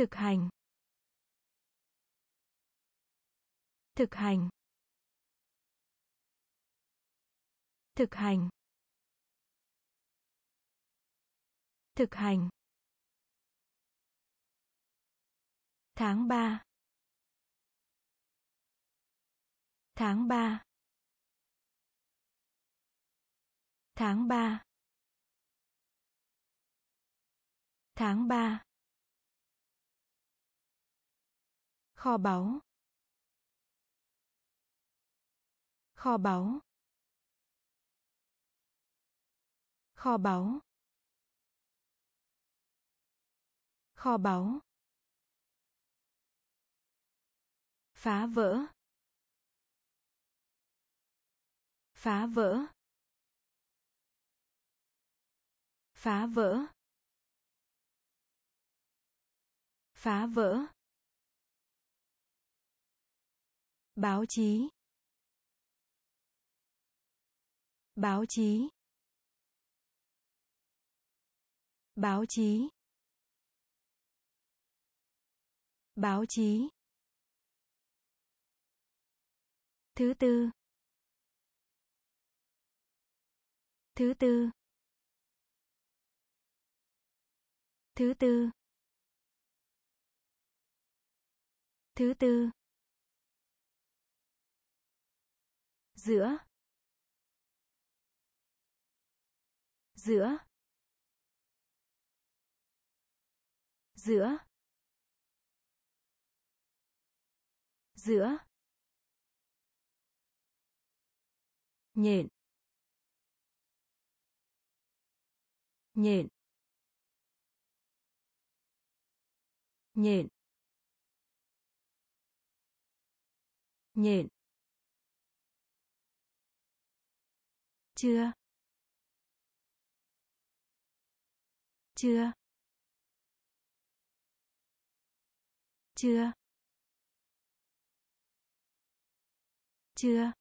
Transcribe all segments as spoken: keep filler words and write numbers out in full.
Thực hành. Thực hành. Thực hành. Thực hành. Tháng ba. Tháng ba. Tháng ba. Tháng ba. Kho báu. Kho báu. Kho báu. Kho báu. Phá vỡ. Phá vỡ. Phá vỡ. Phá vỡ. Báo chí. Báo chí. Báo chí. Báo chí. Thứ tư. Thứ tư. Thứ tư. Thứ tư. Giữa. Giữa. Giữa. Giữa. Nhện. Nhện. Nhện. Nhện. Chưa. Chưa. Chưa. Chưa.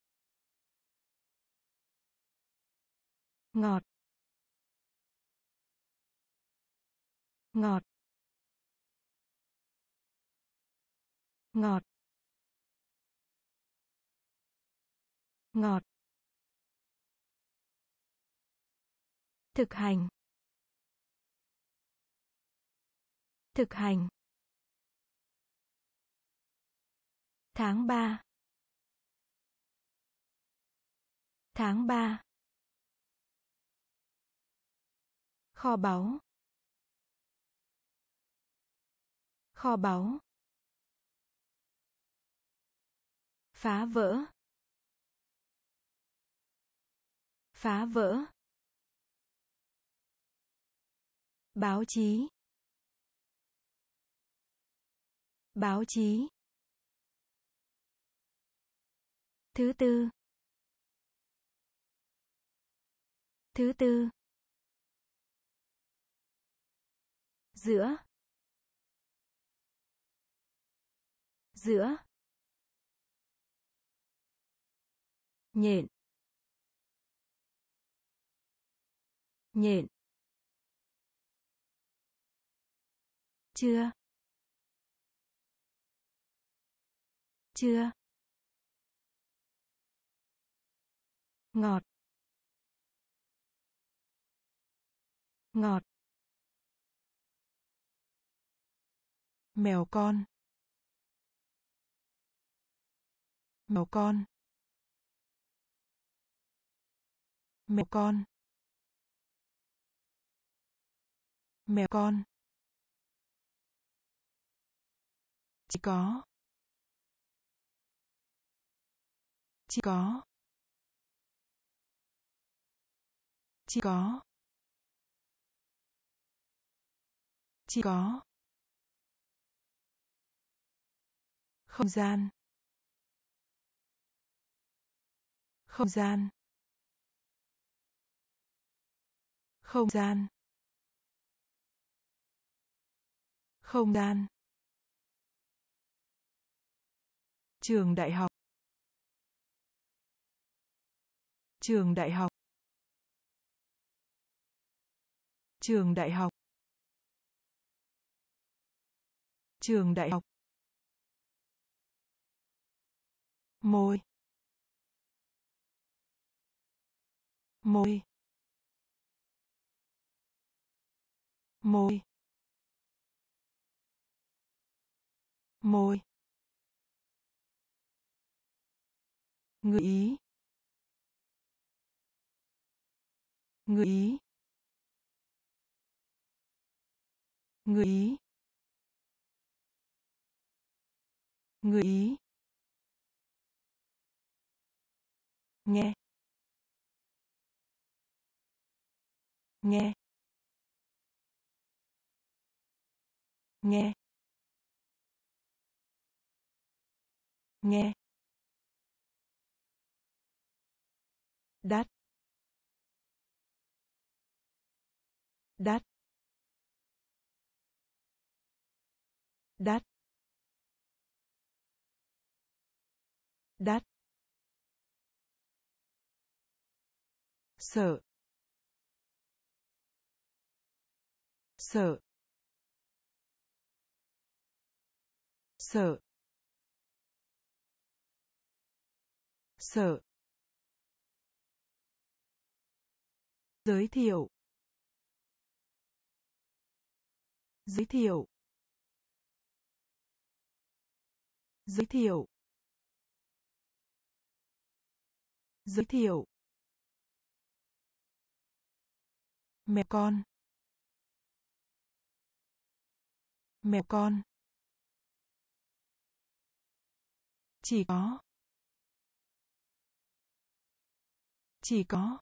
Ngọt. Ngọt. Ngọt. Ngọt. Thực hành. Thực hành. Tháng ba. Tháng ba. Kho báu. Kho báu. Phá vỡ. Phá vỡ. Báo chí. Báo chí. Thứ tư. Thứ tư. Giữa. Giữa. Nhện. Nhện. Chưa. Chưa. Ngọt. Ngọt. Mèo con. Mèo con. Mèo con. Mèo con. Chỉ có. Chỉ có. Chỉ có. Chỉ có. Không gian. Không gian. Không gian. Không gian. Trường đại học. Trường đại học. Trường đại học. Trường đại học. Môi. Môi. Môi. Môi. Người Ý. Người Ý. Người Ý. Người Ý. Nghe. Nghe. Nghe. Nghe. Đắt. Đắt. Đắt. Đắt. Sợ. Sợ. Sợ. Sợ. Giới thiệu. Giới thiệu. Giới thiệu. Giới thiệu. Mèo con. Mèo con. Chỉ có. Chỉ có.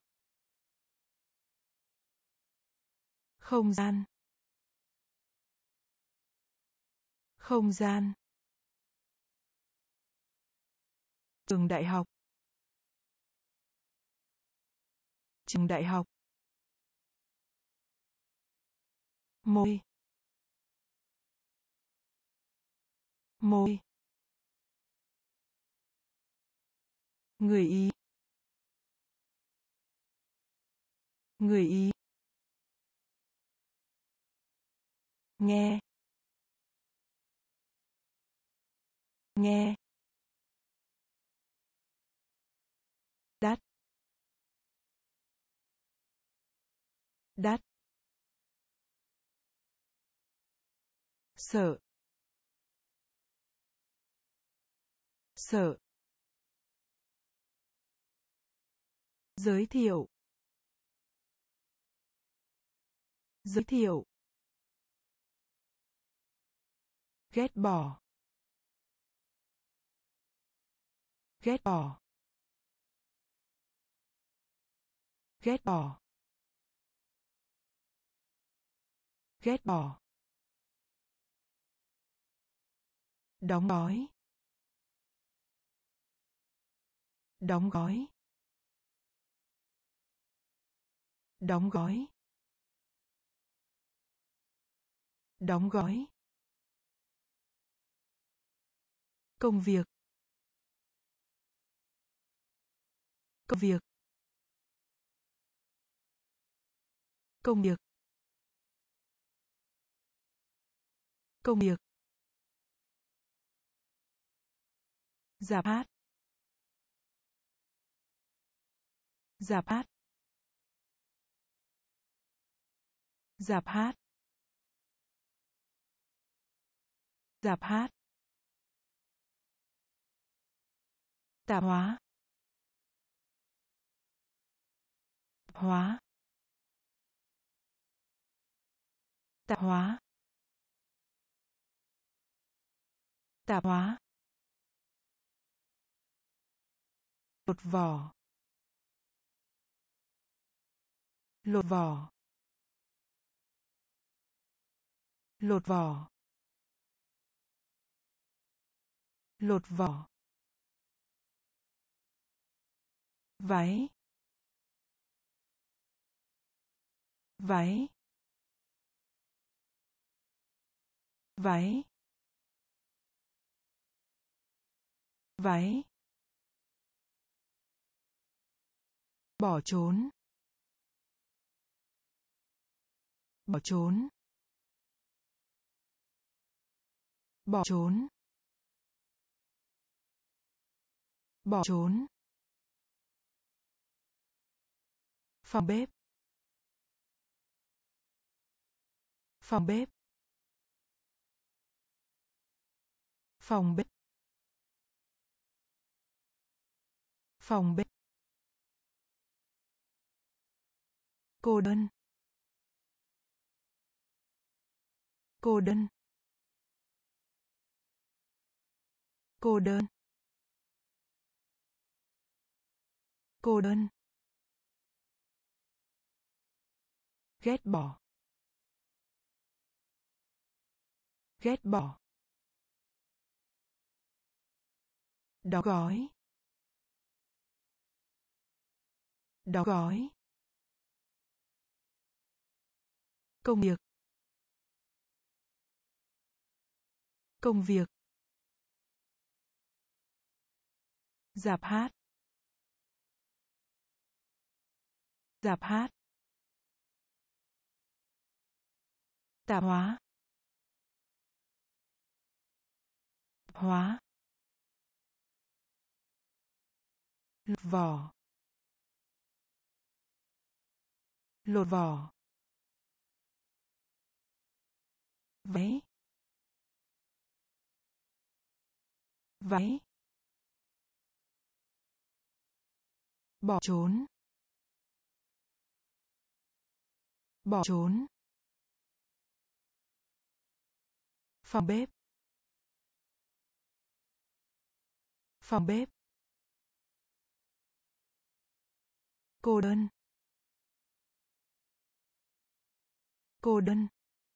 Không gian. Không gian. Trường đại học. Trường đại học. Môi. Môi. Người Ý. Người Ý. Nghe. Nghe. Đắt. Đắt. Sợ. Sợ. Giới thiệu. Giới thiệu. Ghét bỏ. Ghét bỏ. Ghét bỏ. Ghét bỏ. Đóng gói. Đóng gói. Đóng gói. Đóng gói. Công việc. Công việc. Công việc. Công việc. Rạp hát. Rạp hát. Rạp hát. Rạp hát. Tạp hóa. Tạp hóa. Tạp hóa. Tạp hóa. Lột vỏ. Lột vỏ. Lột vỏ. Lột vỏ. Váy. Váy. Váy. Váy. Bỏ trốn. Bỏ trốn. Bỏ trốn. Bỏ trốn. Phòng bếp. Phòng bếp. Phòng bếp. Phòng bếp. Cô đơn. Cô đơn. Cô đơn. Cô đơn. Ghét bỏ. Ghét bỏ. Đóng gói. Đóng gói. Công việc. Công việc. Rạp hát. Rạp hát. Tạp hóa. Hóa. Lột vỏ. Lột vỏ. Váy. Váy. Bỏ trốn. Bỏ trốn. Phòng bếp. Phòng bếp. Cô đơn. Cô đơn.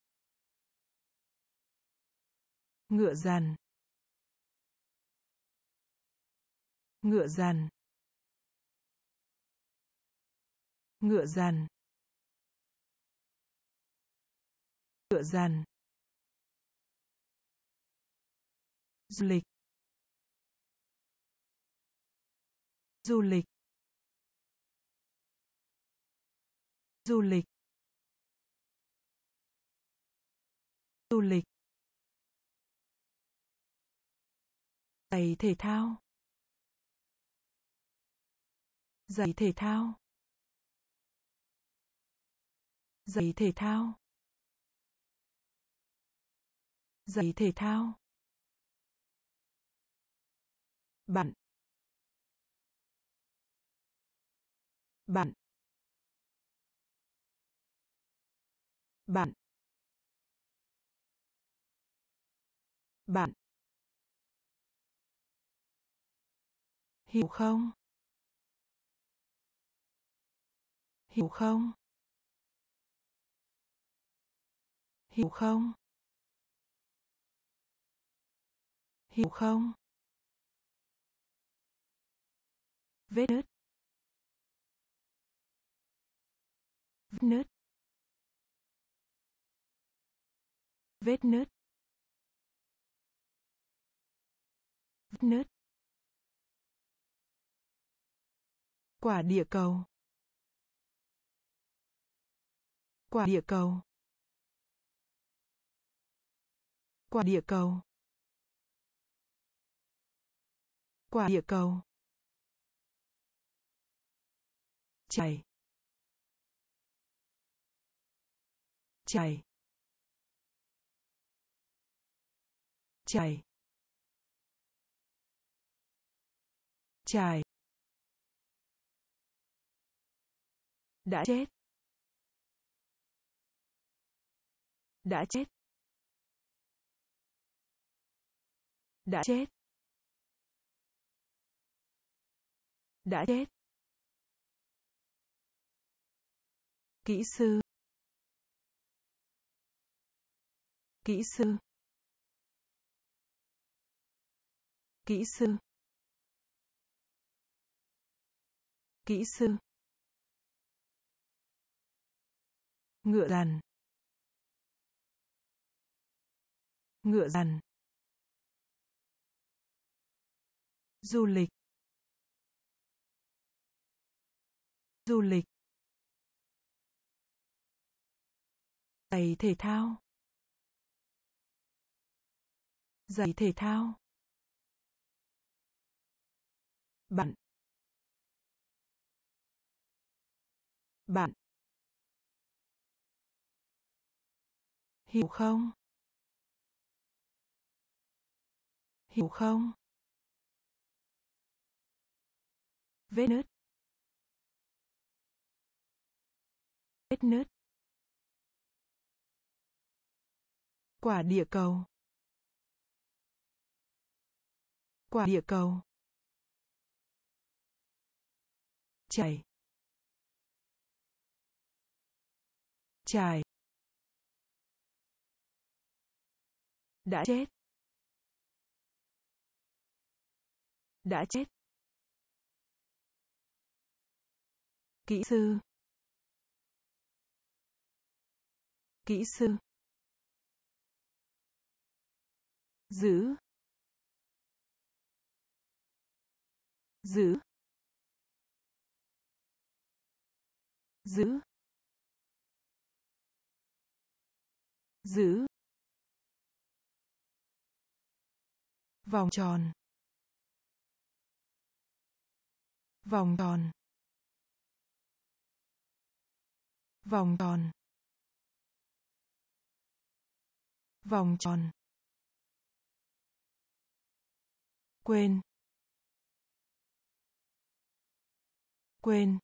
Ngựa dằn. Ngựa dằn. Ngựa dằn. Ngựa dằn. Du lịch. Du lịch. Du lịch. Du lịch. Giày thể thao. Giày thể thao. Giày thể thao. Giày thể thao. Bạn. Bạn. Bạn. Bạn. Hiểu không? Hiểu không? Hiểu không? Hiểu không? Vết nứt. Vết nứt. Vết nứt. Vết nứt. Quả địa cầu. Quả địa cầu. Quả địa cầu. Quả địa cầu. Chảy. Chảy. Chảy. Chảy. Đã chết. Đã chết. Đã chết. Đã chết. Kỹ sư. Kỹ sư. Kỹ sư. Kỹ sư. Ngựa dằn. Ngựa dằn. Du lịch. Du lịch. Giày thể thao. Giày thể thao. Bạn. Bạn. Hiểu không? Hiểu không? Vết nứt. Vết nứt. Quả địa cầu. Quả địa cầu. Chảy. Chải. Đã chết. Đã chết. Kỹ sư. Kỹ sư. Giữ. Giữ. Giữ. Giữ. Vòng tròn. Vòng tròn. Vòng tròn. Vòng tròn. Quên. Quên.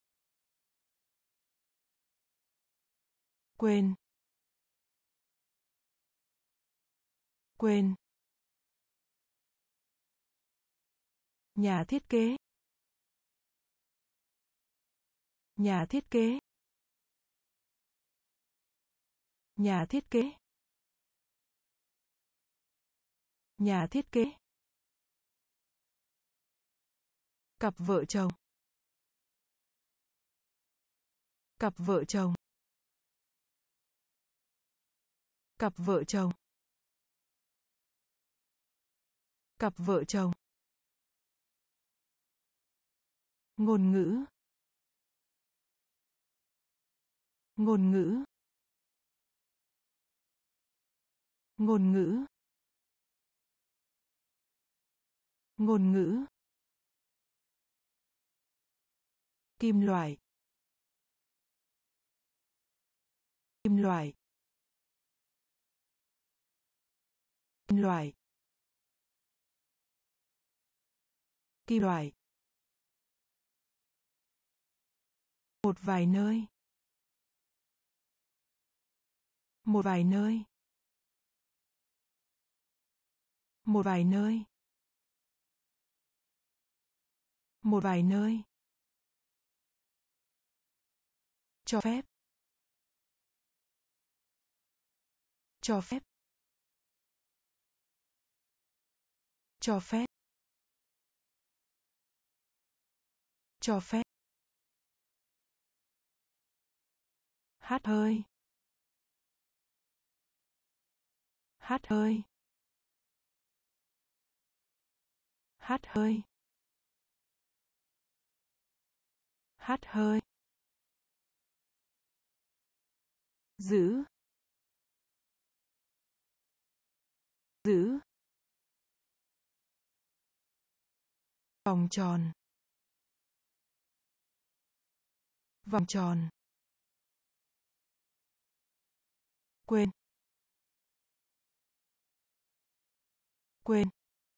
Quên. Quên. Nhà thiết kế. Nhà thiết kế. Nhà thiết kế. Nhà thiết kế. Cặp vợ chồng. Cặp vợ chồng. Cặp vợ chồng. Cặp vợ chồng. Ngôn ngữ. Ngôn ngữ. Ngôn ngữ. Ngôn ngữ. Kim loại. Kim loại. Kim loại. Kim loại. Một vài nơi. Một vài nơi. Một vài nơi. Một vài nơi. Cho phép. Cho phép. Cho phép. Cho phép. Hát hơi. Hát hơi. Hát hơi. Hát hơi. Giữ. Giữ. Vòng tròn. Vòng tròn. Quên. Quên.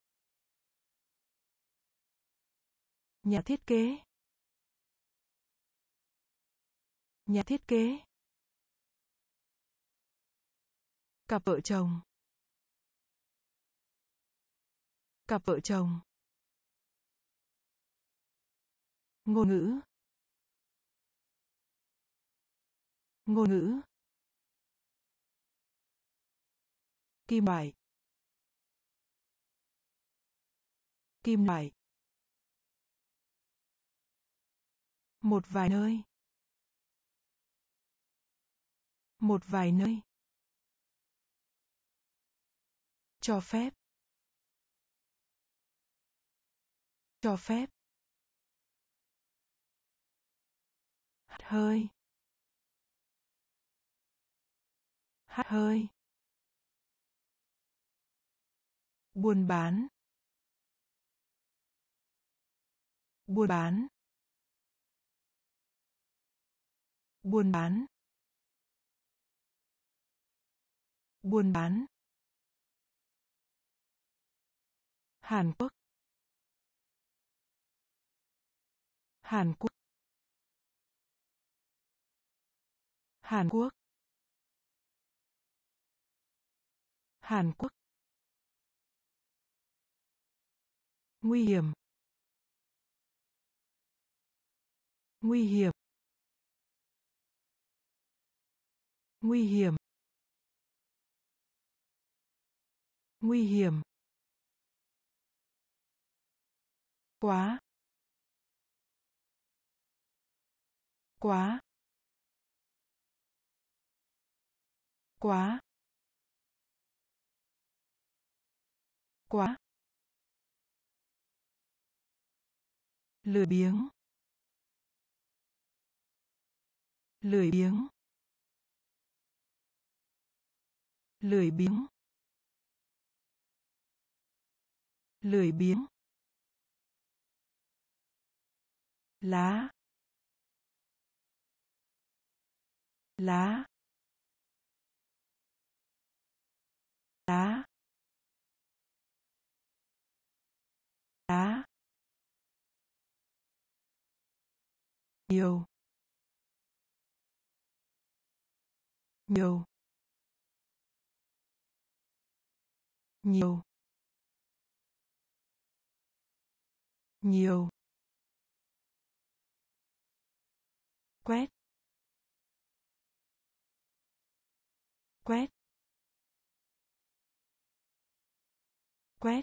Nhà thiết kế. Nhà thiết kế. Cặp vợ chồng. Cặp vợ chồng. Ngôn ngữ. Ngôn ngữ. Kim loại. Kim loại. Một vài nơi. Một vài nơi. Cho phép. Cho phép. Hát hơi. Hát hơi. buôn bán, buôn bán, buôn bán, buôn bán. Hàn Quốc, Hàn Quốc, Hàn Quốc, Hàn Quốc. Nguy hiểm, nguy hiểm, nguy hiểm, nguy hiểm. Quá, quá, quá, quá. Lười biếng, lười biếng, lười biếng, lười biếng. Lá, lá, lá, lá. Nhiều, nhiều, nhiều, nhiều. Quét, quét, quét,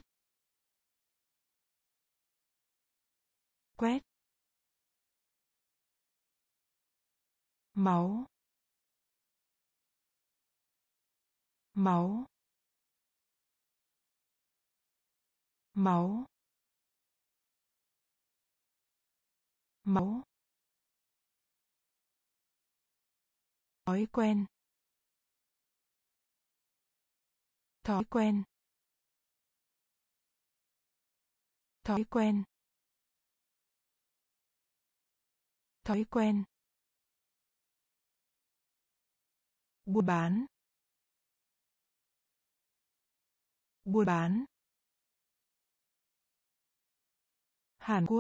quét. Máu, máu, máu, máu. Thói quen, thói quen, thói quen, thói quen. Buôn bán, buôn bán. Hàn Quốc,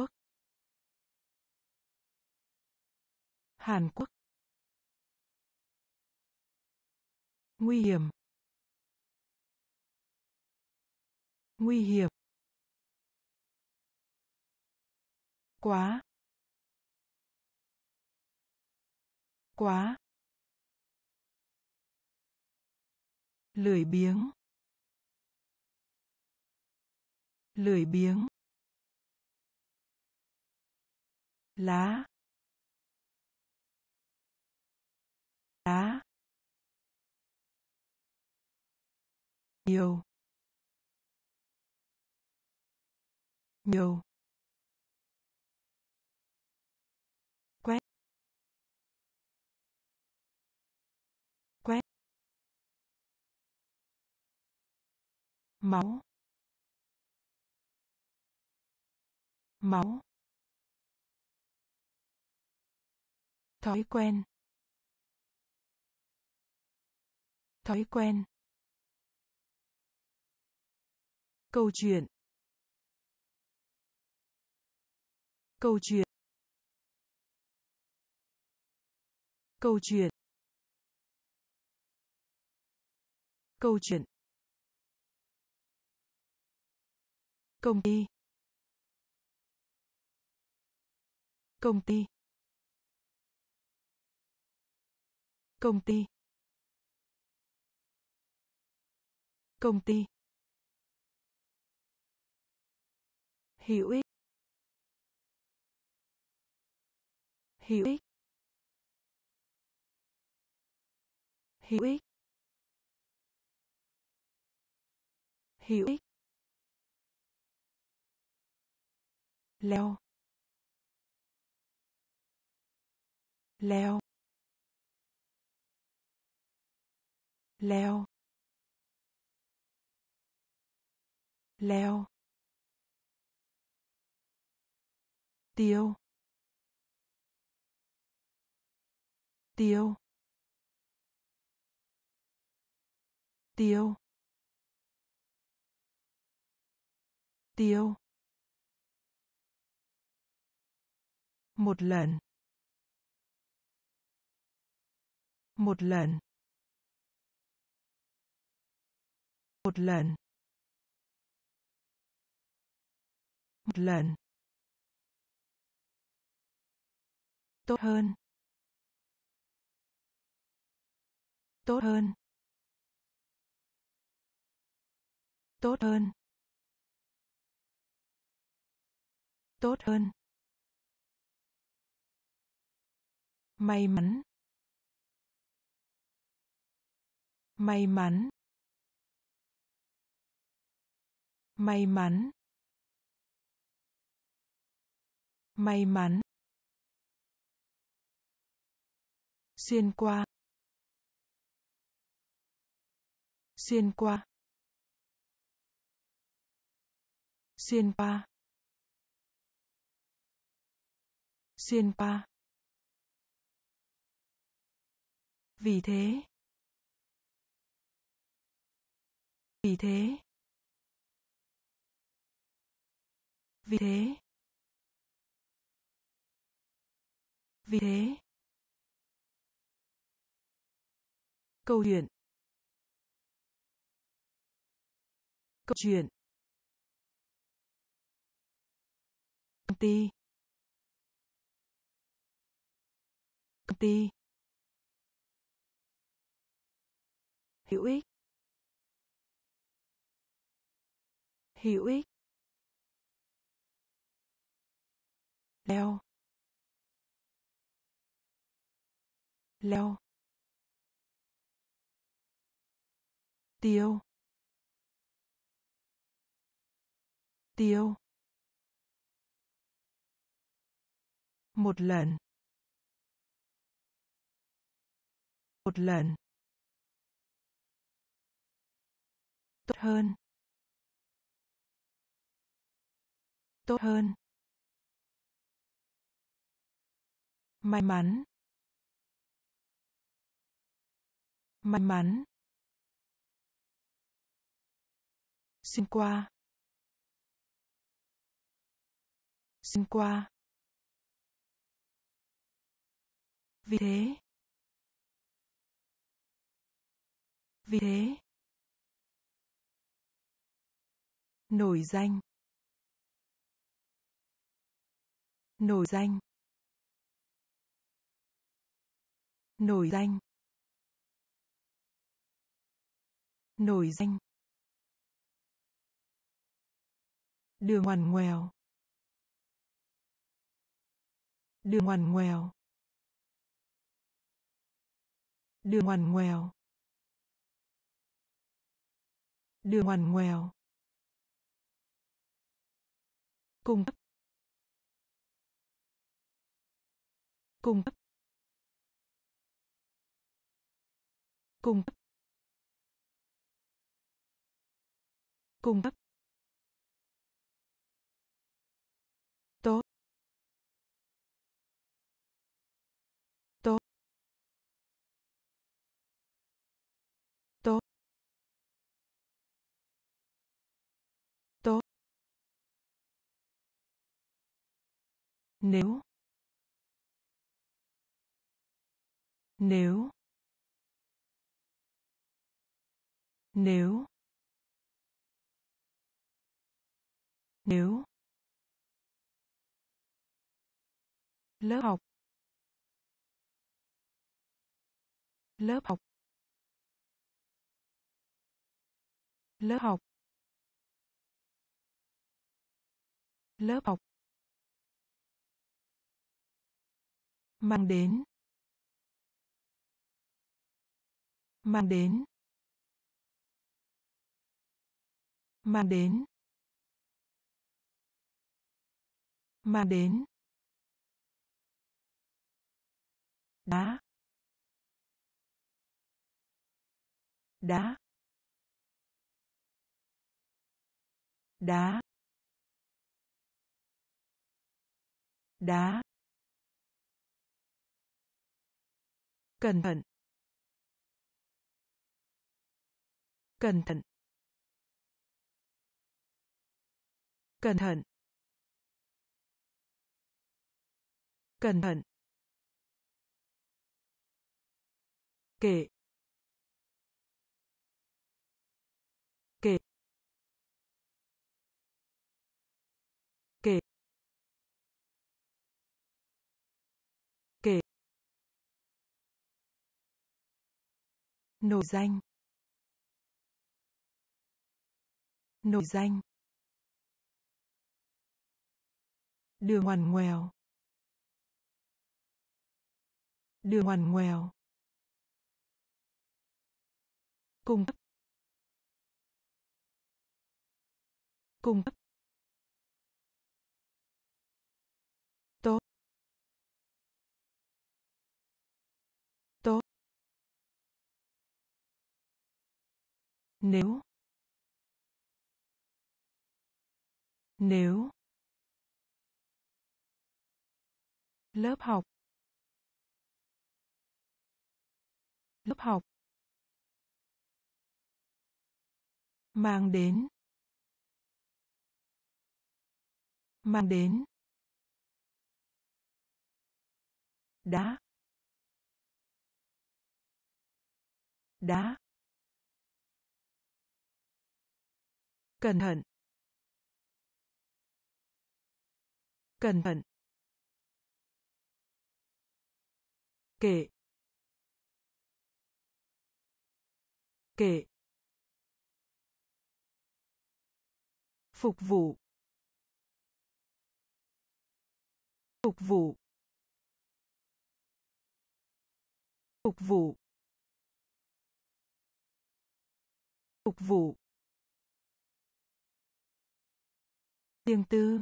Hàn Quốc. Nguy hiểm, nguy hiểm. Quá, quá. Lười biếng, lười biếng. Lá, lá. Nhiều, nhiều. Quét, quét. Máu, máu. Thói quen, thói quen. Câu chuyện, câu chuyện, câu chuyện, câu chuyện. Công ty, công ty, công ty, công ty. Hữu ích, hữu ích, hữu ích, hữu ích. Leo, leo, leo. leo, tiêu, tiêu, tiêu, tiêu, một lần, một lần, một lần, một lần, tốt hơn, tốt hơn, tốt hơn, tốt hơn, may mắn, may mắn, may mắn, may mắn, xuyên qua, xuyên qua, xuyên qua, xuyên qua, vì thế, vì thế, vì thế, vì thế, câu chuyện, câu chuyện, công ty, công ty, hữu ích, hữu ích, leo, leo, tiêu, tiêu, một lần, một lần, tốt hơn, tốt hơn, may mắn, may mắn, xuyên qua, xuyên qua, vì thế, vì thế, nổi danh, nổi danh, nổi danh, nổi danh, đường ngoằn ngoèo, đường ngoằn ngoèo, đường ngoằn ngoèo, đường ngoằn ngoèo, cung cấp, cung cấp, cung cấp, cung cấp, tốt, tốt, tốt, tốt, nếu, nếu, nếu, nếu, lớp học, lớp học, lớp học, lớp học, mang đến, mang đến, mang đến, mang đến, đá, đá, đá, đá, cẩn thận, cẩn thận, cẩn thận, cẩn thận, kệ, kệ, kệ, kệ, nổi danh, nổi danh, đường ngoằn ngoèo, đường ngoằn ngoèo, cung cấp, cung cấp, tốt, tốt, nếu, nếu, lớp học, lớp học, mang đến, mang đến, đá, đá, cẩn thận, cẩn thận, kệ, kệ, phục vụ, phục vụ, phục vụ, phục vụ, riêng tư,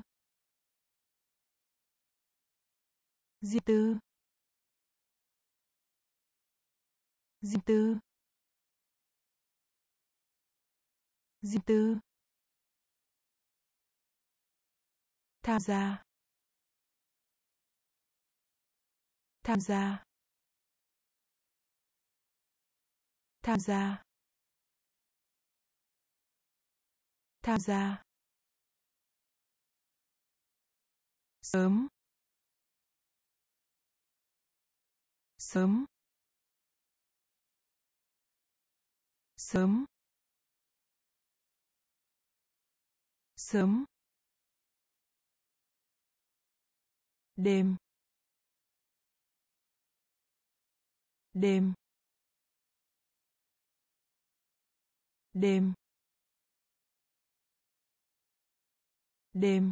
riêng tư, riêng tư, riêng tư, tham gia, tham gia, tham gia, tham gia, sớm, sớm, sớm, sớm, đêm, đêm, đêm, đêm,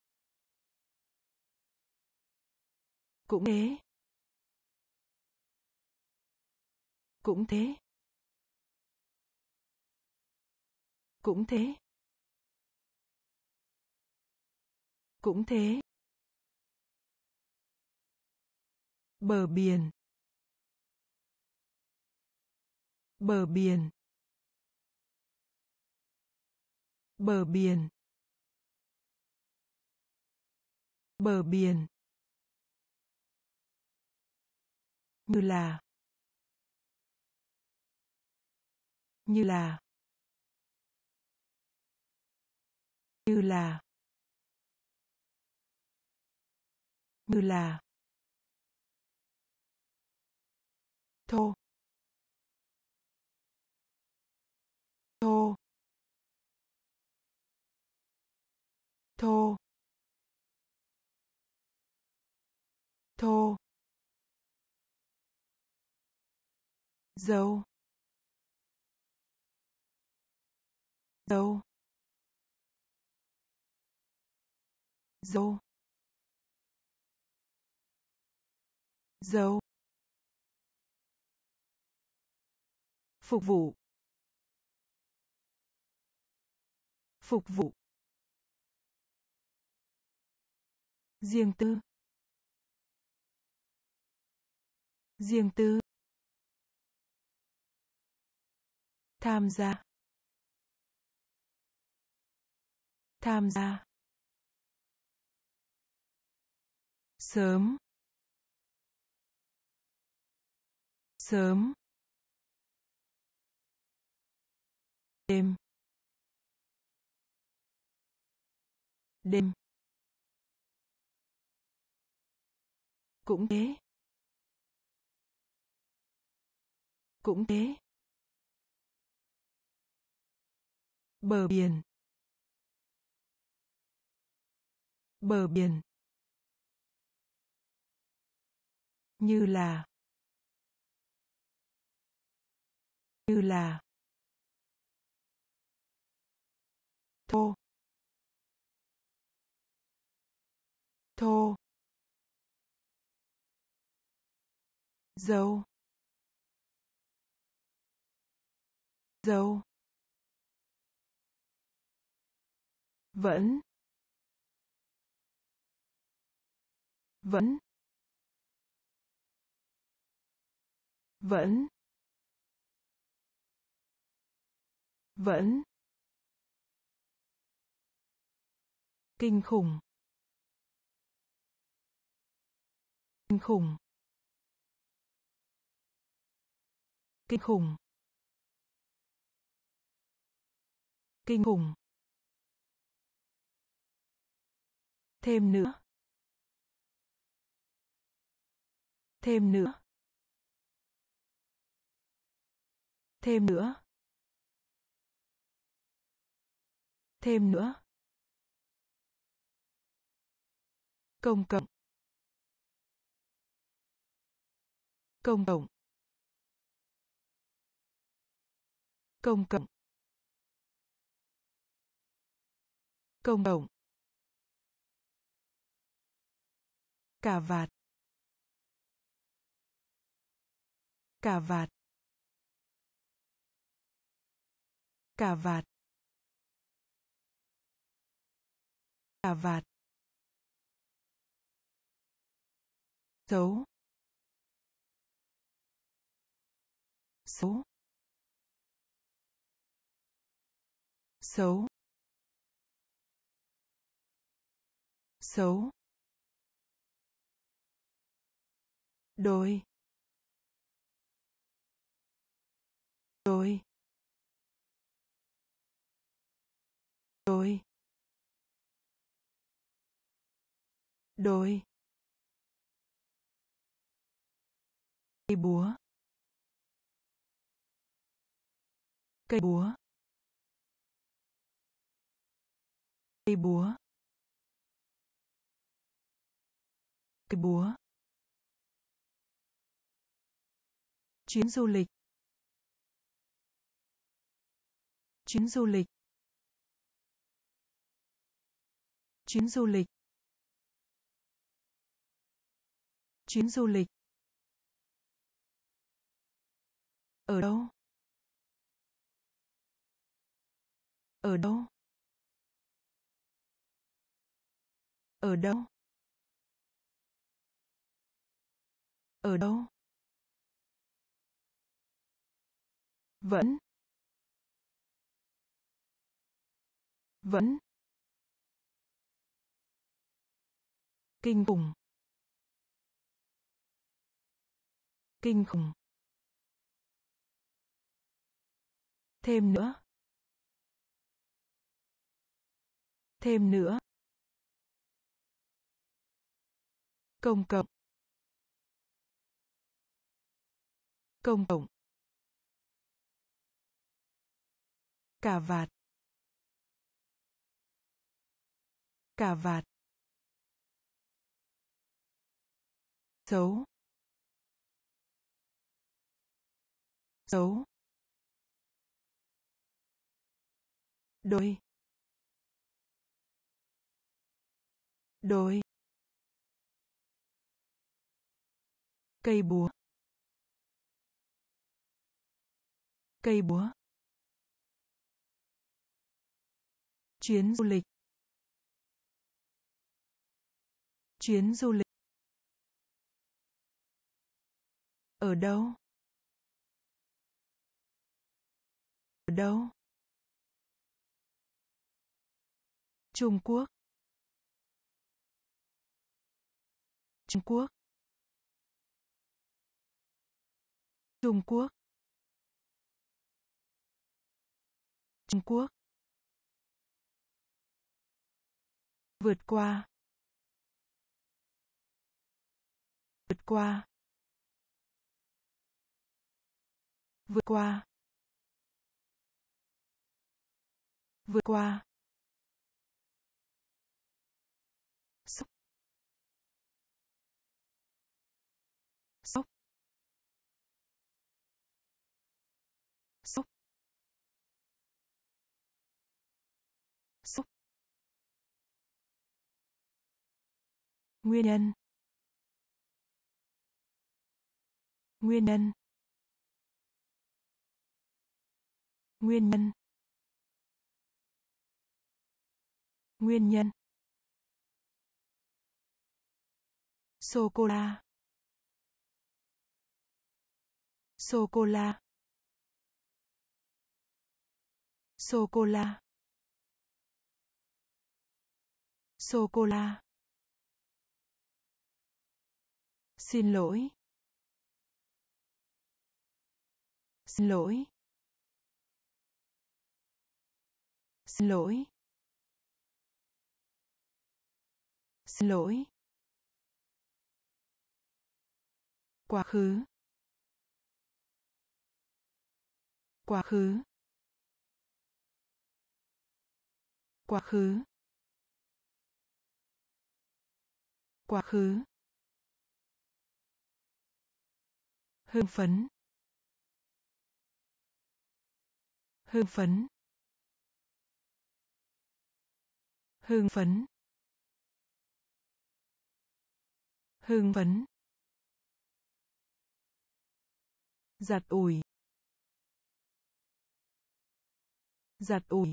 cũng thế, cũng thế, cũng thế, cũng thế, bờ biển, bờ biển, bờ biển, bờ biển, như là, như là, như là, như là, thô, thô, thô, thô, dâu, dâu, dâu, dâu, phục vụ, phục vụ, riêng tư, riêng tư, tham gia, tham gia, sớm, sớm, đêm, đêm, cũng thế, cũng thế, bờ biển, bờ biển, như là, như là, thô, thô, dâu, dâu, vẫn, vẫn, vẫn, vẫn, kinh khủng, kinh khủng, kinh khủng, kinh khủng, thêm nữa, thêm nữa, thêm nữa, thêm nữa, công cộng, công cộng, công cộng, công cộng, cà vạt, cà vạt, cà vạt, cà vạt, xấu, xấu, xấu, xấu, đôi, đôi, đôi, đôi, cây búa, cây búa, cây búa, cây búa, chuyến du lịch, chuyến du lịch, chuyến du lịch, chuyến du lịch, ở đâu, ở đâu, ở đâu, ở đâu, vẫn, vẫn, kinh khủng, kinh khủng, thêm nữa, thêm nữa, công cộng, công cộng, cà vạt, cà vạt, xấu, xấu, đôi, đôi, cây búa, cây búa, chuyến du lịch, chuyến du lịch, ở đâu, ở đâu, Trung Quốc. Trung Quốc. Trung Quốc. Trung Quốc. Vượt qua. Vượt qua. Vượt qua. Vượt qua. Sốc. Sốc. Sốc. Sốc. Nguyên nhân. Nguyên nhân. Nguyên nhân. Nguyên nhân. Sô cô la. Sô cô la. Sô cô la. Sô cô la. Xin lỗi. Xin lỗi. Xin lỗi. Xin lỗi. Quá khứ. Quá khứ. Quá khứ. Quá khứ. Hưng phấn. Hưng phấn. Hưng phấn. Hưng phấn. Giặt ủi. Giặt ủi.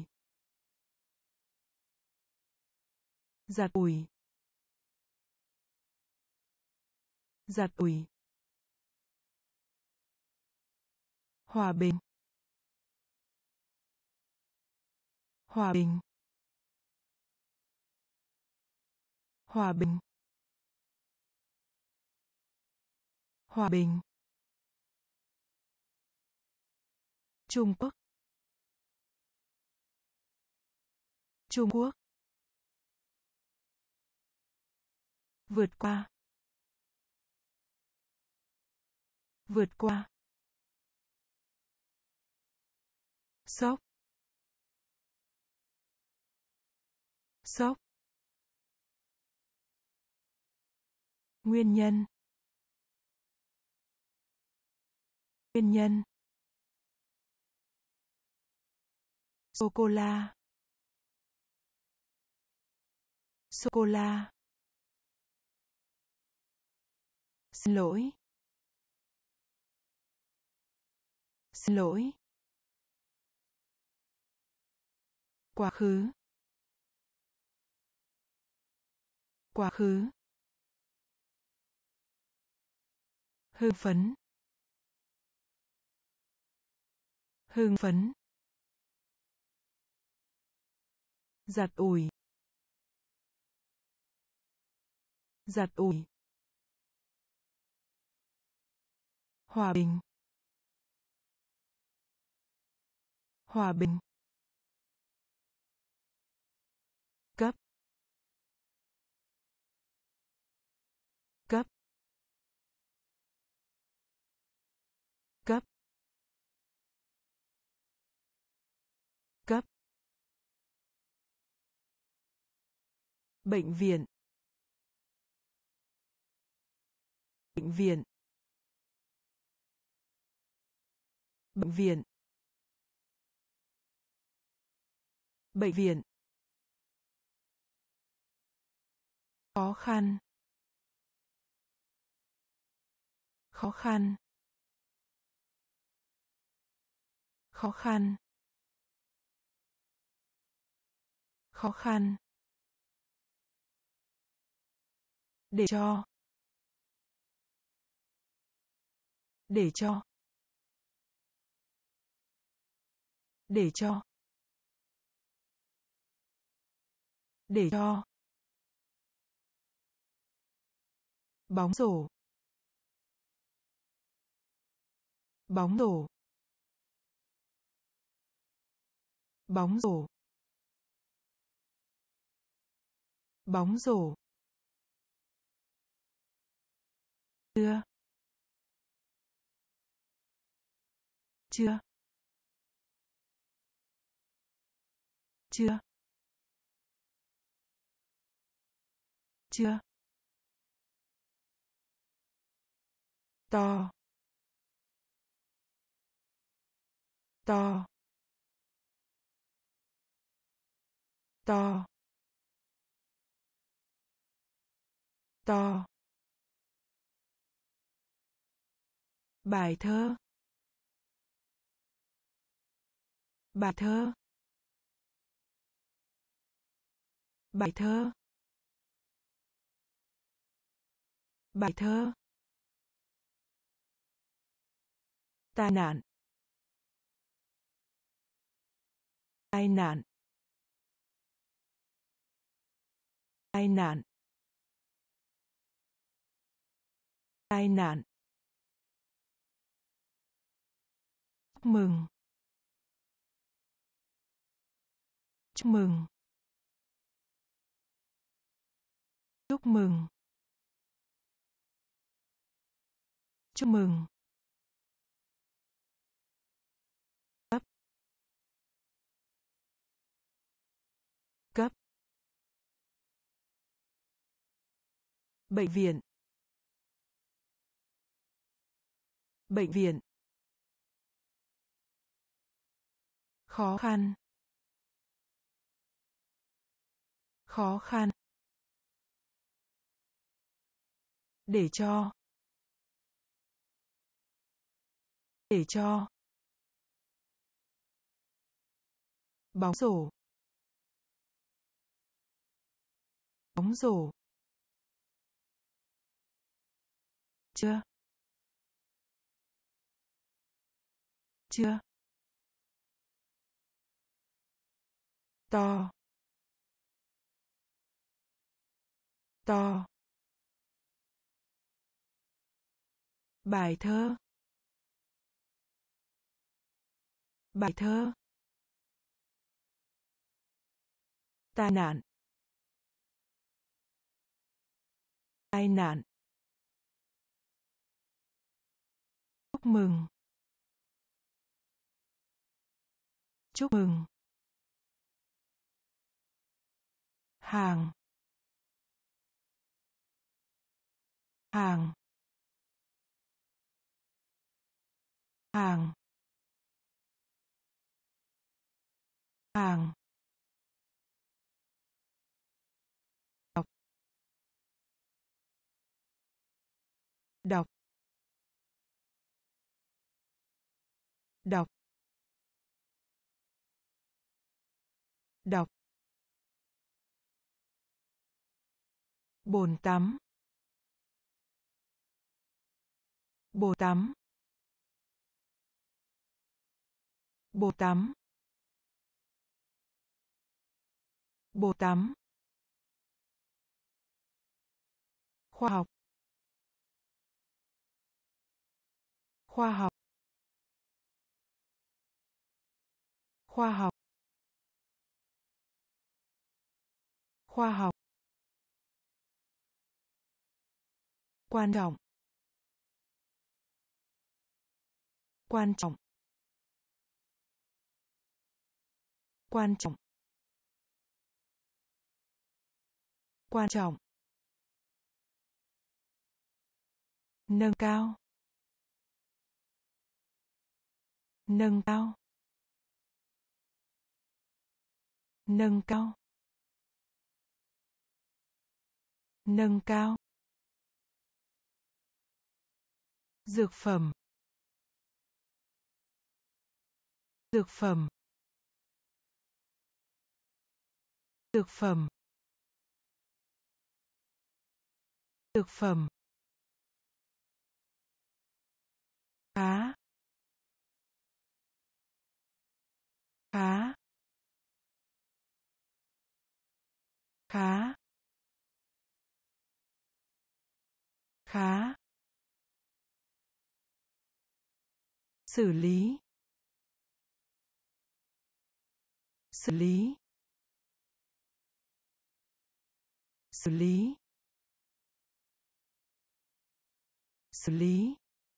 Giặt ủi. Giặt ủi. Hòa bình. Hòa bình. Hòa bình. Hòa bình. Trung Quốc. Trung Quốc. Vượt qua. Vượt qua. Sốc. Sốc. Nguyên nhân. Nguyên nhân. Sô cô la. Sô cô la. Xin lỗi. Xin lỗi. Quá khứ. Quá khứ. Hưng phấn. Hưng phấn. Giặt ủi. Giặt ủi. Hòa bình. Hòa bình. Cấp. Cấp. Cấp. Cấp. Bệnh viện. Bệnh viện. Bệnh viện. Bệnh viện. Khó khăn. Khó khăn. Khó khăn. Khó khăn. Để cho. Để cho. Để cho. Để cho. Bóng rổ. Bóng rổ. Bóng rổ. Bóng rổ. Chưa. Chưa. Chưa. Chưa. To. To. To. To. Bài thơ. Bài thơ. Bài thơ. Bài thơ. Tai nạn. Tai nạn. Tai nạn. Tai nạn. Chúc mừng. Chúc mừng. Chúc mừng. Chúc mừng. Cấp. Cấp. Bệnh viện. Bệnh viện. Khó khăn. Khó khăn. Để cho. Để cho. Bóng rổ. Bóng rổ. Chưa. Chưa. To. To. Bài thơ. Bài thơ. Tai nạn. Tai nạn. Chúc mừng. Chúc mừng. Hàng. Hàng. Hàng. Hàng. Đọc. Đọc. Đọc. Đọc. Bồn tắm. Bồn tắm. Bồn tắm. Bồn tắm. Khoa học. Khoa học. Khoa học. Khoa học. Quan trọng. Quan trọng. Quan trọng. Quan trọng. Nâng cao. Nâng cao. Nâng cao. Nâng cao. Dược phẩm. Dược phẩm. Dược phẩm. Dược phẩm. Khá. Khá. khá, khá, xử lý, xử lý, xử lý, xử lý,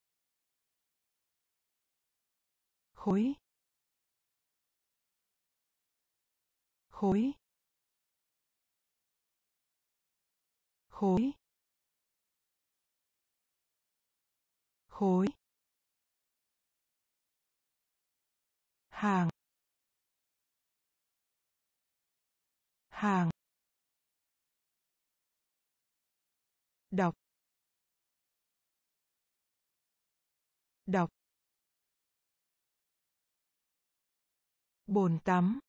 khối, khối, khối, khối, hàng, hàng, đọc, đọc, bồn tắm,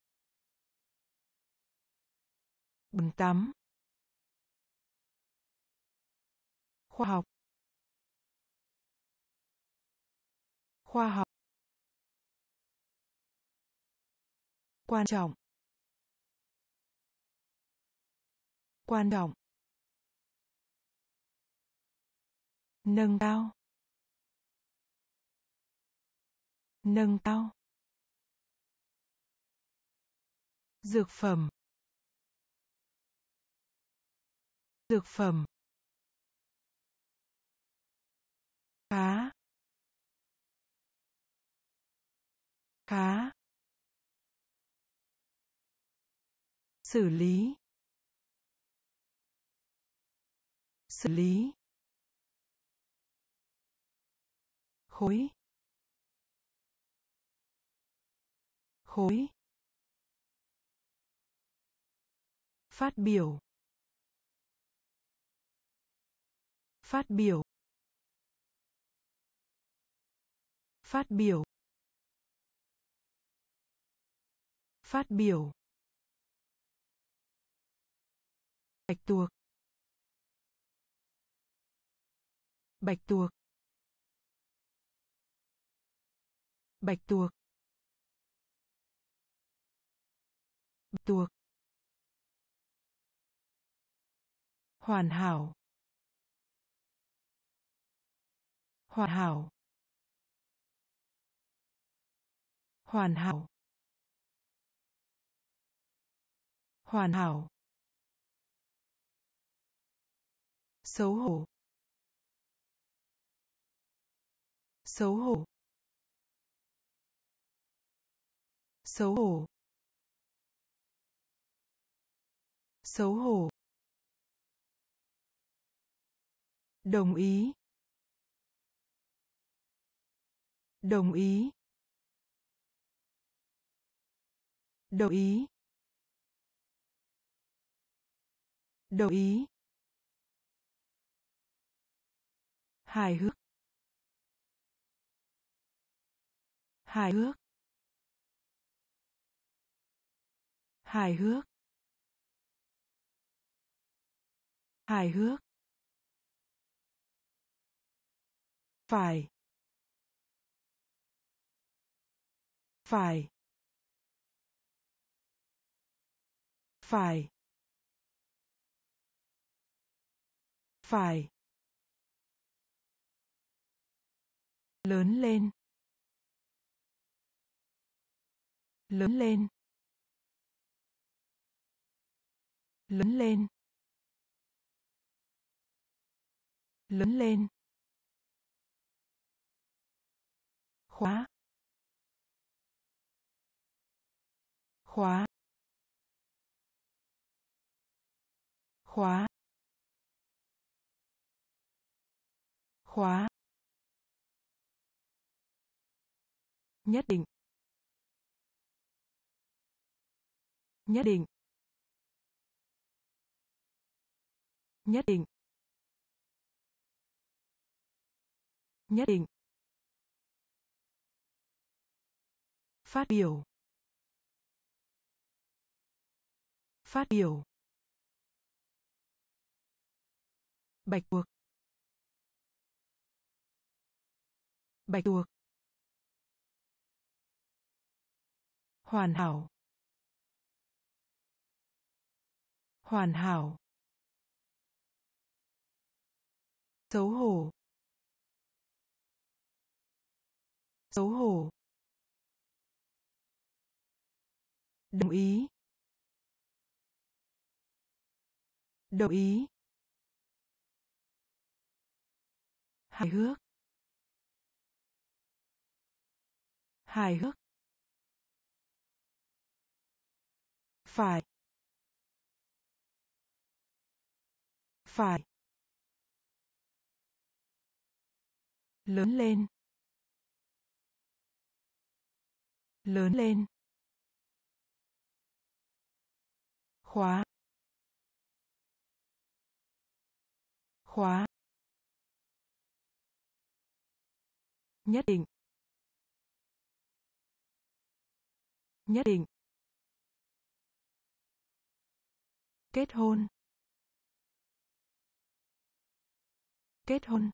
bồn tắm, khoa học, khoa học, quan trọng, quan trọng, nâng cao, nâng cao, dược phẩm, dược phẩm, khá, khá, xử lý, xử lý, khối, khối, phát biểu, phát biểu, phát biểu, phát biểu, bạch tuộc, bạch tuộc, bạch tuộc, bạch tuộc, hoàn hảo, hoàn hảo, hoàn hảo, hoàn hảo, xấu hổ, xấu hổ, xấu hổ, xấu hổ, đồng ý, đồng ý, đồng ý, đồng ý, hài hước, hài hước, hài hước, hài hước, phải, phải, phải, phải, lớn lên, lớn lên, lớn lên, lớn lên, khóa, khóa, khóa, khóa, nhất định, nhất định, nhất định, nhất định, phát biểu, phát biểu, bạch tuộc, bạch tuộc, hoàn hảo, Hoàn hảo. Xấu hổ. Xấu hổ. Đồng ý. Đồng ý. Hài hước. Hài hước. Phải. Phải. Lớn lên. Lớn lên. Khóa. Khóa. Nhất định. Nhất định. Kết hôn. Kết hôn.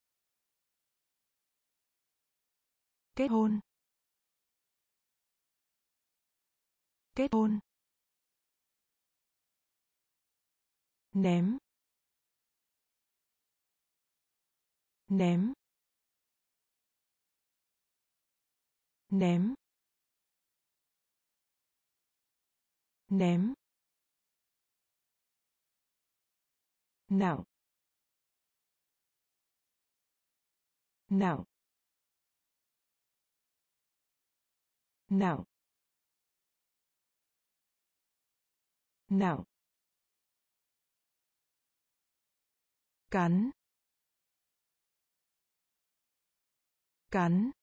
Kết hôn. Kết hôn. Ném. Ném. Ném. Ném. Nặng. Nặng. Nặng. Nặng. Cắn. Cắn.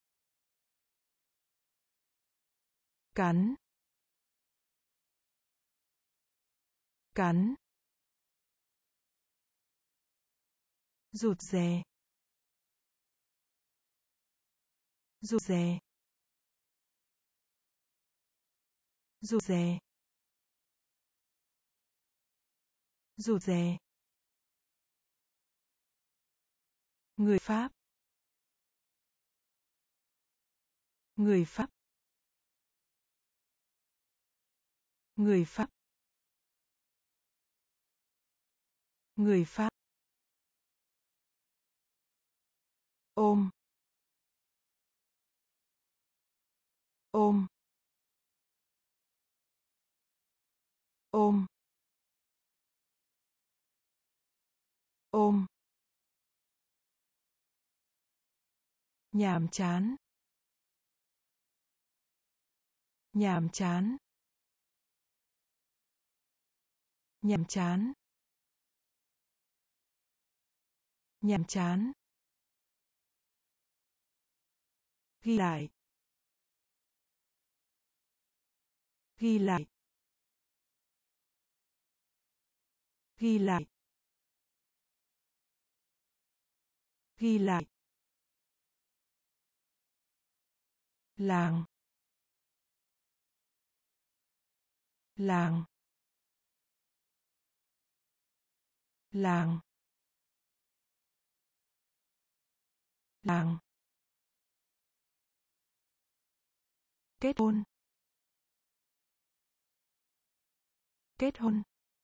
Cắn. Cắn. Rụt rè. Rụt rè. Rụt rè. Rụt rè. Người Pháp. Người Pháp. Người Pháp. Người Pháp. Ôm. Ôm. Ôm. Ôm. Nhàm chán. Nhàm chán. Nhàm chán. Nhàm chán. Ghi lại. Ghi lại. Ghi lại. Ghi lại. Làng. Làng. Làng. Làng. Kết hôn. Kết hôn.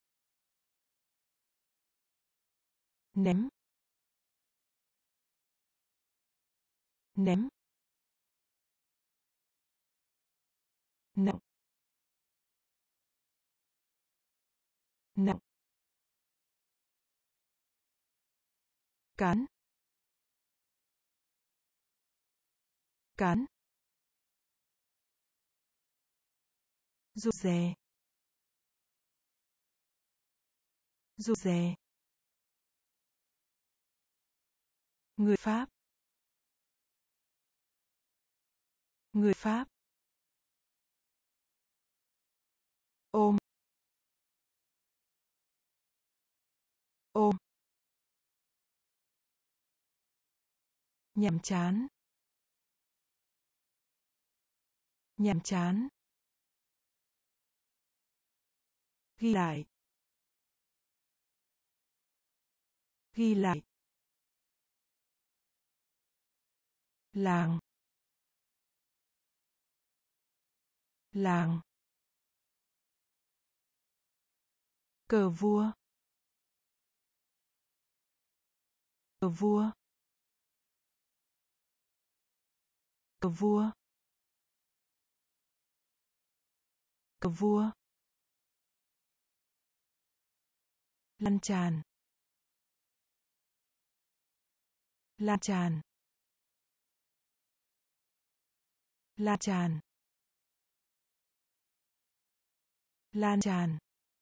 Ném. Ném. Nặng. Nặng. Cán. Cán. Rụt rè. Rụt rè. Người Pháp. Người Pháp. Ôm. Ôm. Nhàm chán. Nhàm chán. Ghi lại. Ghi lại. Làng. Làng. Cờ vua. Cờ vua. Cờ vua. Cờ vua. Lan tràn. Lan tràn. Lan tràn. Lan tràn.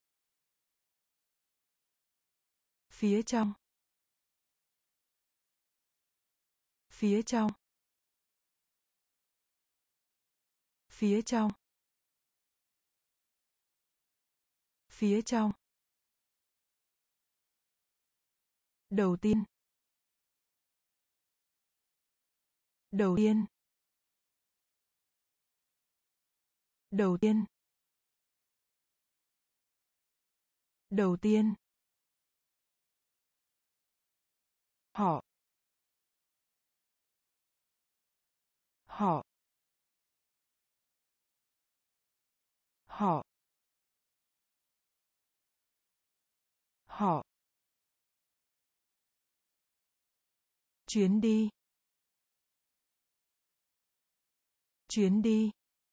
Phía trong. Phía trong. Phía trong. Phía trong. Đầu tiên. Đầu tiên. Đầu tiên. Đầu tiên. Họ. Họ. Họ. Họ. Chuyến đi. Chuyến đi.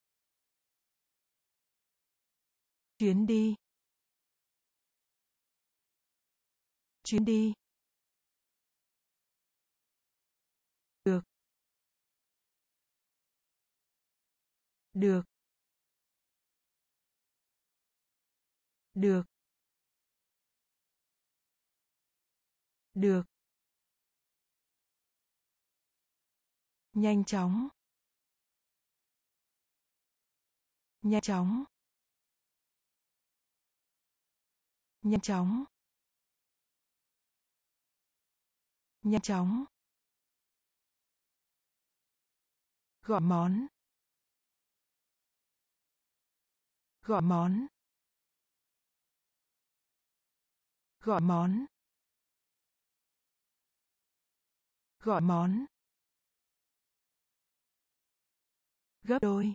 Chuyến đi. Chuyến đi. Được. Được. Được. Được. Nhanh chóng. Nhanh chóng. Nhanh chóng. Nhanh chóng. Gọi món. Gọi món. Gọi món. Gọi món. Gấp đôi.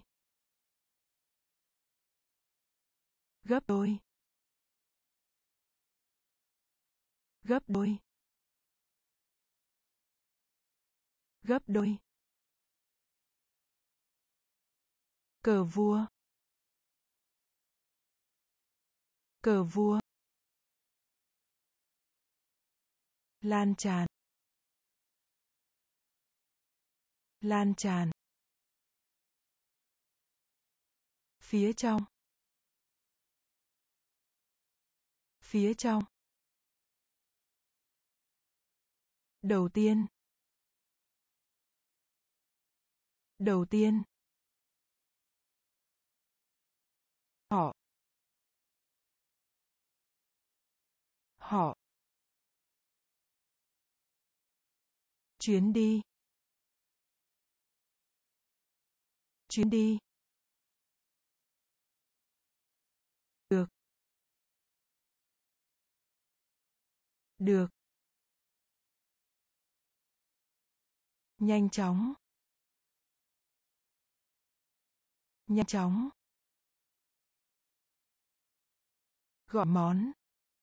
Gấp đôi. Gấp đôi. Gấp đôi. Cờ vua. Cờ vua. Lan tràn. Lan tràn. Phía trong. Phía trong. Đầu tiên. Đầu tiên. Họ. Họ. Chuyến đi. Chuyến đi. Được. Được. Nhanh chóng. Nhanh chóng. Gọi món.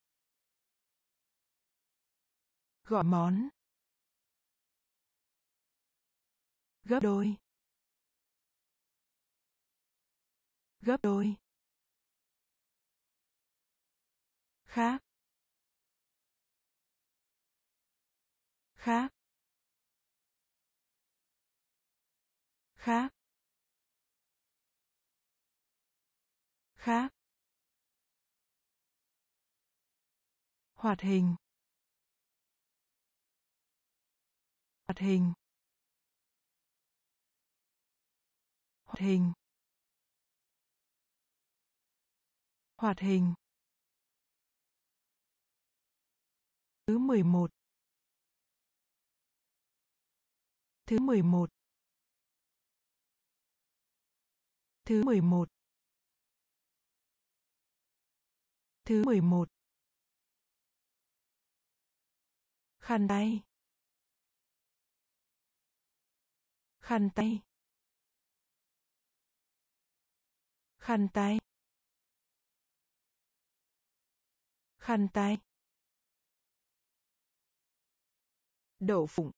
Gọi món. Gấp đôi. Gấp đôi. Khác. Khác. Khác. Khác. Hoạt hình. Hoạt hình. Hoạt hình. Hoạt hình. Thứ mười một. Thứ mười một. Thứ mười một. Thứ mười một. Khăn tay. Khăn tay. Khăn tay. Khăn tay. Đậu phụng.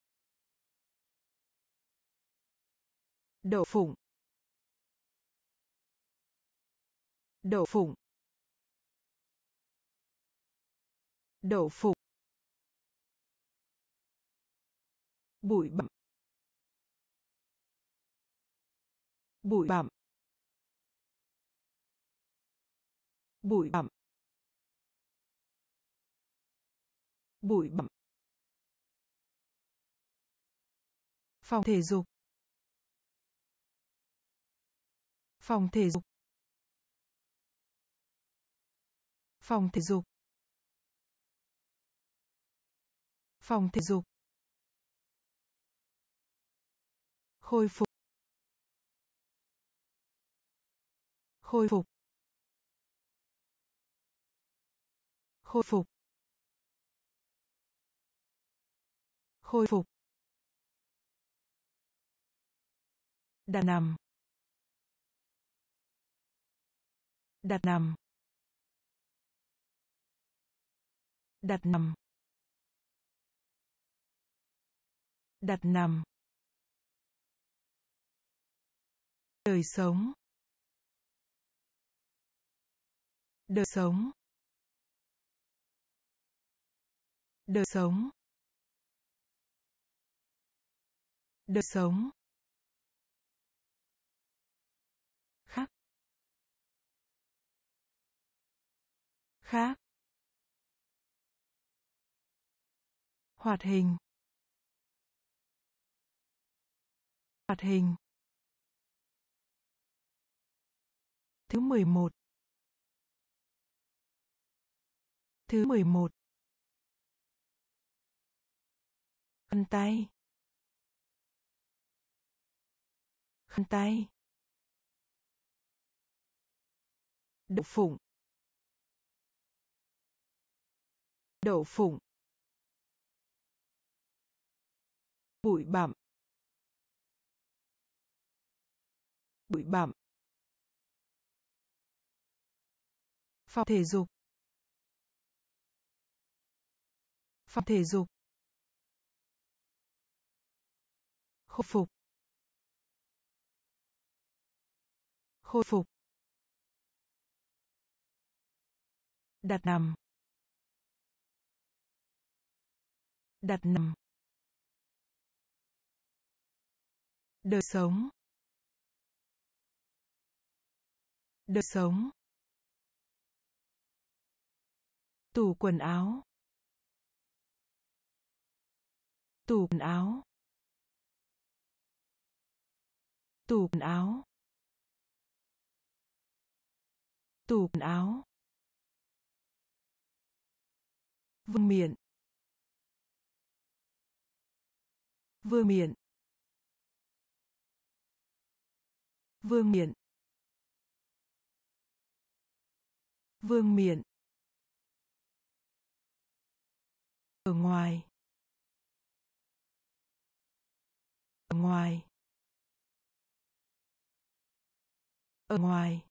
Đậu phụng. Đậu phụng. Đậu phụng. Bụi bặm. Bụi bặm. Bụi bặm. Bụi bặm. Phòng thể dục. Phòng thể dục. Phòng thể dục. Phòng thể dục. Khôi phục. Khôi phục. Khôi phục. Khôi phục. Đặt nằm. Đặt nằm. Đặt nằm. Đặt nằm. Đời sống. Đời sống. Đời sống. Đời sống. Khác. Khác. Hoạt hình. Hoạt hình. Thứ mười một. Thứ mười một. Khăn tay. Khăn tay. Đậu phụng. Đậu phụng. Bụi bặm. Bụi bặm. Phòng thể dục. Phòng thể dục. Khôi phục. Khôi phục. Đặt nằm. Đặt nằm. Đời sống. Đời sống. Tủ quần áo. Tủ quần áo. Tủ quần áo. Tủ quần áo. Vương miện. Vương miện. Vương miện. Vương miện. Ở ngoài. Ở ngoài. Ở ngoài.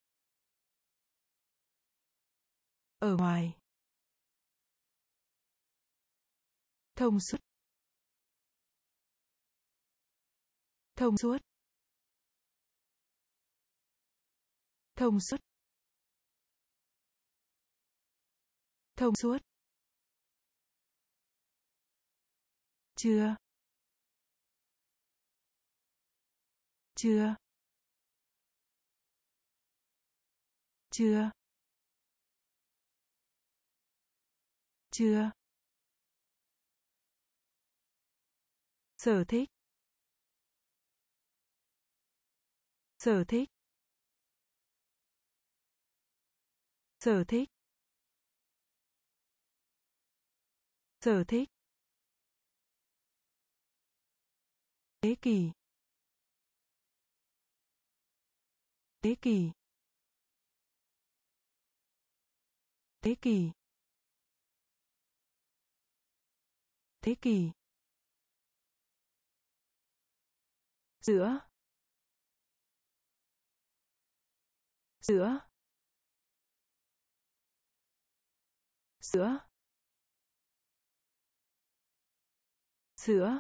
Ở ngoài. Thông suốt. Thông suốt. Thông suốt. Thông suốt. Chưa. Chưa. Chưa. Chưa. Sở thích. Sở thích. Sở thích. Sở thích. Thế kỷ. Thế kỷ. Thế kỷ. Thế kỷ. Giữa. Giữa. sữa, sữa,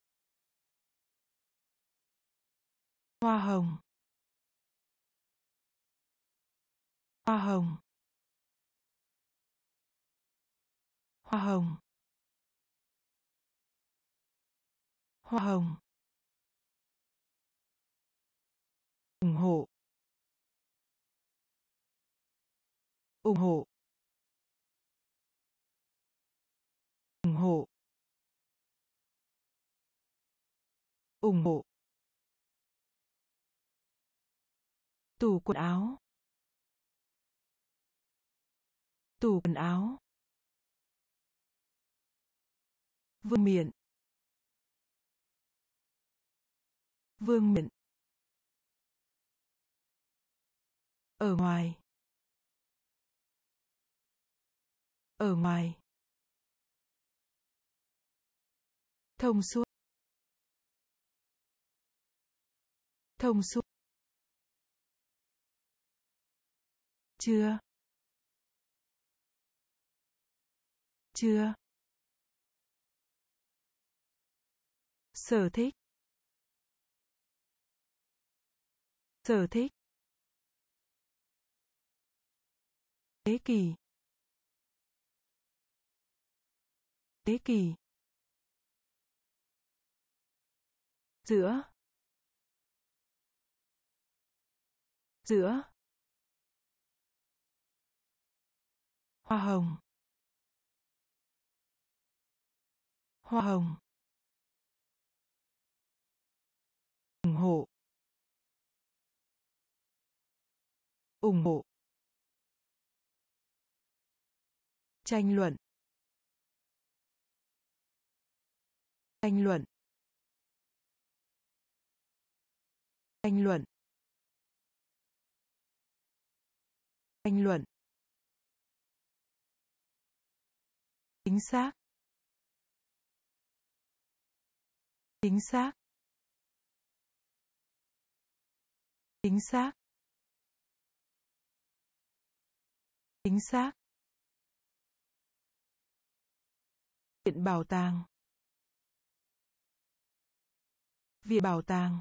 hoa hồng, hoa hồng, hoa hồng, hoa hồng, ủng hộ, ủng hộ, ủng hộ, ủng hộ, tủ quần áo, tủ quần áo, vương miện, vương miện, ở ngoài, ở ngoài, thông suốt, thông suốt, chưa, chưa, sở thích, sở thích, thế kỷ, thế kỷ, giữa, giữa, hoa hồng, hoa hồng, ủng hộ, ủng hộ, tranh luận, tranh luận, tranh luận, tranh luận, chính xác, chính xác, chính xác, chính xác, viện bảo tàng, viện bảo tàng,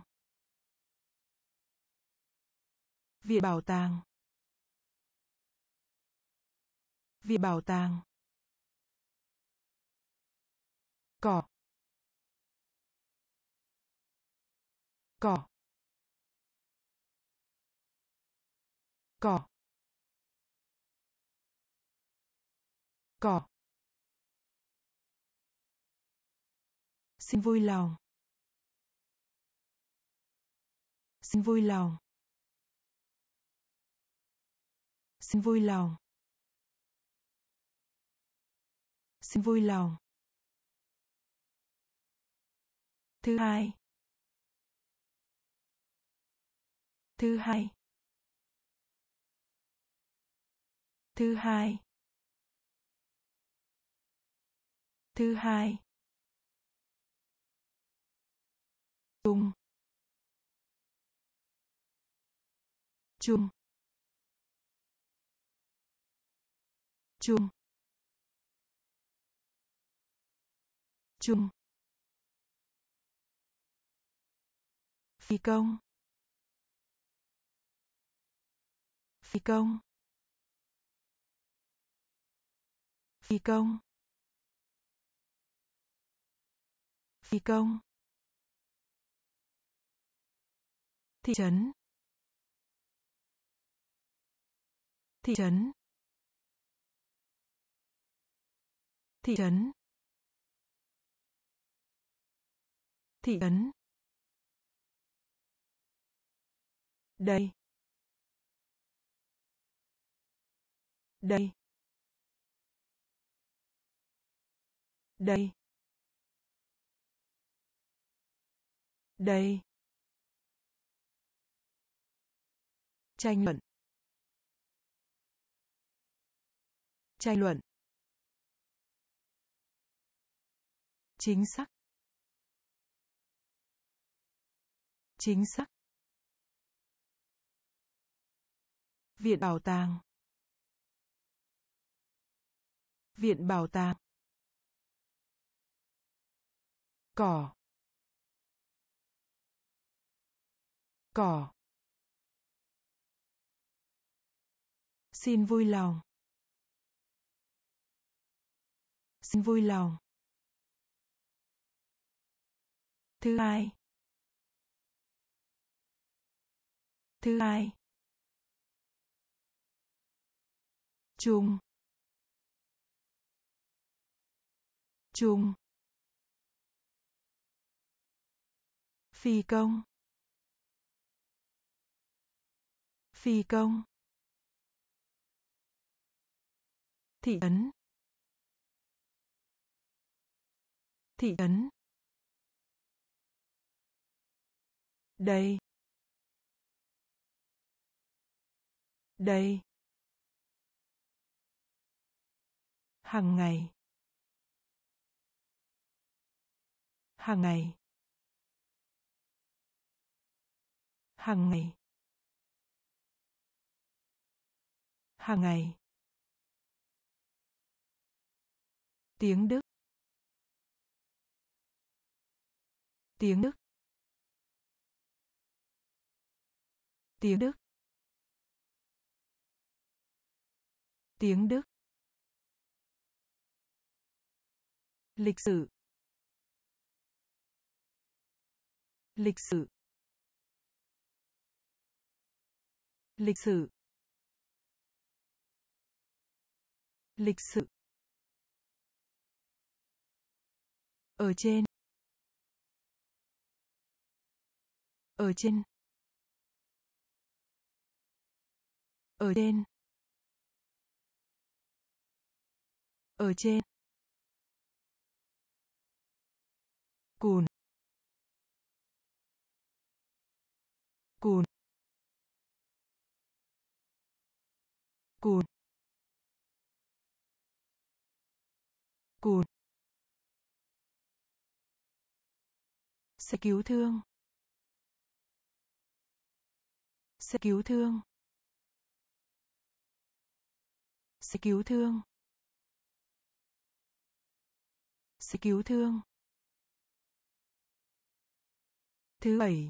viện bảo tàng, viện bảo tàng, cỏ, cỏ, cỏ, cỏ, xin vui lòng, xin vui lòng, xin vui lòng, xin vui lòng, thứ hai, thứ hai, thứ hai, thứ hai, chung, chung, chung, chung, phi công, phi công, phi công, phi công, thị trấn, thị trấn, thị trấn, thị trấn, đây, đây, đây, đây, tranh luận, tranh luận, chính xác, chính xác, viện bảo tàng, Viện bảo tàng. Cỏ. Cỏ. Xin vui lòng. Xin vui lòng. Thứ hai. Thứ hai. Chung. Chung. Phi công. Phi công. Thị trấn. Thị trấn. Đây. Đây. Hàng ngày. Hàng ngày. Hàng ngày. Hàng ngày. Tiếng Đức. Tiếng Đức. Tiếng Đức. Tiếng Đức. Lịch sử. Lịch sử. Lịch sử. Lịch sự. Ở trên. Ở trên. Ở trên. Ở trên. Cùn. Cùn. Cùn. Cùn. Xe cứu thương. Xe cứu thương. Xe cứu thương. Xe cứu thương. Thứ bảy.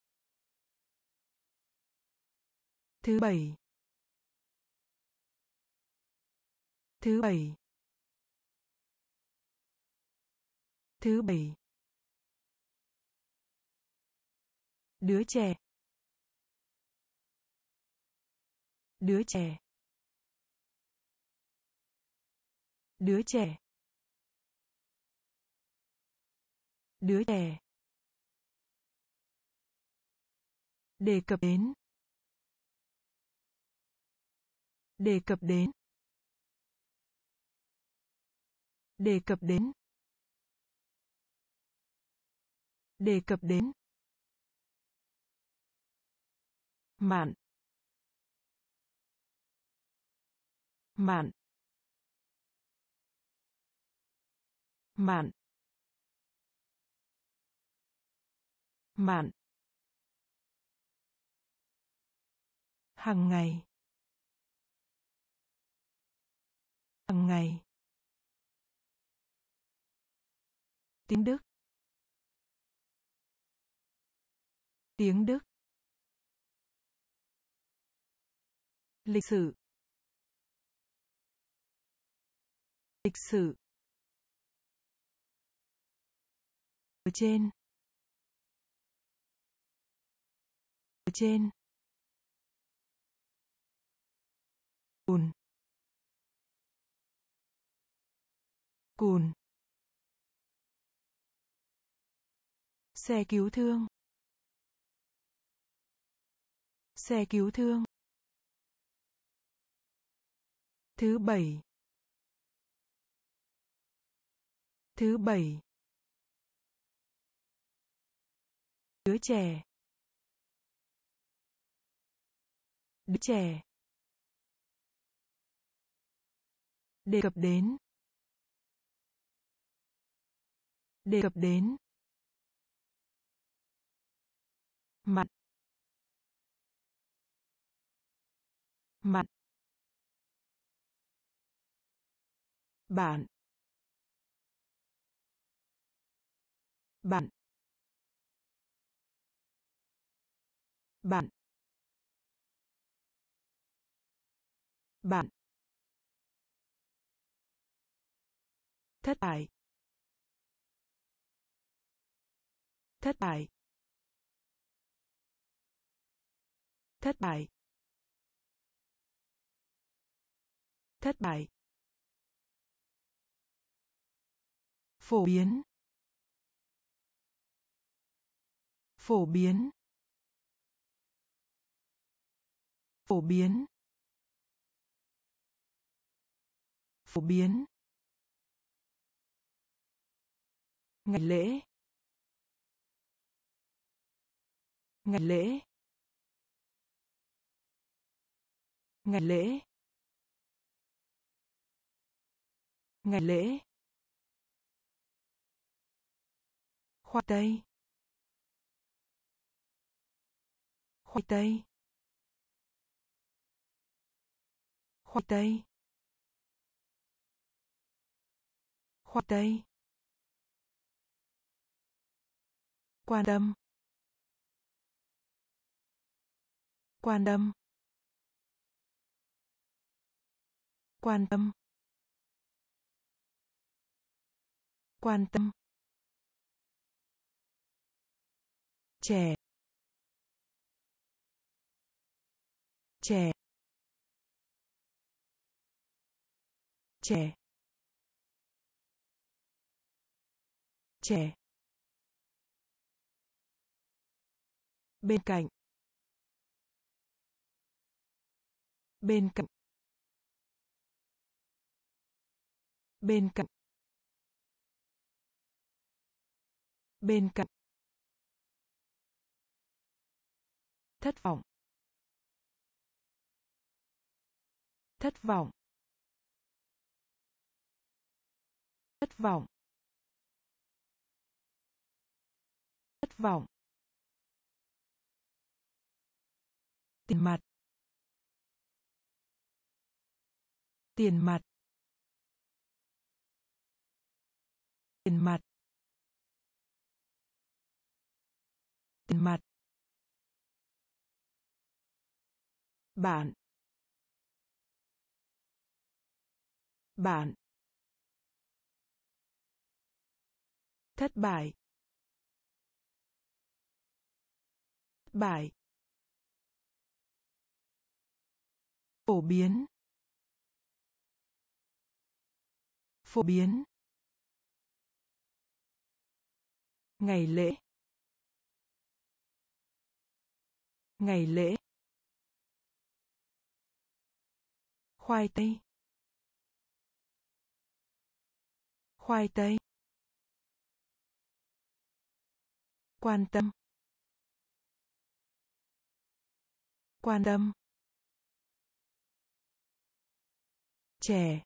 Thứ bảy. Thứ bảy. Thứ bảy. Đứa trẻ. Đứa trẻ. Đứa trẻ. Đứa trẻ. Đề cập đến. Đề cập đến. Đề cập đến. Đề cập đến. Mạn. Mạn. Mạn. Mạn. Hàng ngày. Hàng ngày. Tiếng Đức. Tiếng Đức. Lịch sử. Lịch sử. Ở trên. Ở trên. Cùn. Cùn. Xe cứu thương. Xe cứu thương. Thứ bảy. Thứ bảy. Đứa trẻ. Đứa trẻ. Đề cập đến. Đề cập đến. Mặn. Mặn. bạn bạn bạn bạn thất bại thất bại thất bại thất bại phổ biến phổ biến phổ biến phổ biến ngày lễ ngày lễ ngày lễ ngày lễ khoai tây khoai tây khoai tây khoai tây quan tâm quan tâm quan tâm quan tâm trẻ trẻ trẻ trẻ bên cạnh bên cạnh bên cạnh bên cạnh thất vọng thất vọng thất vọng thất vọng tiền mặt tiền mặt tiền mặt tiền mặt bạn bạn thất bại thất bại phổ biến phổ biến ngày lễ ngày lễ khoai tây khoai tây quan tâm quan tâm trẻ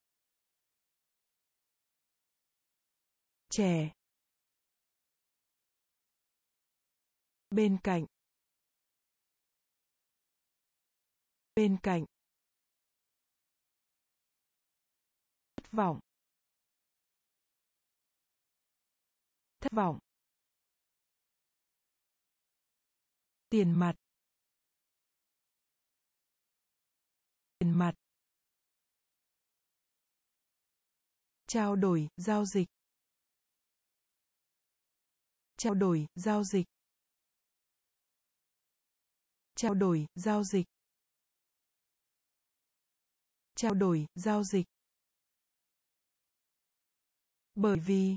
trẻ bên cạnh bên cạnh thất vọng thất vọng tiền mặt tiền mặt trao đổi giao dịch trao đổi giao dịch trao đổi giao dịch trao đổi giao dịch bởi vì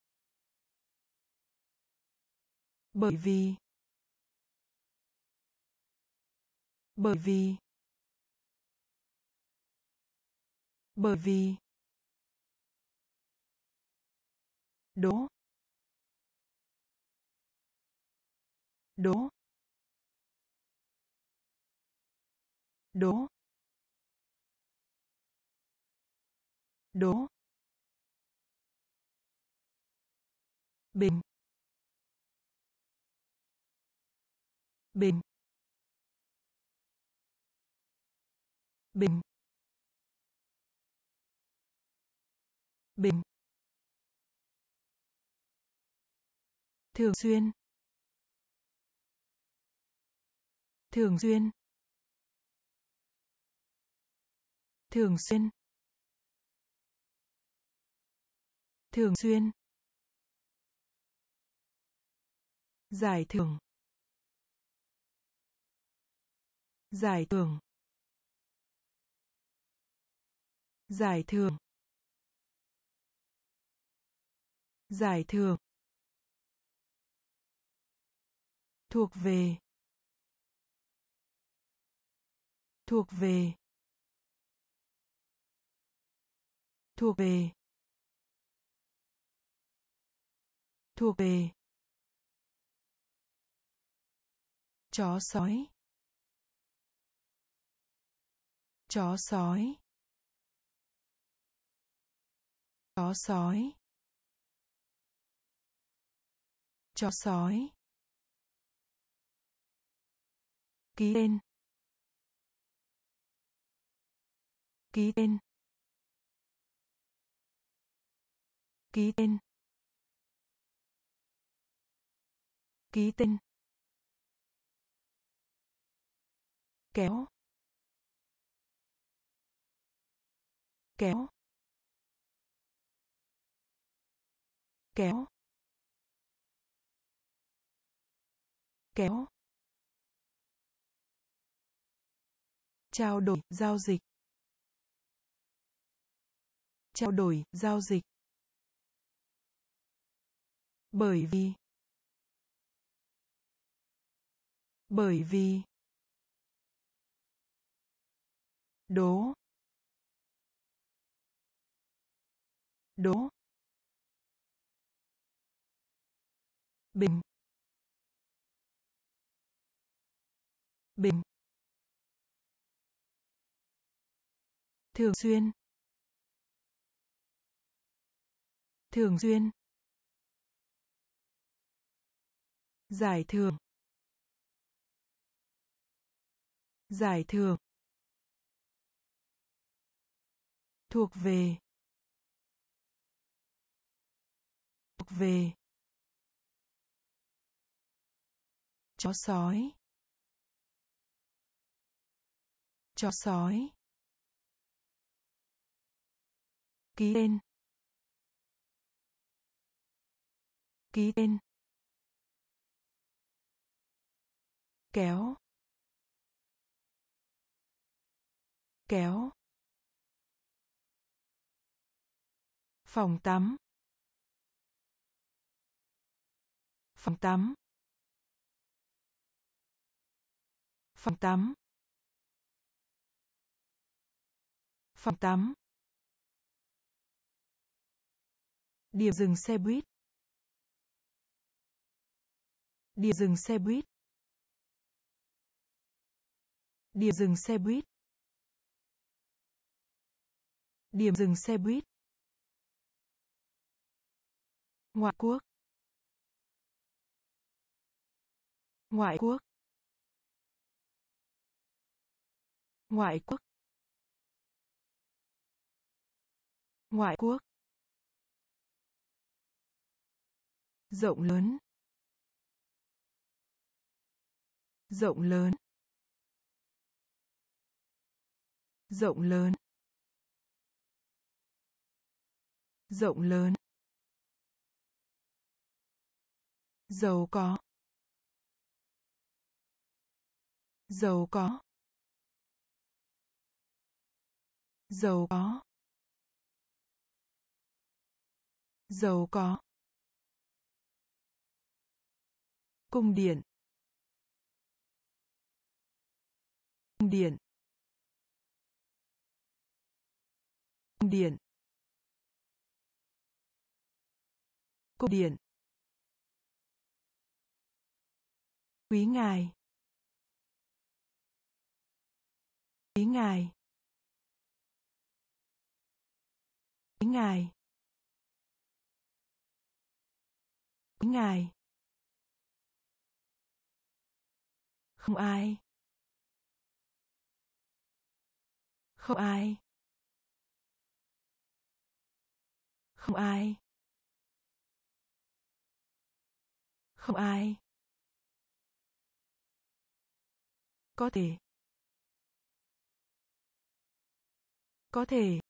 bởi vì bởi vì bởi vì đố đố đố đố bình bình bình bình, thường xuyên, thường xuyên, thường xuyên, thường xuyên, giải thưởng, giải thưởng, giải thưởng, giải thưởng, thuộc về, thuộc về, thuộc về, thuộc về, chó sói, chó sói, chó sói, chó sói, ký tên, ký tên, ký tên, ký tên, kéo, kéo, kéo, kéo, trao đổi, giao dịch, trao đổi, giao dịch, bởi vì, bởi vì, đố, đố, bình, bình, thường xuyên, thường xuyên, giải thưởng, giải thưởng, thuộc về, thuộc về, chó sói, chó sói, ký tên, ký tên, kéo, kéo, phòng tắm, phòng tắm, phòng tắm, phòng tắm, điểm dừng xe buýt, điểm dừng xe buýt, điểm dừng xe buýt, điểm dừng xe buýt, ngoại quốc, ngoại quốc, ngoại quốc, ngoại quốc, rộng lớn, rộng lớn, rộng lớn, rộng lớn, giàu có, giàu có, giàu có, giàu có, cung điện, cung điện, cung điện, cung điện, quý ngài, quý ngài, quý ngài, quý ngài, không ai, không ai, Không ai. Không ai. Có thể. Có thể.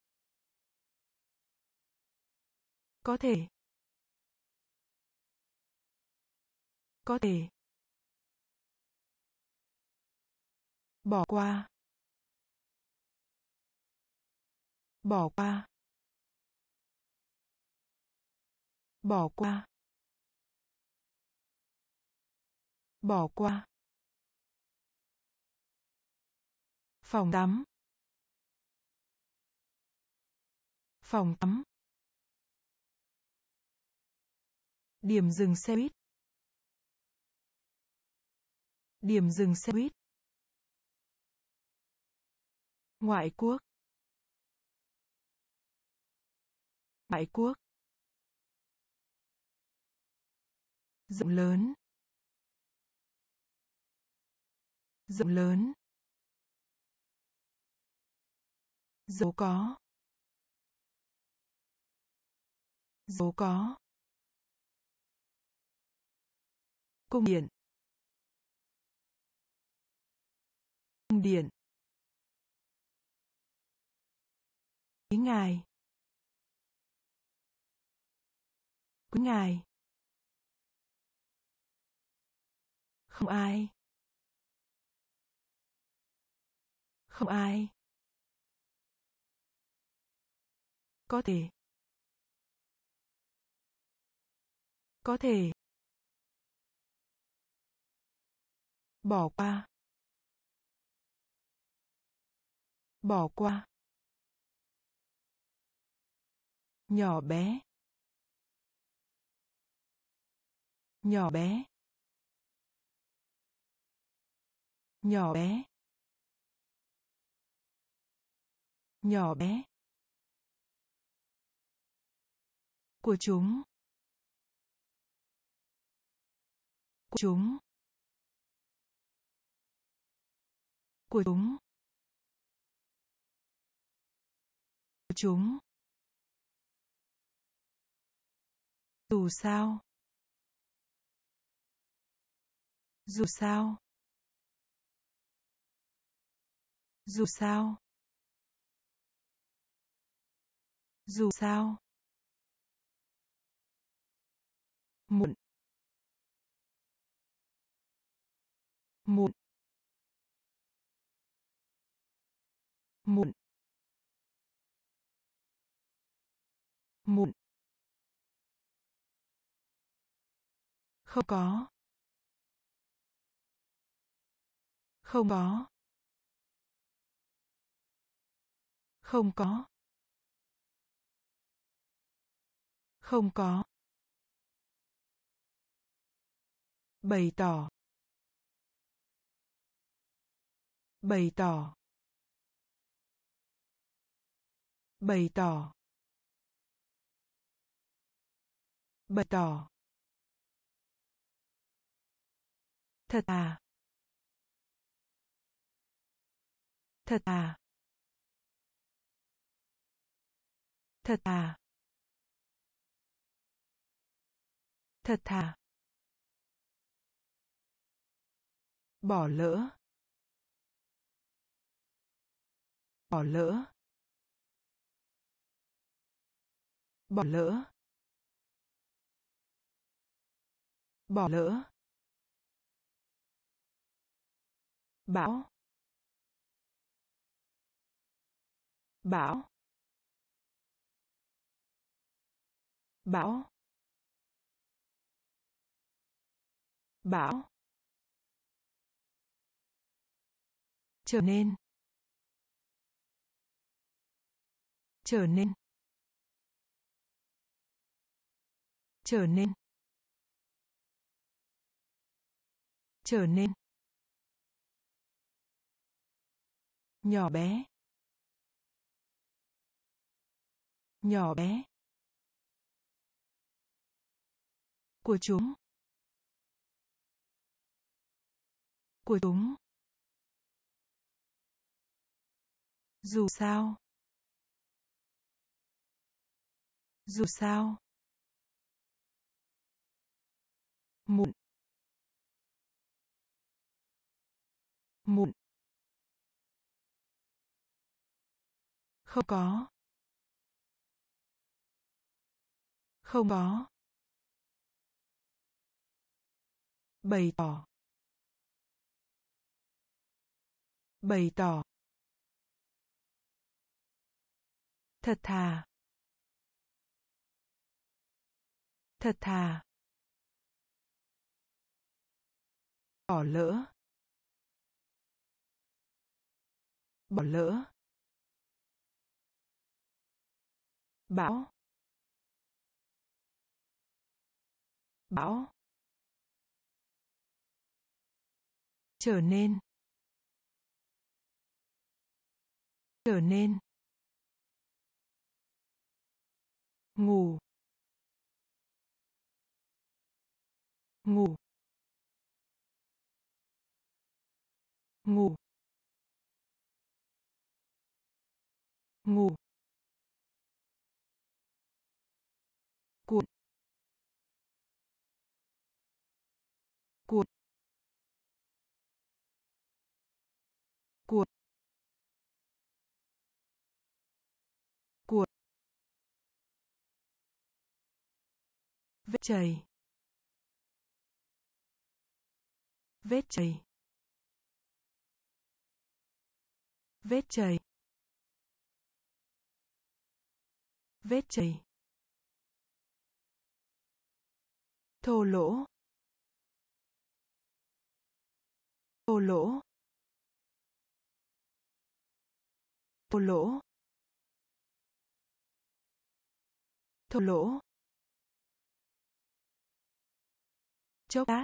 Có thể. Có thể. Bỏ qua. Bỏ qua. Bỏ qua. Bỏ qua. Phòng tắm. Phòng tắm. Điểm dừng xe buýt. Điểm dừng xe buýt. Ngoại quốc. Ngoại quốc. Rộng lớn. Rộng lớn. Giàu có. Giàu có. Cung điện. Cung điện. Quý ngài. Quý ngài. Không ai. Không ai. Có thể. Có thể. Bỏ qua. Bỏ qua. Nhỏ bé. Nhỏ bé. Nhỏ bé. Nhỏ bé. Của chúng. Của chúng. Của chúng. Của chúng. Dù sao. Dù sao. Dù sao. Dù sao. Muộn. Muộn. Muộn. Muộn. Không có. Không có. Không có. Không có. Bày tỏ. Bày tỏ. Bày tỏ. Bày tỏ. Thật à. Thật à. Thật à. Thật thà. Bỏ lỡ. Bỏ lỡ. Bỏ lỡ. Bỏ lỡ. Bão. Bão. Bão. Bão. Trở nên. Trở nên. Trở nên. Trở nên. Nhỏ bé. Nhỏ bé. Của chúng. Của chúng. Dù sao. Dù sao. Mụn. Mụn. Không có. Không có. Bày tỏ. Bày tỏ. Thật thà. Thật thà. Bỏ lỡ. Bỏ lỡ. Bão. Bão. Trở nên. Trở nên. Ngủ. Ngủ. Ngủ. Ngủ. Cuộn. Cuộn. Cuộn. Cuộn. Vết chày. Vết chày. Vết chày. Vết chày. Thô lỗ. Thô lỗ. Thô lỗ. Thô lỗ. Chốc lát.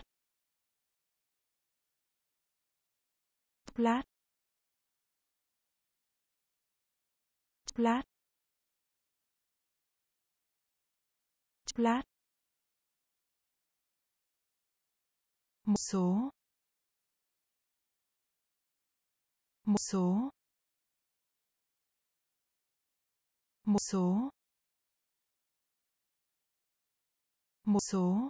Chốc lát. Chốc lát. Chốc lát. Một số. Một số. Một số. Một số.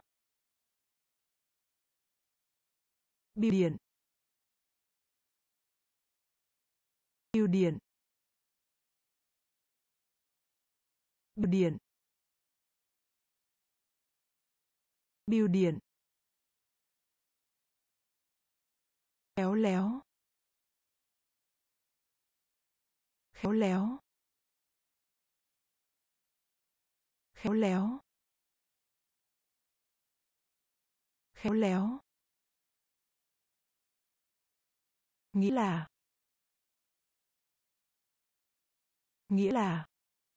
Bưu điện. Bưu điện. Bưu điện. Bưu điện. Khéo léo. Khéo léo. Khéo léo. Khéo léo. Nghĩ là. Nghĩa là.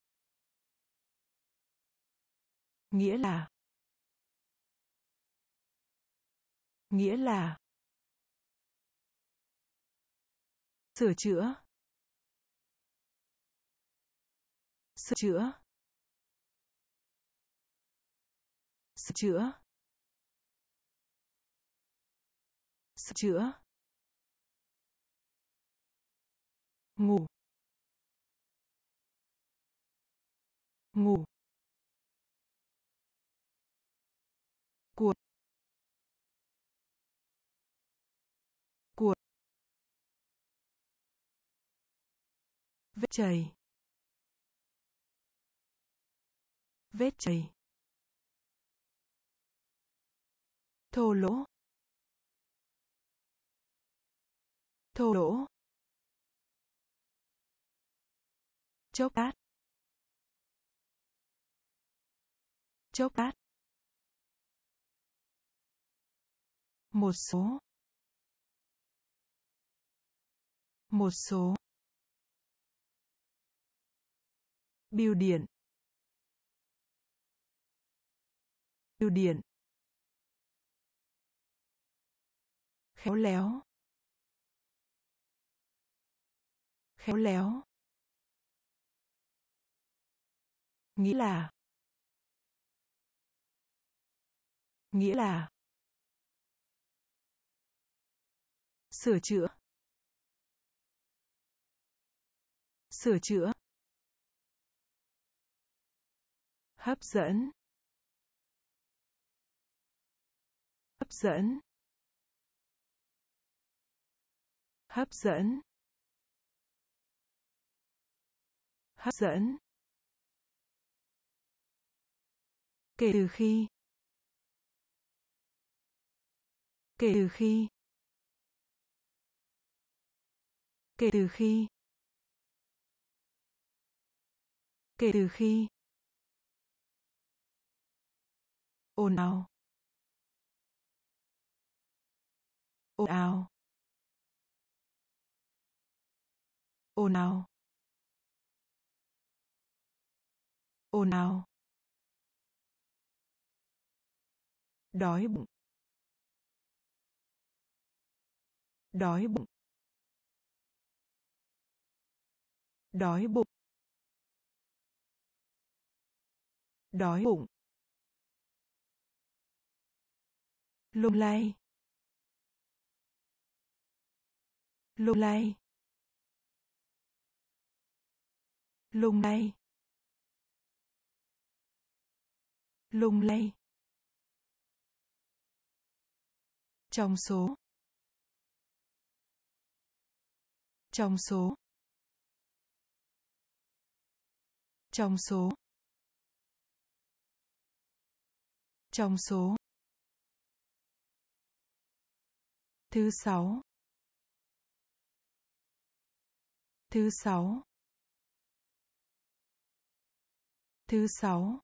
Nghĩa là. Nghĩa là. Sửa chữa. Sửa chữa. Sửa chữa. Sửa chữa. Ngủ. Ngủ. Cuộn. Cuộn. Vết chày. Vết chày. Thô lỗ. Thô lỗ. Chốc lát. Chốc lát. Một số. Một số. Bưu điện. Bưu điện. Khéo léo. Khéo léo. Nghĩ là. Nghĩa là. Sửa chữa. Sửa chữa. hấp dẫn, hấp dẫn, hấp dẫn, hấp dẫn. Kể từ khi, kể từ khi, kể từ khi, kể từ khi. Ồn ào, ồn ào, ồn ào, ồn ào. Đói bụng, đói bụng, đói bụng, đói bụng. Lung lay, lung lay, lung lay, lung lay. Trong số, trong số, trong số, trong số. Thứ sáu, thứ sáu, thứ sáu,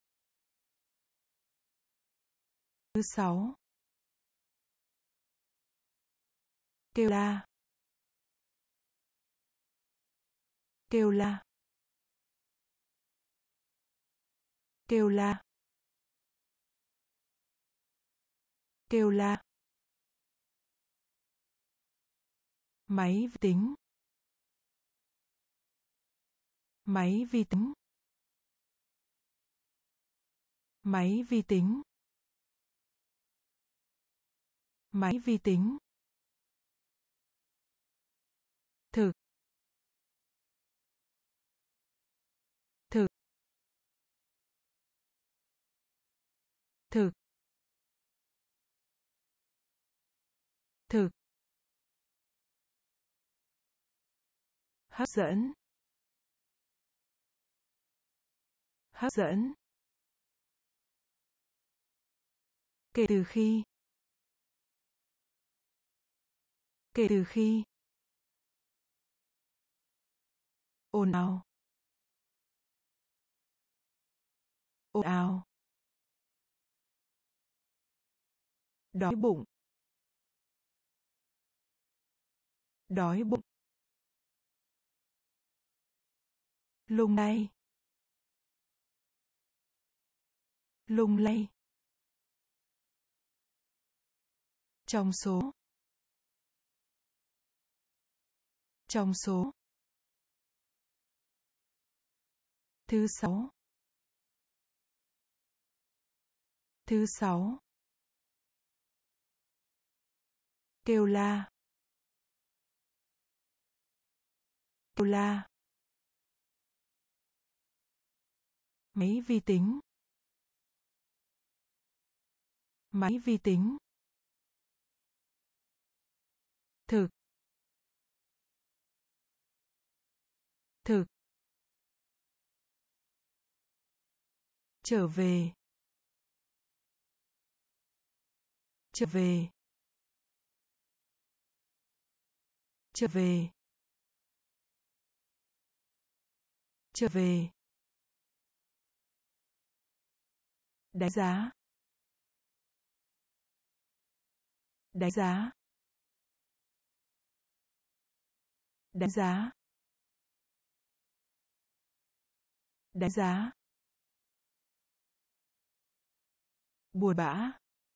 thứ sáu. Kêu la, kêu la, kêu la, kêu la. Máy vi tính, máy vi tính, máy vi tính, máy vi tính. Thực, thực, thực, thực. Hấp dẫn, hấp dẫn. Kể từ khi, kể từ khi. Ồn ào, ồn ào. Đói bụng, đói bụng. Lung lay, lung lay. Trong số, trong số. Thứ sáu, thứ sáu. Kêu la, kêu la. Máy vi tính, máy vi tính. Thực, thực. Trở về, trở về, trở về, trở về. Đánh giá, đánh giá, đánh giá, đánh giá. Buồn bã,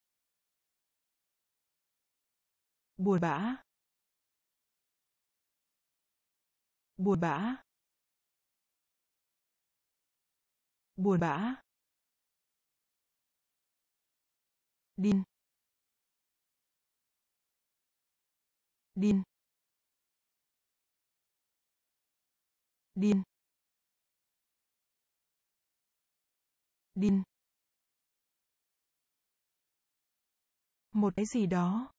buồn bã, buồn bã, buồn bã. Điên, điên, điên. Din. Một cái gì đó.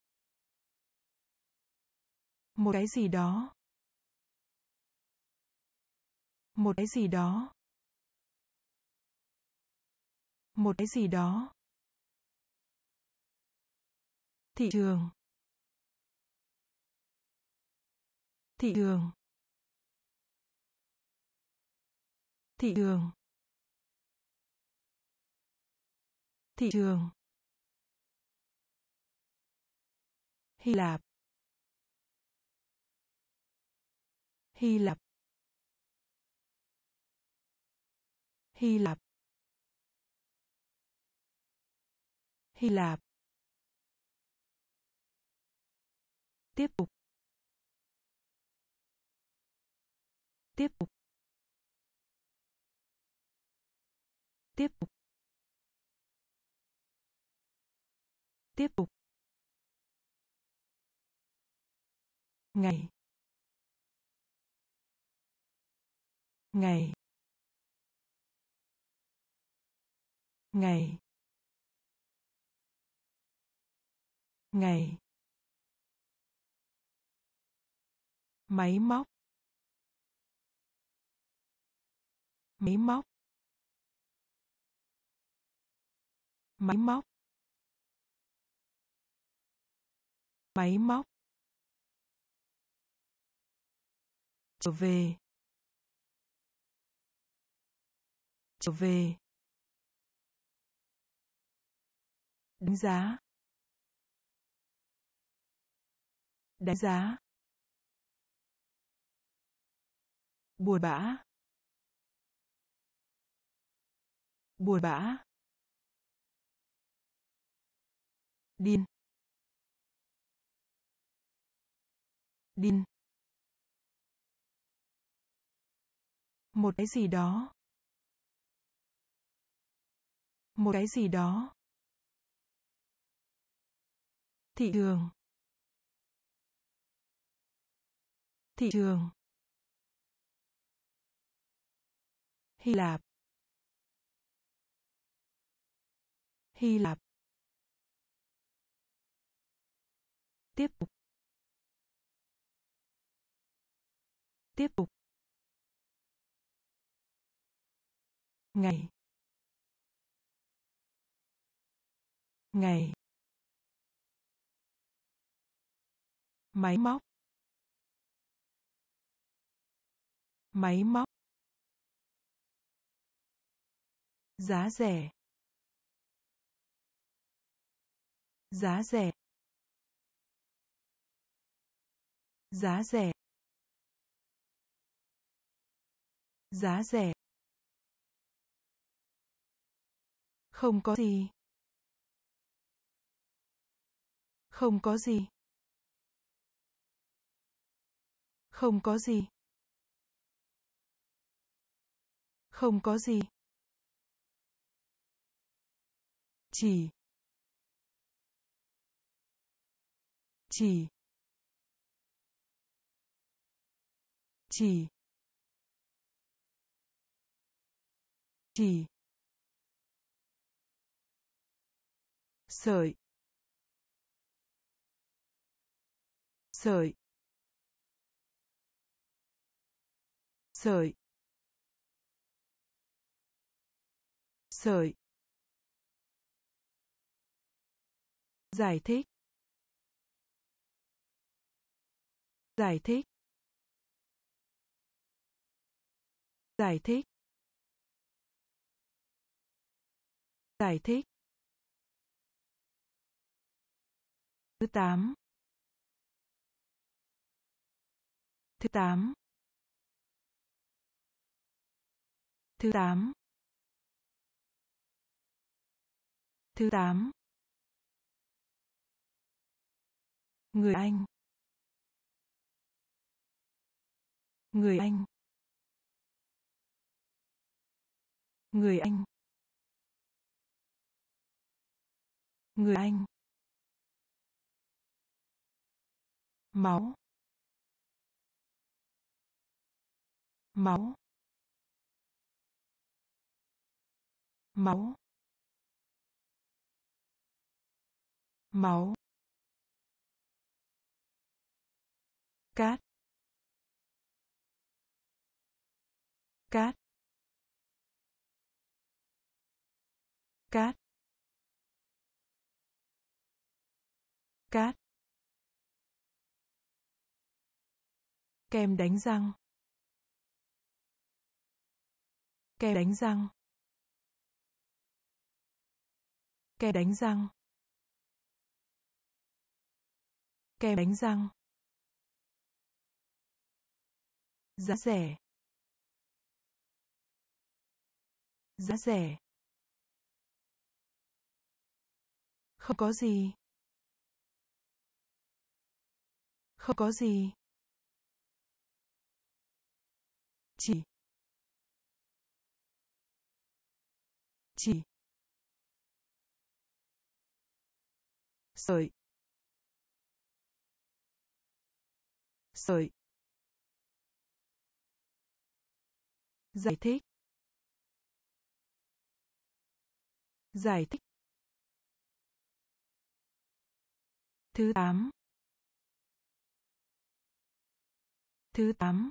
Một cái gì đó. Một cái gì đó. Một cái gì đó. Thị trường. Thị trường. Thị trường. Thị trường. Hy Lạp. Hy Lạp. Hy Lạp. Hy Lạp. Tiếp tục. Tiếp tục. Tiếp tục. Tiếp tục. Ngày. Ngày. Ngày. Ngày. Máy móc. Máy móc. Máy móc. Máy móc. Trở về. Trở về. Đánh giá. Đánh giá. Buồn bã. Buồn bã. Điên. Điên. Một cái gì đó. Một cái gì đó. Thị trường. Thị trường. Hy Lạp. Hy Lạp. Tiếp tục. Tiếp tục. Ngày. Ngày. Máy móc. Máy móc. Giá rẻ. Giá rẻ. Giá rẻ. Giá rẻ. Không có gì. Không có gì. Không có gì. Không có gì. Chỉ. Chỉ. Chỉ. Chỉ. Sợi. Sợi. Sợi. Sợi. Giải thích. Giải thích. Giải thích. Giải thích. Thứ tám. Thứ tám. Thứ tám. Thứ tám. Người Anh. Người Anh. Người Anh. Người Anh. Máu. Máu. máu, máu, cát, cát, cát, cát, kem đánh răng, kem đánh răng, kem đánh răng, kem đánh răng, giá rẻ, giá rẻ, không có gì, không có gì, chỉ, chỉ, sợi, sợi, giải thích, giải thích, thứ tám, thứ tám,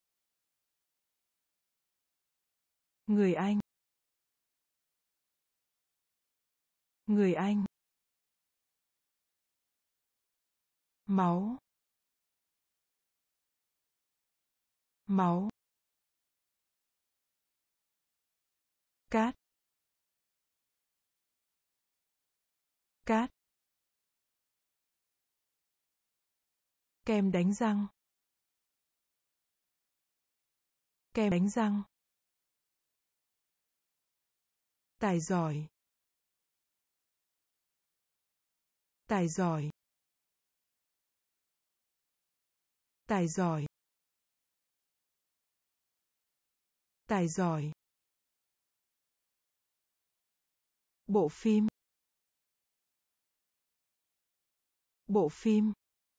người Anh, người Anh, máu, máu, cát, cát, kem đánh răng, kem đánh răng, tài giỏi, tài giỏi, tài giỏi, tài giỏi, bộ phim, bộ phim,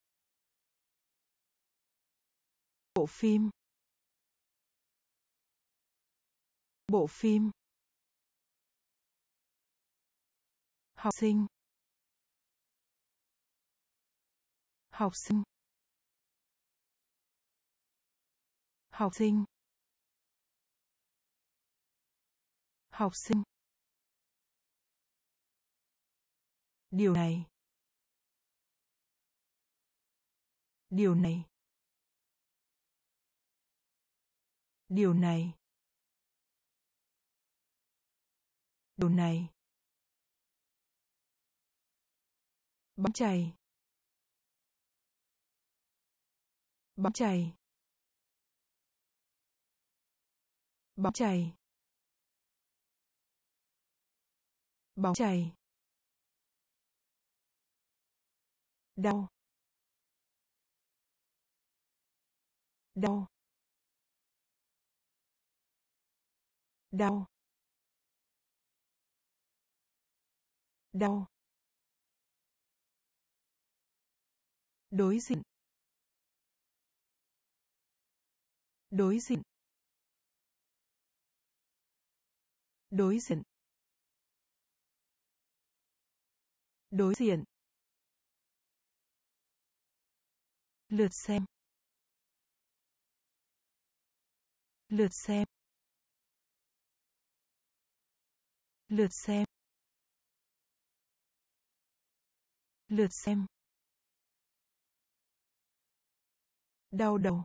bộ phim, bộ phim, học sinh, học sinh, học sinh, học sinh, điều này, điều này, điều này, điều này, bóng chày, bóng chày, bóng chày, bóng chày, đau, đau, đau, đau, đối diện, đối diện, đối diện, đối diện, lượt xem, lượt xem, lượt xem, lượt xem, đau đầu,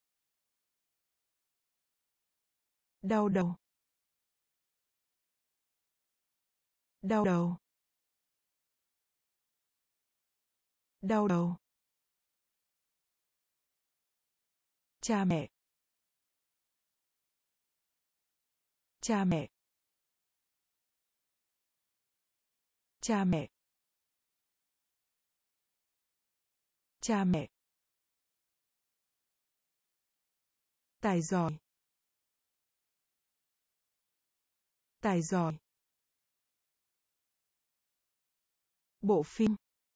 đau đầu, đau đầu, đau đầu, cha mẹ, cha mẹ, cha mẹ, cha mẹ, tài giỏi, tài giỏi, bộ phim,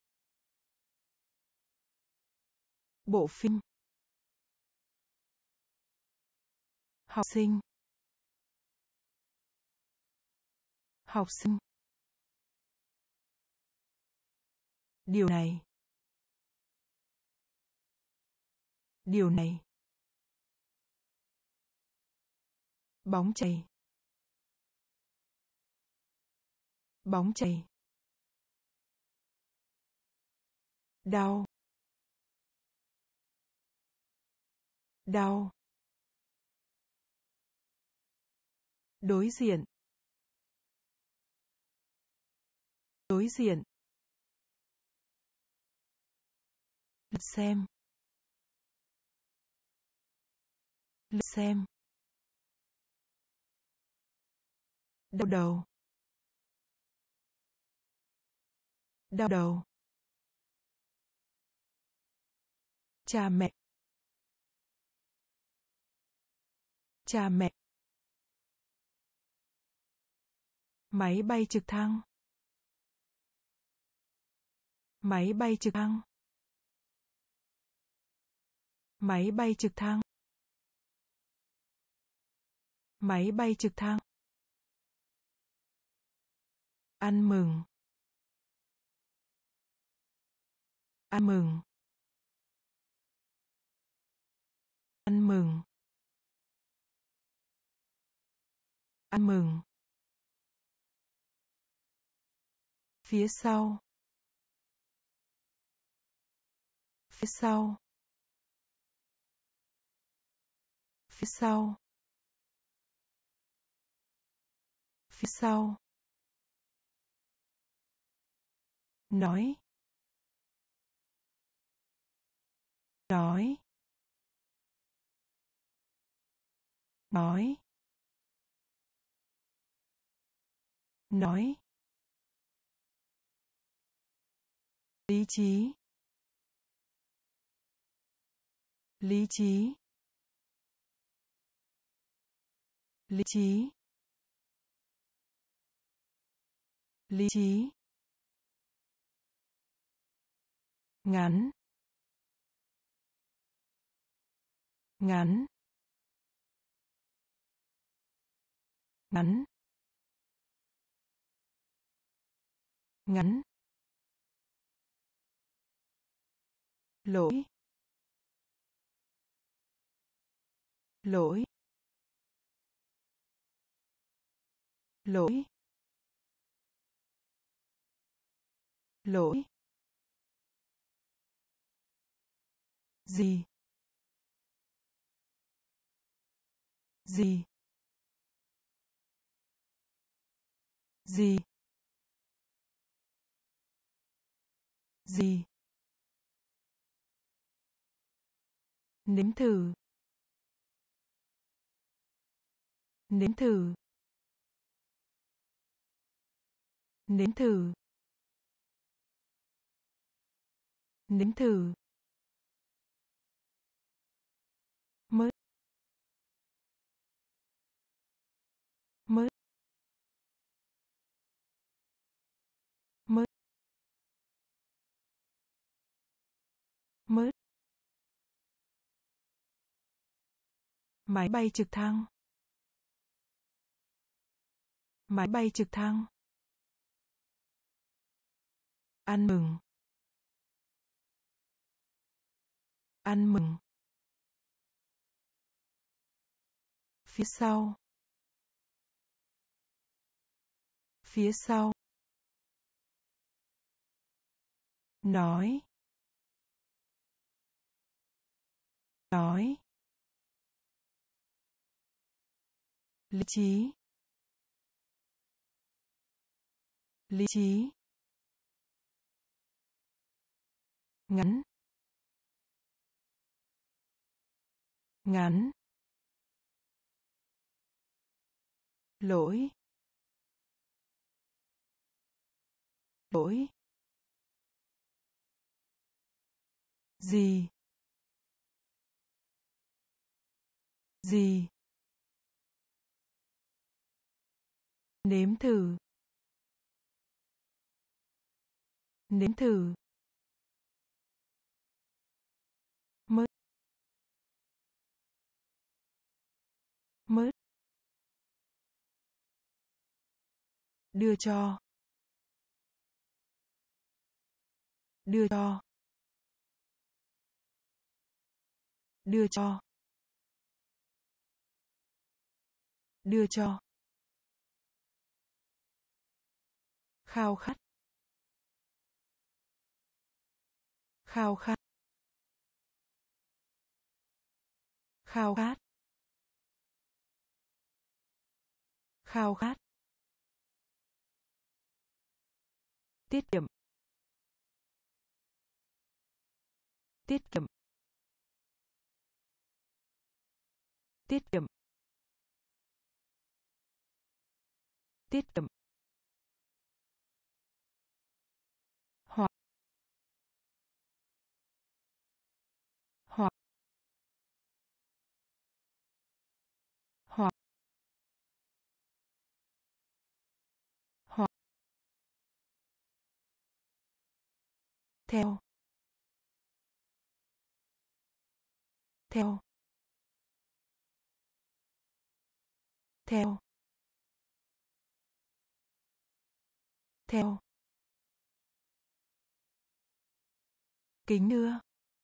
bộ phim, học sinh, Học sinh. Điều này. Điều này. Bóng chày. Bóng chày. Đau. Đau. Đối diện. Đối diện. Lật xem. Lật xem. Đau đầu. Đau đầu. Cha mẹ. Cha mẹ. Máy bay trực thăng. Máy bay trực thăng. Máy bay trực thăng. Máy bay trực thăng. Ăn mừng. Ăn mừng. Ăn mừng. Ăn mừng. Phía sau. Phía sau. Phía sau. Phía sau. Nói. Nói. Nói. Nói. Lý trí. Lý trí. Lý trí. Lý trí. Ngắn. Ngắn. Ngắn. Ngắn. Lỗi. Lỗi. Lỗi. Lỗi. Gì. Gì. Gì. Gì. Nếm thử. Nếm thử. Nếm thử. Nếm thử. Mới. Mới. Mới. Mới. Máy bay trực thăng. Máy bay trực thăng. Ăn mừng. Ăn mừng. Phía sau. Phía sau. Nói. Nói. Lý trí. Lý trí. Ngắn. Ngắn. Lỗi. Lỗi. Gì. Gì. Nếm thử. Nếm thử. Mới. Mới. Đưa cho. Đưa cho. Đưa cho. Đưa cho. Khao khát. Khao khát. Khao khát. Khao khát. Tiết kiệm. Tiết kiệm. Tiết kiệm. Tiết kiệm. Hoặc. Hoặc. Hoặc. Hoặc. Theo. Theo. Theo. Theo. Kính đưa.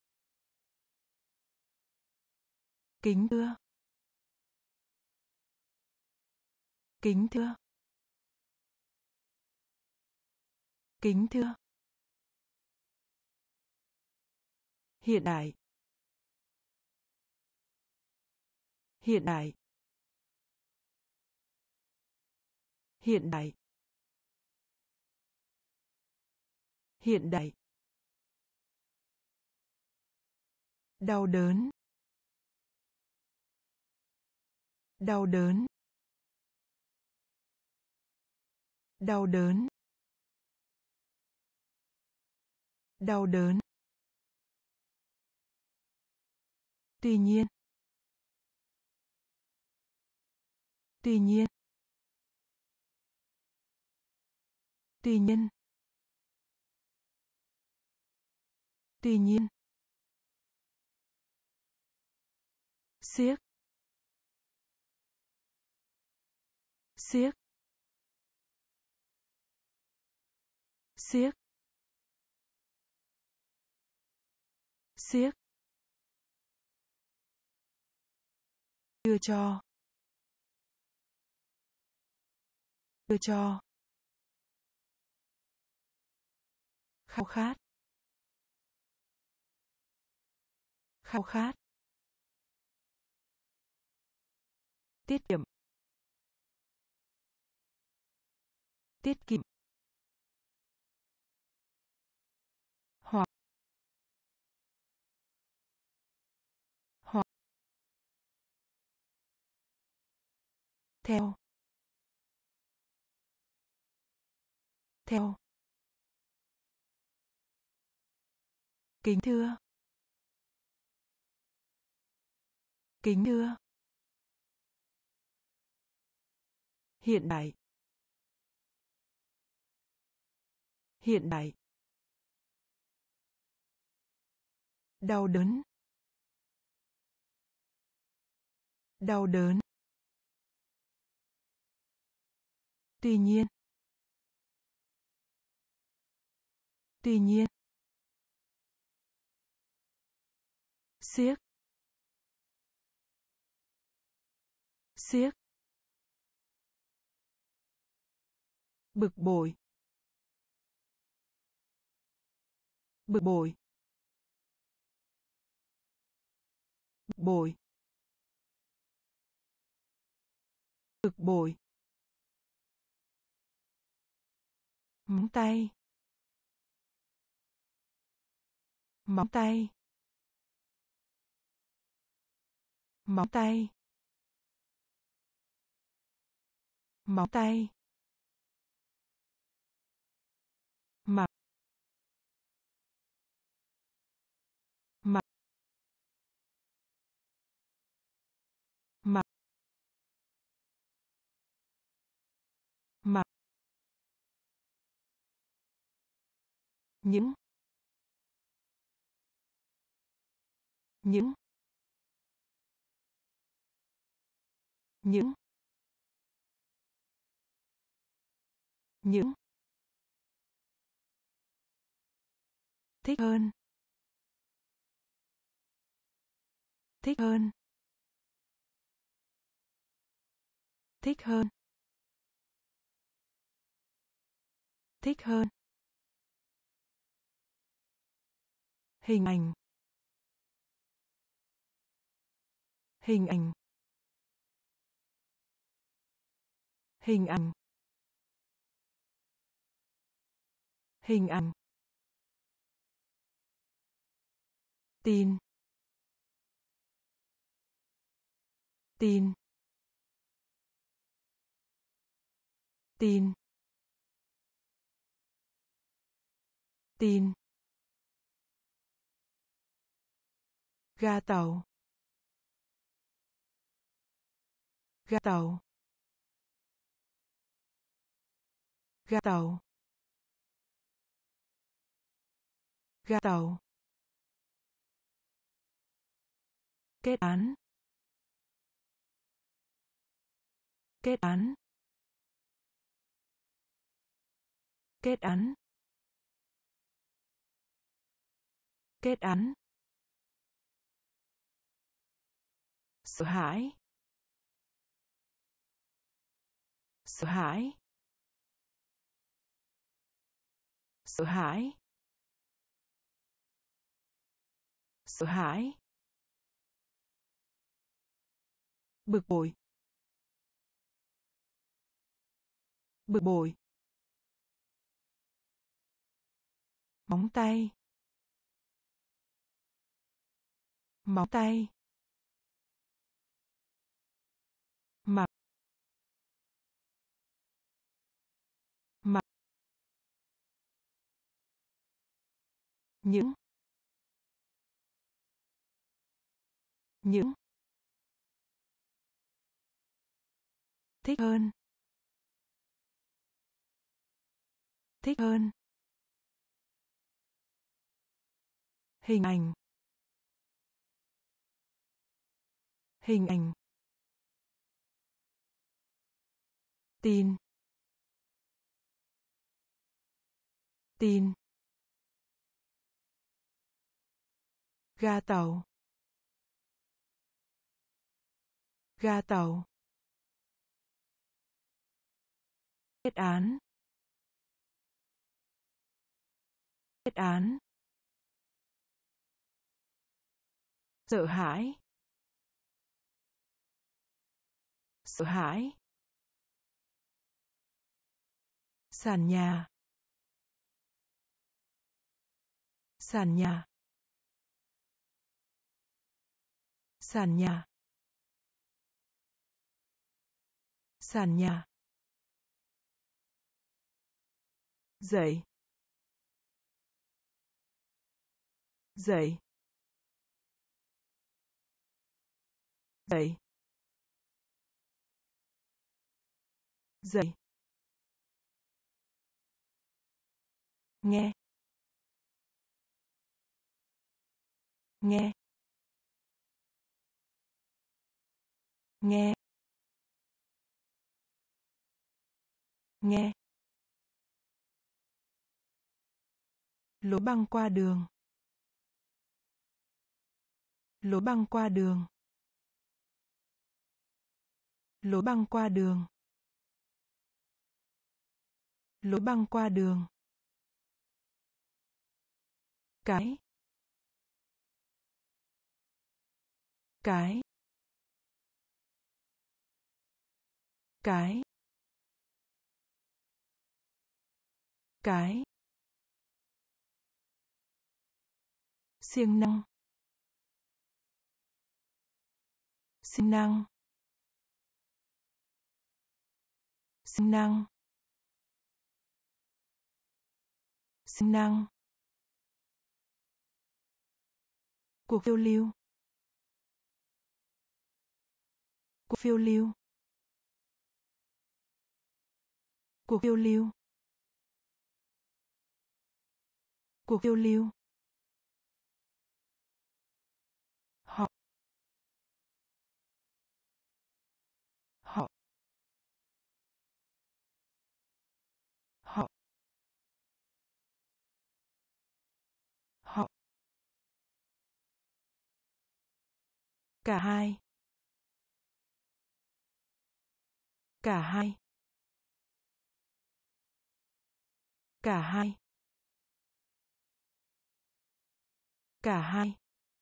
Kính đưa. Kính thưa. Kính thưa. Hiện đại. Hiện đại. Hiện đại. Hiện đại. Đau đớn. Đau đớn. Đau đớn. Đau đớn. Tuy nhiên. Tuy nhiên. Tuy nhiên. Tuy nhiên. Xiếc. Xiếc. Xiếc. Xiếc. Đưa cho. Đưa cho. Khao khát. Khao khát. Tiết kiệm. Tiết kiệm. Hoặc. Hoặc. Theo. Theo. Kính thưa. Kính thưa. Hiện đại. Hiện đại. Đau đớn. Đau đớn. Tuy nhiên. Tuy nhiên. Xiếc. Xiếc. Bực bội. Bực bội. Bực bội. Bực bội. Móng tay. Móng tay. Móng tay. Móng tay. Mặt. Mặt. Mặt. Mặt. Những. Những. Những. Những. Thích hơn. Thích hơn. Thích hơn. Thích hơn. Hình ảnh. Hình ảnh. Hình ảnh. Hình ảnh. Tin. Tin. Tin. Tin. Ga tàu. Ga tàu. Ga tàu. Ga tàu. Kết án. Kết án. Kết án. Kết án. Sợ hãi. Sợ hãi. Sợ hãi. Sợ hãi. Bực bội. Bực bội. Móng tay. Móng tay. Mặc. Mặc. Những. Những. Thích hơn. Thích hơn. Hình ảnh. Hình ảnh. Tin. Tin. Ga tàu. Ga tàu. Kết án. Kết án. Sợ hãi. Sợ hãi. Sàn nhà. Sàn nhà. Sàn nhà. Sàn nhà. Dậy. Dậy. Dậy. Dậy. Nghe. Nghe. Nghe. Nghe. Lối băng qua đường. Lối băng qua đường. Lối băng qua đường. Lối băng qua đường. Cái. Cái. Cái. Cái. Siêng năng. Siêng năng. Siêng năng. Siêng năng. Cuộc phiêu lưu. Cuộc phiêu lưu. Cuộc phiêu lưu. Cuộc phiêu lưu. Họ. Họ. Cả hai. Cả hai. Cả hai. Cả hai.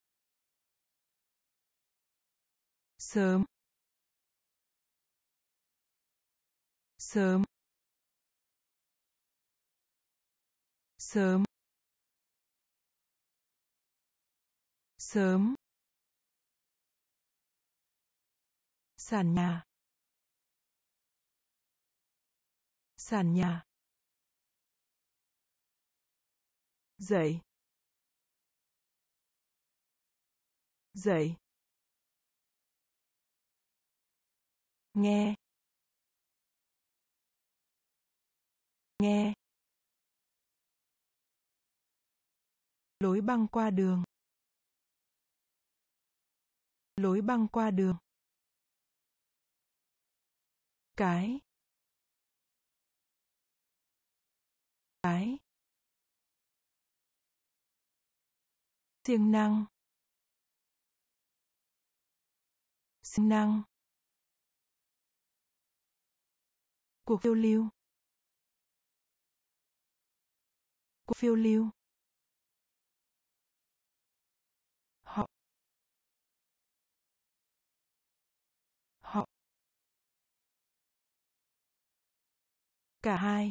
Sớm. Sớm. Sớm. Sớm. Sàn nhà. Sàn nhà. Dậy. Dậy. Nghe. Nghe. Lối băng qua đường. Lối băng qua đường. Cái. Cái. Siêng năng. Siêng năng. Cuộc phiêu lưu. Cuộc phiêu lưu. Họ. Họ. Cả hai.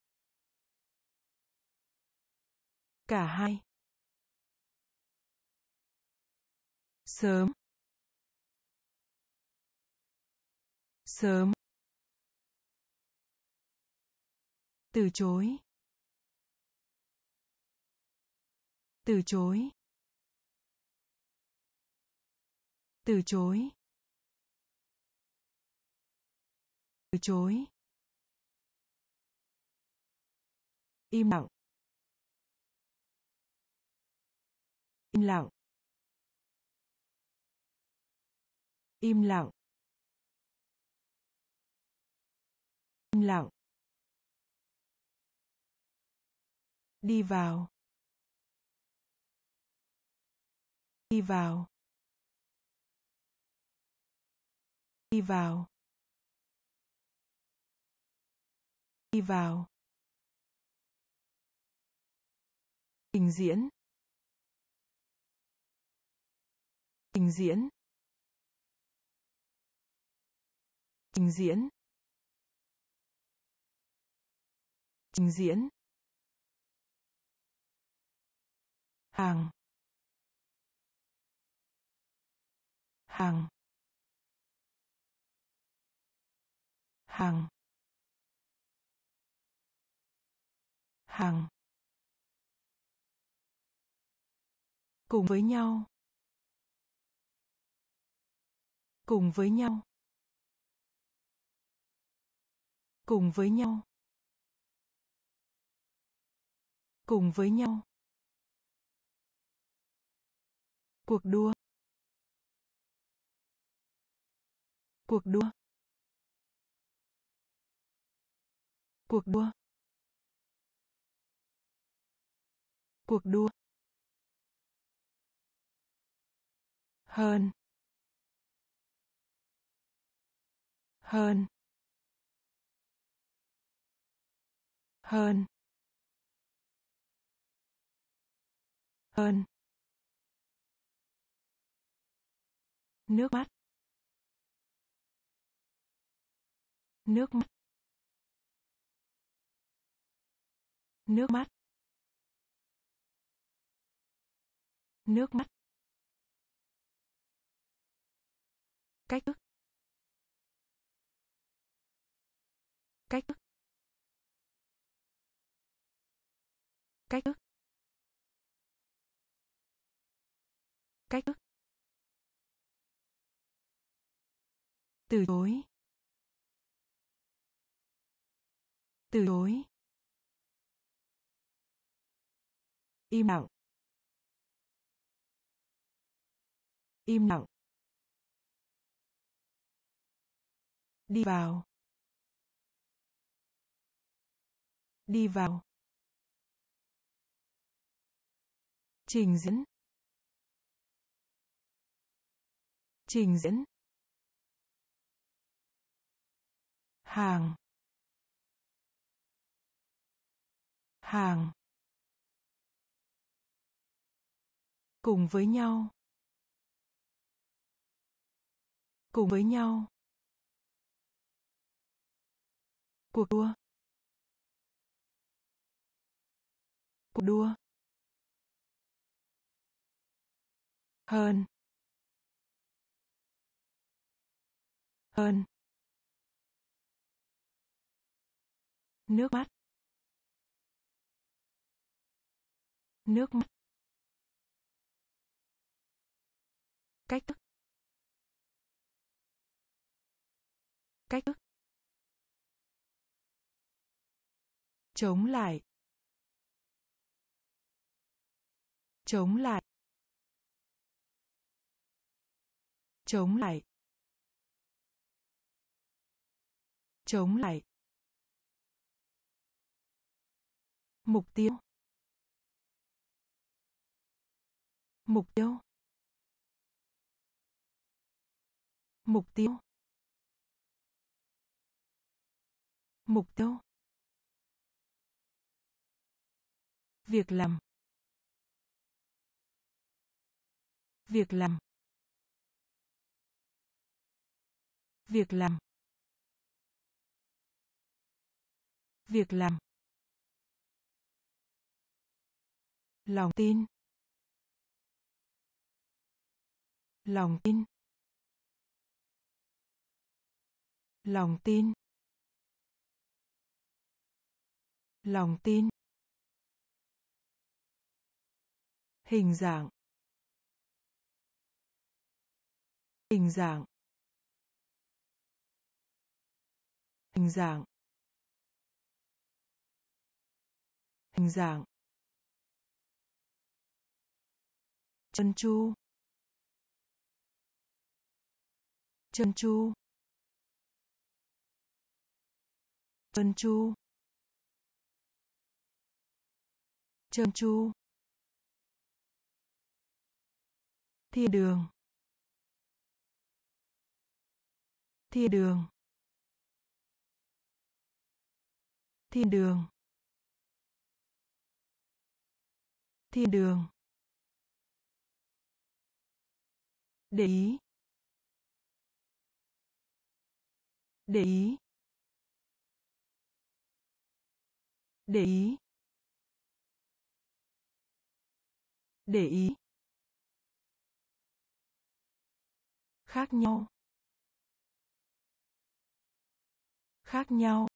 Cả hai. Sớm. Sớm. Từ chối. Từ chối. Từ chối. Từ chối. Im lặng. Im lặng. Im lặng. Im lặng. Đi vào. Đi vào. Đi vào. Đi vào. Trình diễn. Trình diễn. Trình diễn. Trình diễn. Hàng. Hàng. Hàng. Hàng. Cùng với nhau. Cùng với nhau. Cùng với nhau. Cùng với nhau. Cuộc đua. Cuộc đua. Cuộc đua. Cuộc đua. Hơn. Hơn. Hơn. Hơn. Nước mắt. Nước mắt. Nước mắt. Nước mắt. Cách thức. Cách thức. Cách thức. Cách thức. Từ chối. Từ chối. Im lặng. Im lặng. Đi vào. Đi vào. Trình diễn. trình diễn, hàng, hàng, cùng với nhau, cùng với nhau, cuộc đua, cuộc đua, hơn, hơn, nước mắt, nước mắt, cách thức, cách thức, chống lại, chống lại, chống lại, chống lại, mục tiêu, mục tiêu, mục tiêu, mục tiêu, việc làm, việc làm, việc làm, việc làm, lòng tin, lòng tin, lòng tin, lòng tin, hình dạng, hình dạng, hình dạng, hình dạng, trơn tru, trơn tru, trơn tru, trơn tru, thiên đường, thiên đường, thiên đường, thiên đường, để ý, để ý, để ý, để ý, khác nhau, khác nhau,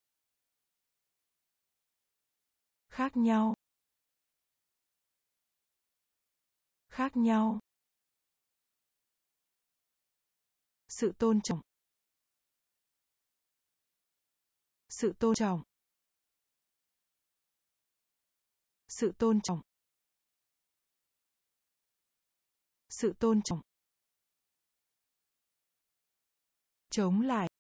khác nhau, khác nhau, sự tôn trọng, sự tôn trọng, sự tôn trọng, sự tôn trọng, chống lại,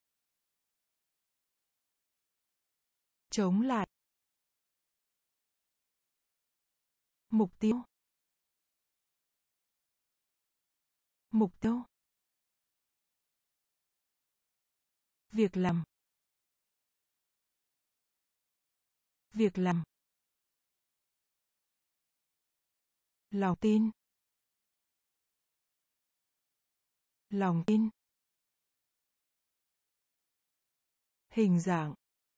chống lại, mục tiêu, mục tiêu, việc làm, việc làm, lòng tin, lòng tin, hình dạng,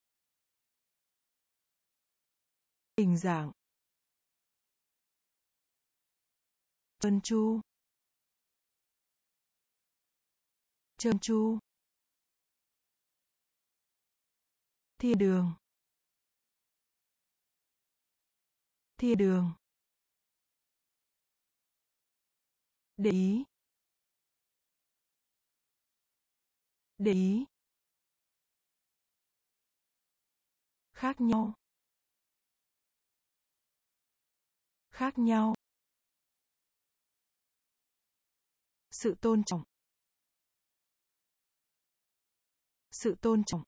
hình dạng, trơn tru, trơn tru, thiên đường, thiên đường, để ý, để ý, khác nhau, khác nhau, sự tôn trọng, sự tôn trọng,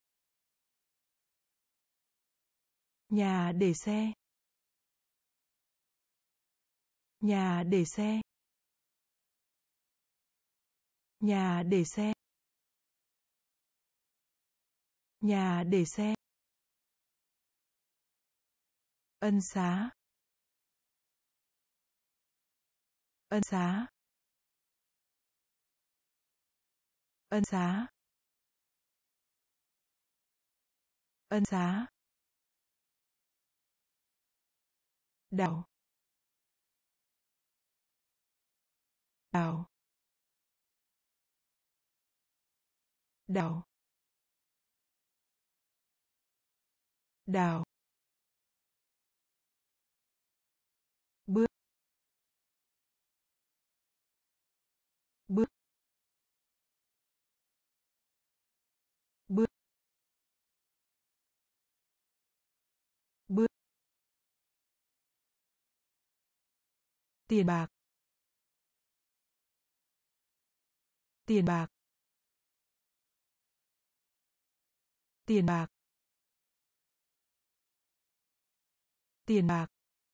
nhà để xe, nhà để xe, Nhà để xe. Nhà để xe. Ân xá. Ân xá. Ân xá. Ân xá. Đảo. Đảo. Đảo. Đảo. Bước. Bước. Bước. Bước. Tiền bạc. Tiền bạc. Tiền bạc. Tiền bạc.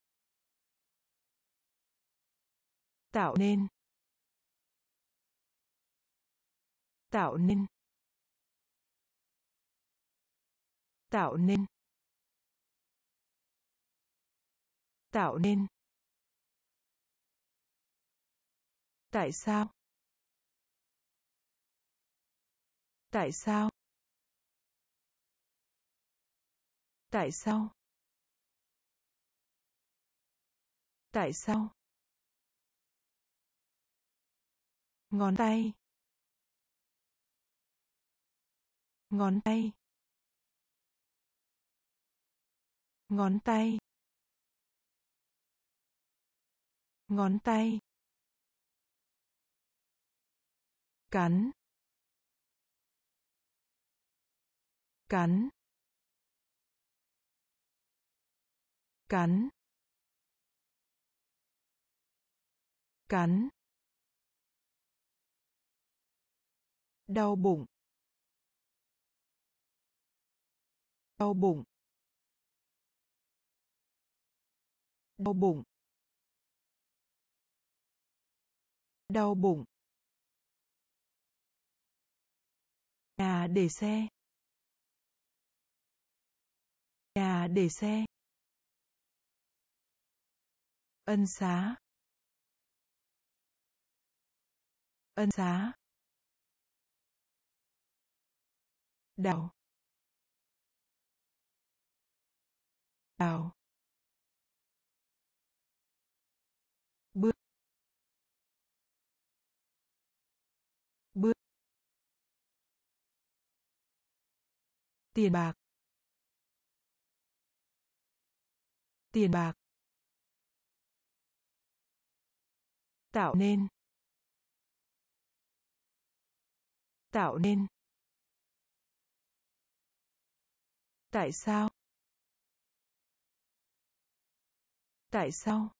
Tạo nên. Tạo nên. Tạo nên. Tạo nên. Tại sao? Tại sao? Tại sao? Tại sao? Ngón tay. Ngón tay. Ngón tay. Ngón tay. Cắn. Cắn. Cắn. Cắn. Đau bụng. Đau bụng. Đau bụng. Đau bụng. Nhà để xe. Nhà để xe. Ân xá. Ân xá. Đảo. Đảo. Bước. Bước. Tiền bạc. Tiền bạc. Tạo nên. Tạo nên. Tại sao? Tại sao?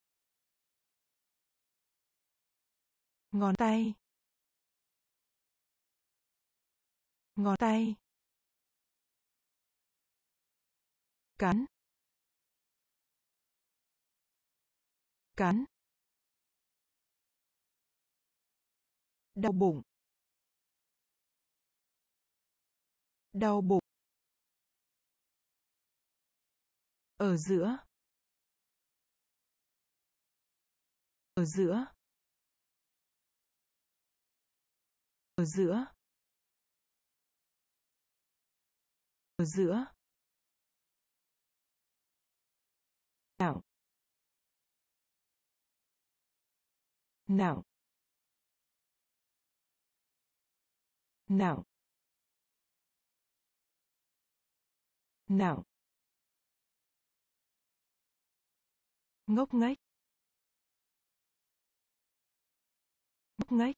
Ngón tay. Ngón tay. Cắn. Cắn. Đau bụng. Đau bụng. Ở giữa. Ở giữa. Ở giữa. Ở giữa. Nặng. Nặng. Nặng. Nặng. Ngốc nghếch. Ngốc nghếch.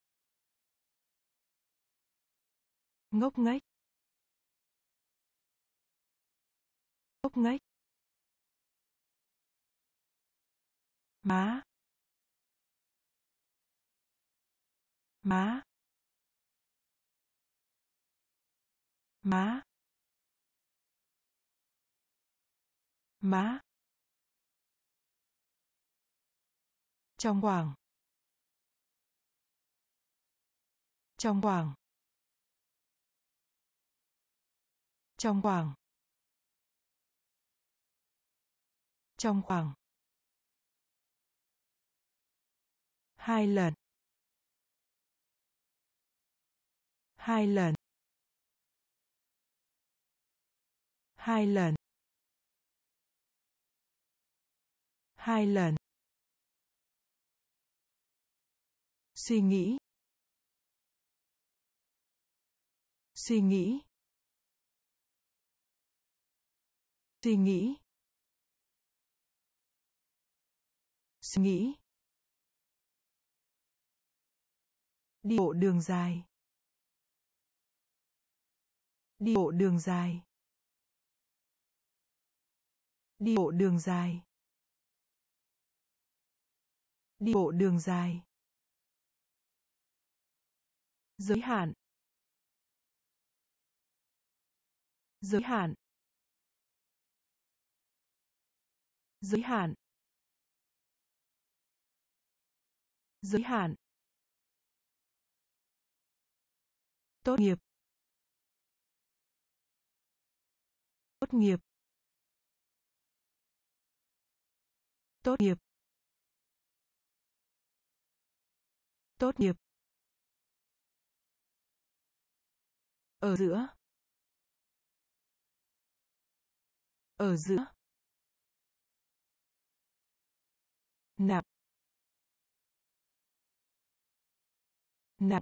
Ngốc nghếch. Ngốc nghếch. Má. Má. Má. Má. Trong khoảng. Trong khoảng. Trong khoảng. Trong khoảng. Hai lần. Hai lần. Hai lần. Hai lần. Suy nghĩ. Suy nghĩ. Suy nghĩ. Suy nghĩ. Đi bộ đường dài. Đi bộ đường dài. Đi bộ đường dài. Đi bộ đường dài. Giới hạn. Giới hạn. Giới hạn. Giới hạn. Tốt nghiệp. Tốt nghiệp. Tốt nghiệp. Tốt nghiệp. Ở giữa. Ở giữa. Nạp. Nạp.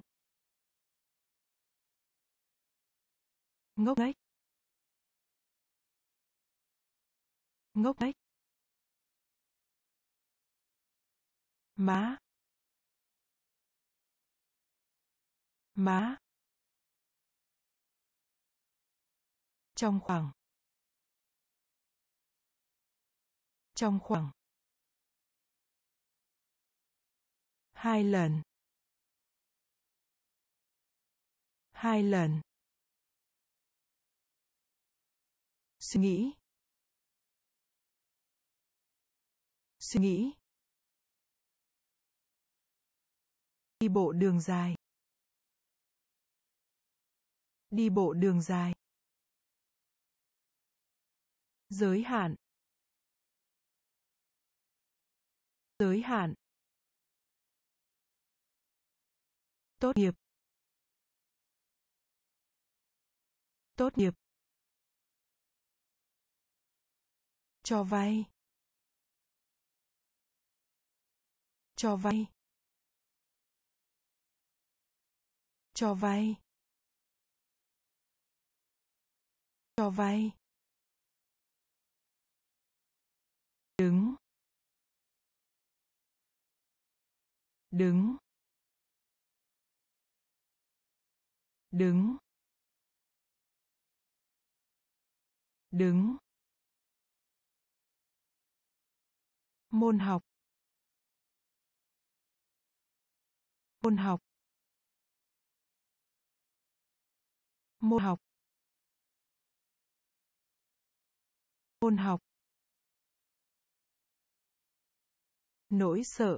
Ngốc nghếch. Ngốc nghếch. Má. Má. Trong khoảng. Trong khoảng. Hai lần. Hai lần. Suy nghĩ. Suy nghĩ. Đi bộ đường dài. Đi bộ đường dài. Giới hạn. Giới hạn. Tốt nghiệp. Tốt nghiệp. Cho vay. Cho vay. Cho vay. Cho vay. Đứng. Đứng. Đứng. Đứng. Môn học. Môn học. Môn học. Môn học. Nỗi sợ.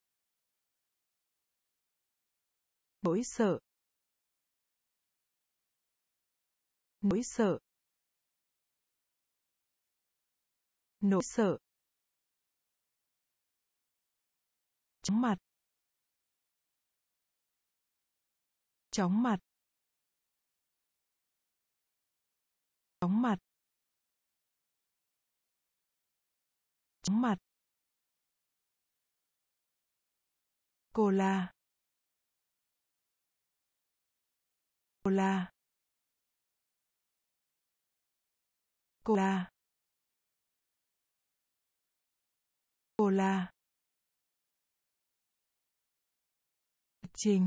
Nỗi sợ. Nỗi sợ. Nỗi sợ. Chóng mặt. Chóng mặt. Chóng mặt. Chóng mặt. Cola. Cola. Cola. Cola. Lịch trình.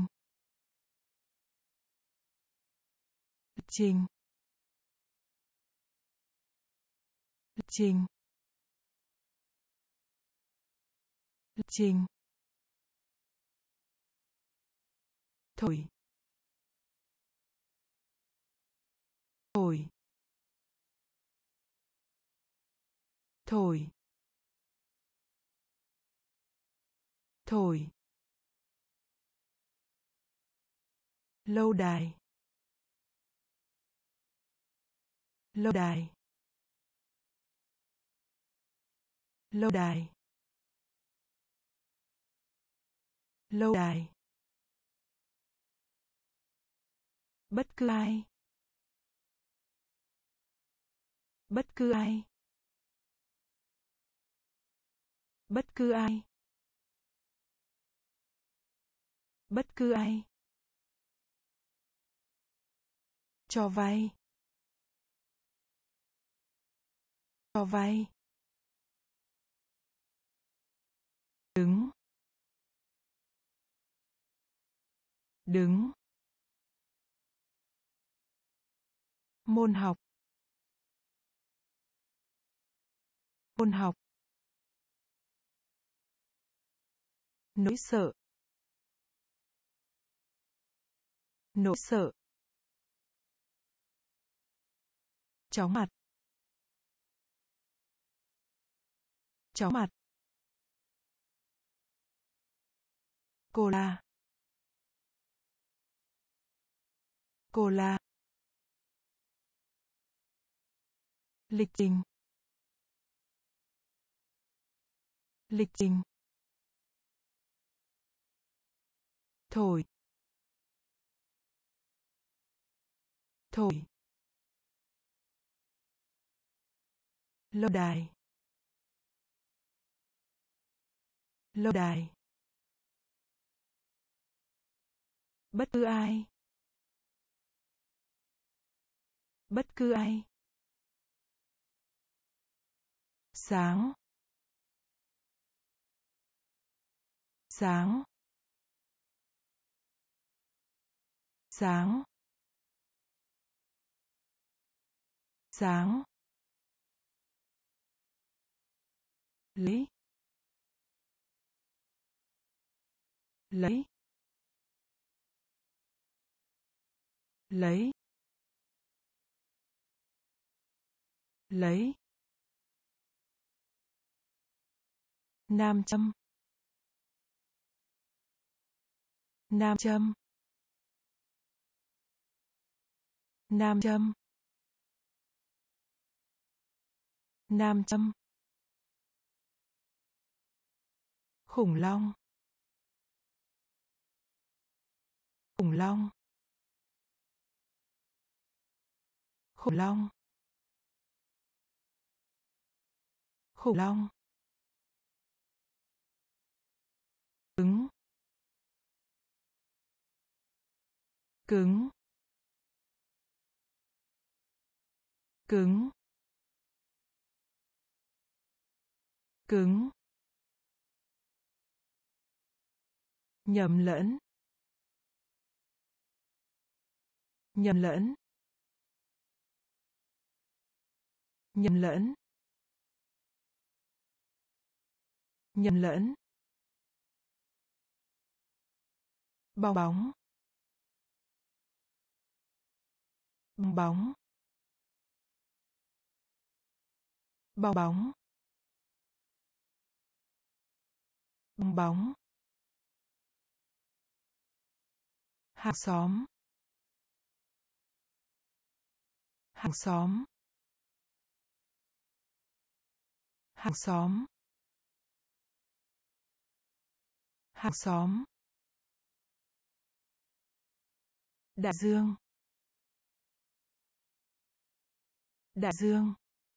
Lịch trình. Lịch trình. Lịch trình. Thổi. Thổi. Thổi. Thổi. lâu đài, lâu đài, lâu đài, lâu đài, bất cứ ai, bất cứ ai, bất cứ ai, bất cứ ai, cho vay, cho vay, đứng, đứng, môn học, môn học, nỗi sợ, nỗi sợ, chóng mặt, chóng mặt, cola, cola, lịch trình, lịch trình, thổi, thổi, lâu đài, lâu đài, bất cứ ai, bất cứ ai, sáng, sáng, sáng, sáng, lấy, lấy, lấy, lấy, nam châm, nam châm, nam châm, nam châm, khủng long, khủng long, khủng long, khủng long, cứng, cứng, cứng, cứng, nhầm lẫn, nhầm lẫn, nhầm lẫn, nhầm lẫn, bong bóng, bong bóng, bong bóng, bong bóng, hàng xóm, hàng xóm, hàng xóm, hàng xóm, đại dương, đại dương,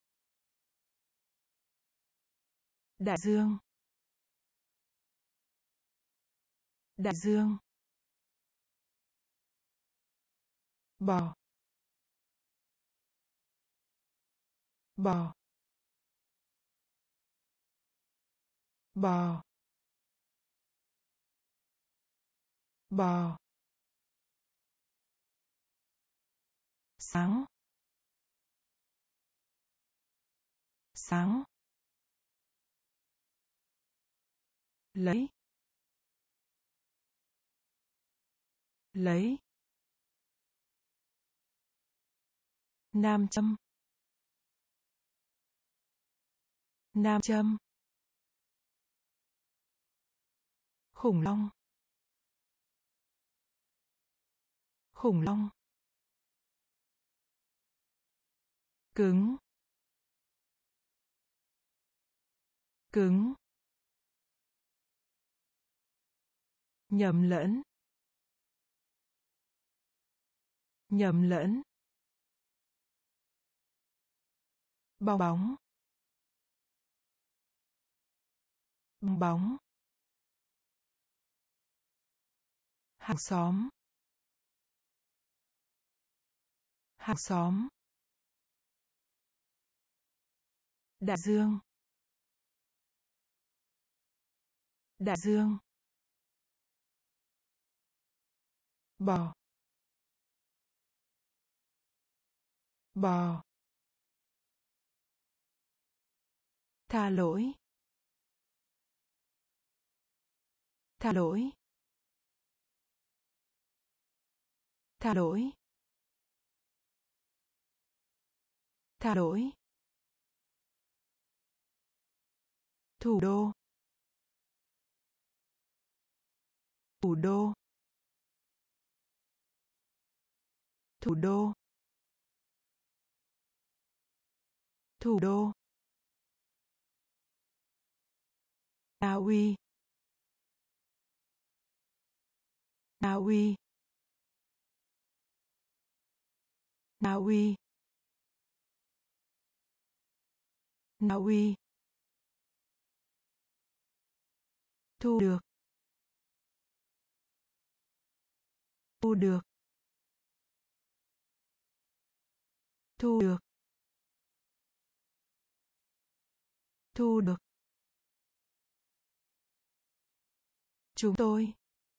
đại dương, đại dương, bò, bò, bò, bò, sáng, sáng, lấy, lấy, nam châm, nam châm, khủng long, khủng long, cứng, cứng, nhầm lẫn, nhầm lẫn, bong bóng, bong bóng, hàng xóm, hàng xóm, đại dương, đại dương, bò, bò, tha lỗi, tha lỗi, tha lỗi, tha lỗi, thủ đô, thủ đô, thủ đô, thủ đô, Na Uy, Na Uy, Na Uy, Na Uy, thu được, thu được, thu được, thu được, chúng tôi,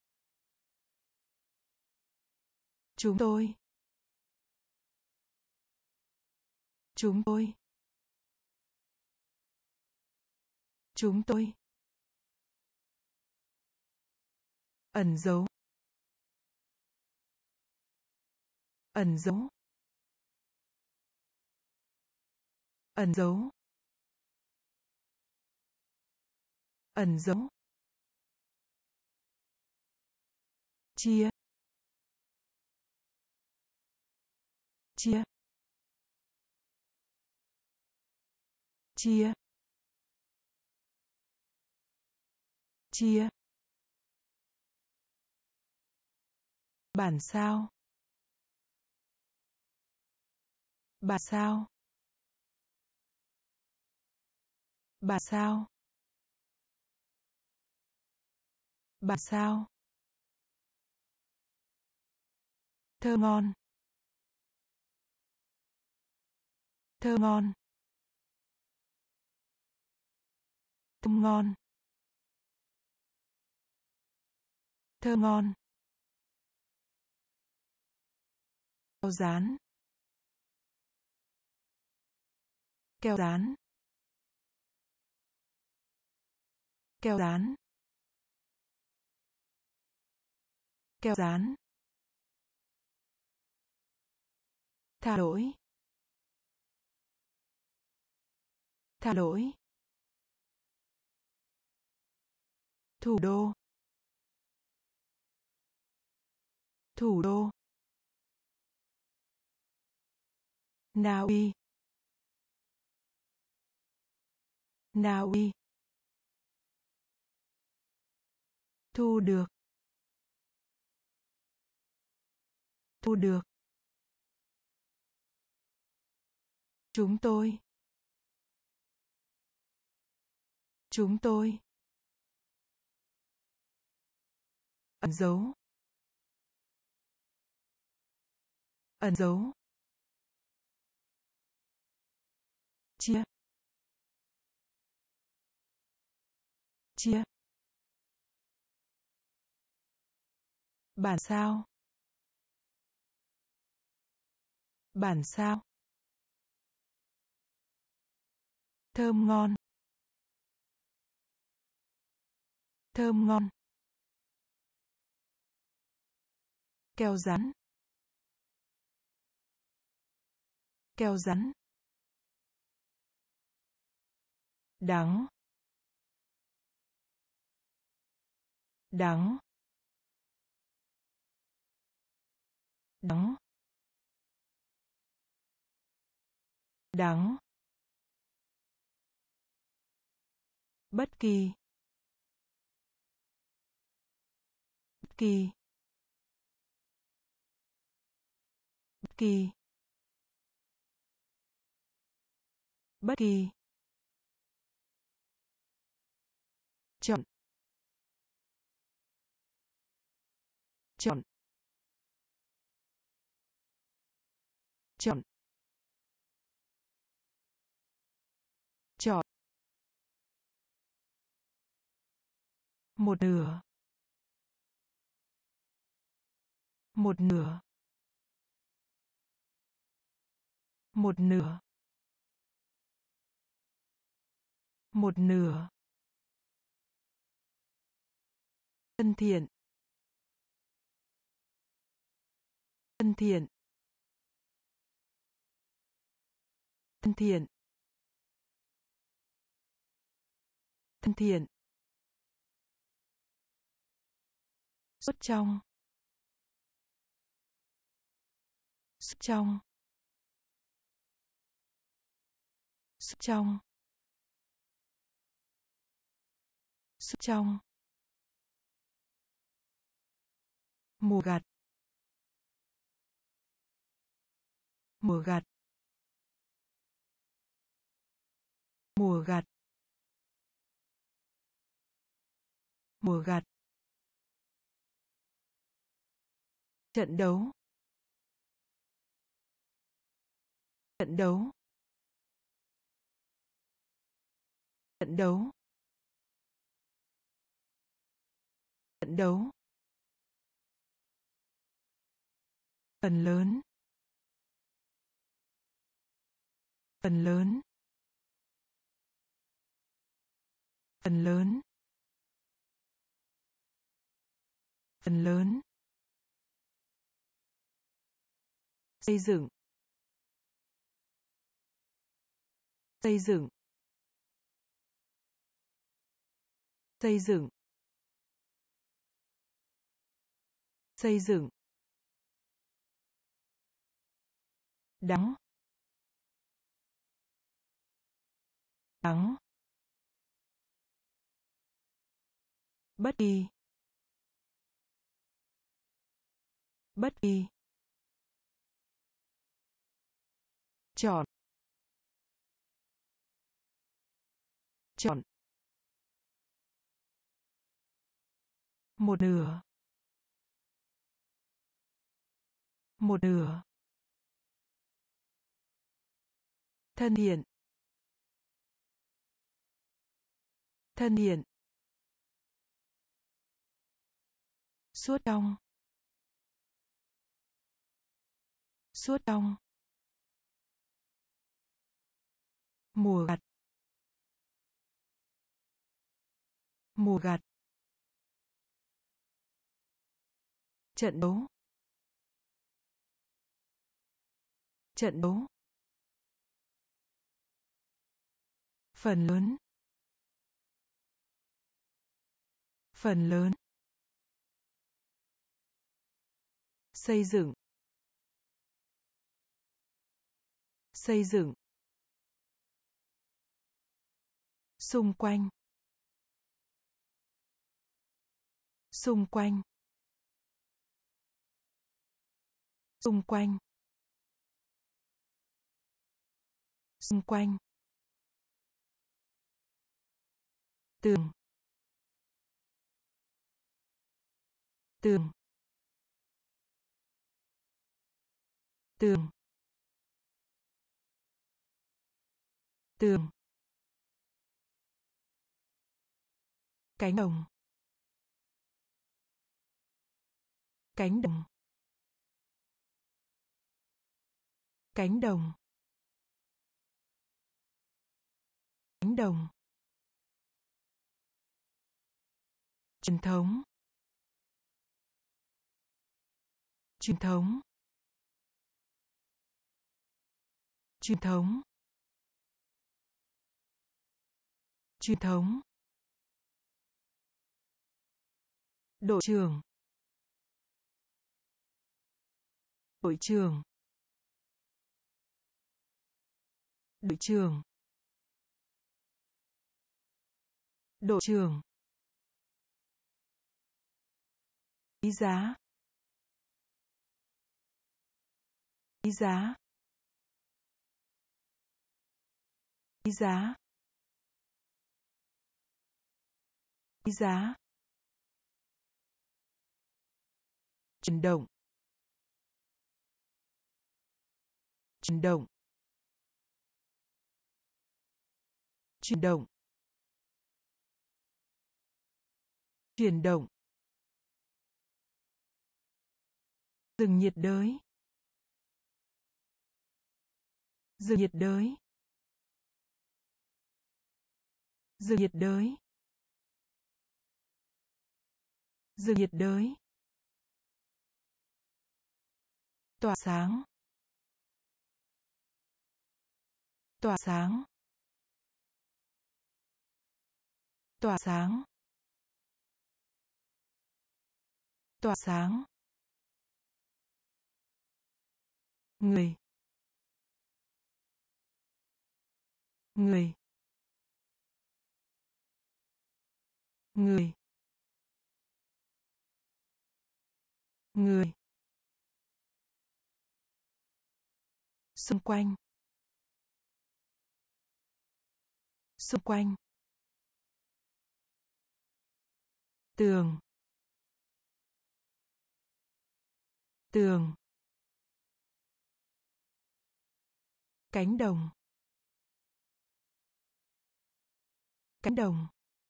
chúng tôi, chúng tôi, chúng tôi, ẩn dấu, ẩn dấu, ẩn dấu, ẩn dấu, chia, chia, chia, chia, bản sao, bản sao, bản sao, bản sao, thơ ngon, thơ ngon, thơm ngon, thơ ngon, keo dán, keo dán, keo dán, keo dán, tha lỗi, tha lỗi, thủ đô, thủ đô, Na Uy, Na Uy, thu được, thu được, chúng tôi, chúng tôi, ẩn dấu, ẩn dấu, chia, chia, bản sao, bản sao, thơm ngon, thơm ngon, keo dán, keo dán, đắng, đắng, Đắng. Đắng. Bất kỳ. Bất kỳ. Bất kỳ. Bất kỳ. Chọn. Chọn. Chọn. Chọn. Một nửa. Một nửa. Một nửa. Một nửa. Thân thiện. Thân thiện. Thân thiện. Thân thiện. Suốt trong. Suốt trong. Suốt trong. Suốt trong. Mùa gặt. Mùa gặt. Mùa gặt. Mùa gặt. Trận đấu. Trận đấu. Trận đấu. Trận đấu. Phần lớn. Phần lớn. Phần lớn. Phần lớn. Xây dựng. Xây dựng. Xây dựng. Xây dựng. Đắng. Đắng. Bất kỳ. Bất kỳ. Chọn. Chọn. Một nửa. Một nửa. Thân thiện. Thân thiện. Suốt trong. Suốt trong. Mùa gặt. Mùa gặt. Trận đấu. Trận đấu. Phần lớn. Phần lớn. Xây dựng. Xây dựng. Xung quanh. Xung quanh. Xung quanh. Xung quanh. Tường. Tường. Tường. Tường. Cánh đồng. Cánh đồng. Cánh đồng. Cánh đồng. Truyền thống. Truyền thống. Truyền thống. Truyền thống. Đội trưởng. đội trưởng, đội trưởng, đội trưởng, quý giá, quý giá, quý giá, quý giá, chuyển động, chuyển động, chuyển động, chuyển động, rừng nhiệt đới, rừng nhiệt đới, rừng nhiệt đới, rừng nhiệt đới, tỏa sáng, tỏa sáng, tỏa sáng, tỏa sáng, người, người, người, người, xung quanh, xung quanh, tường, tường, cánh đồng, cánh đồng,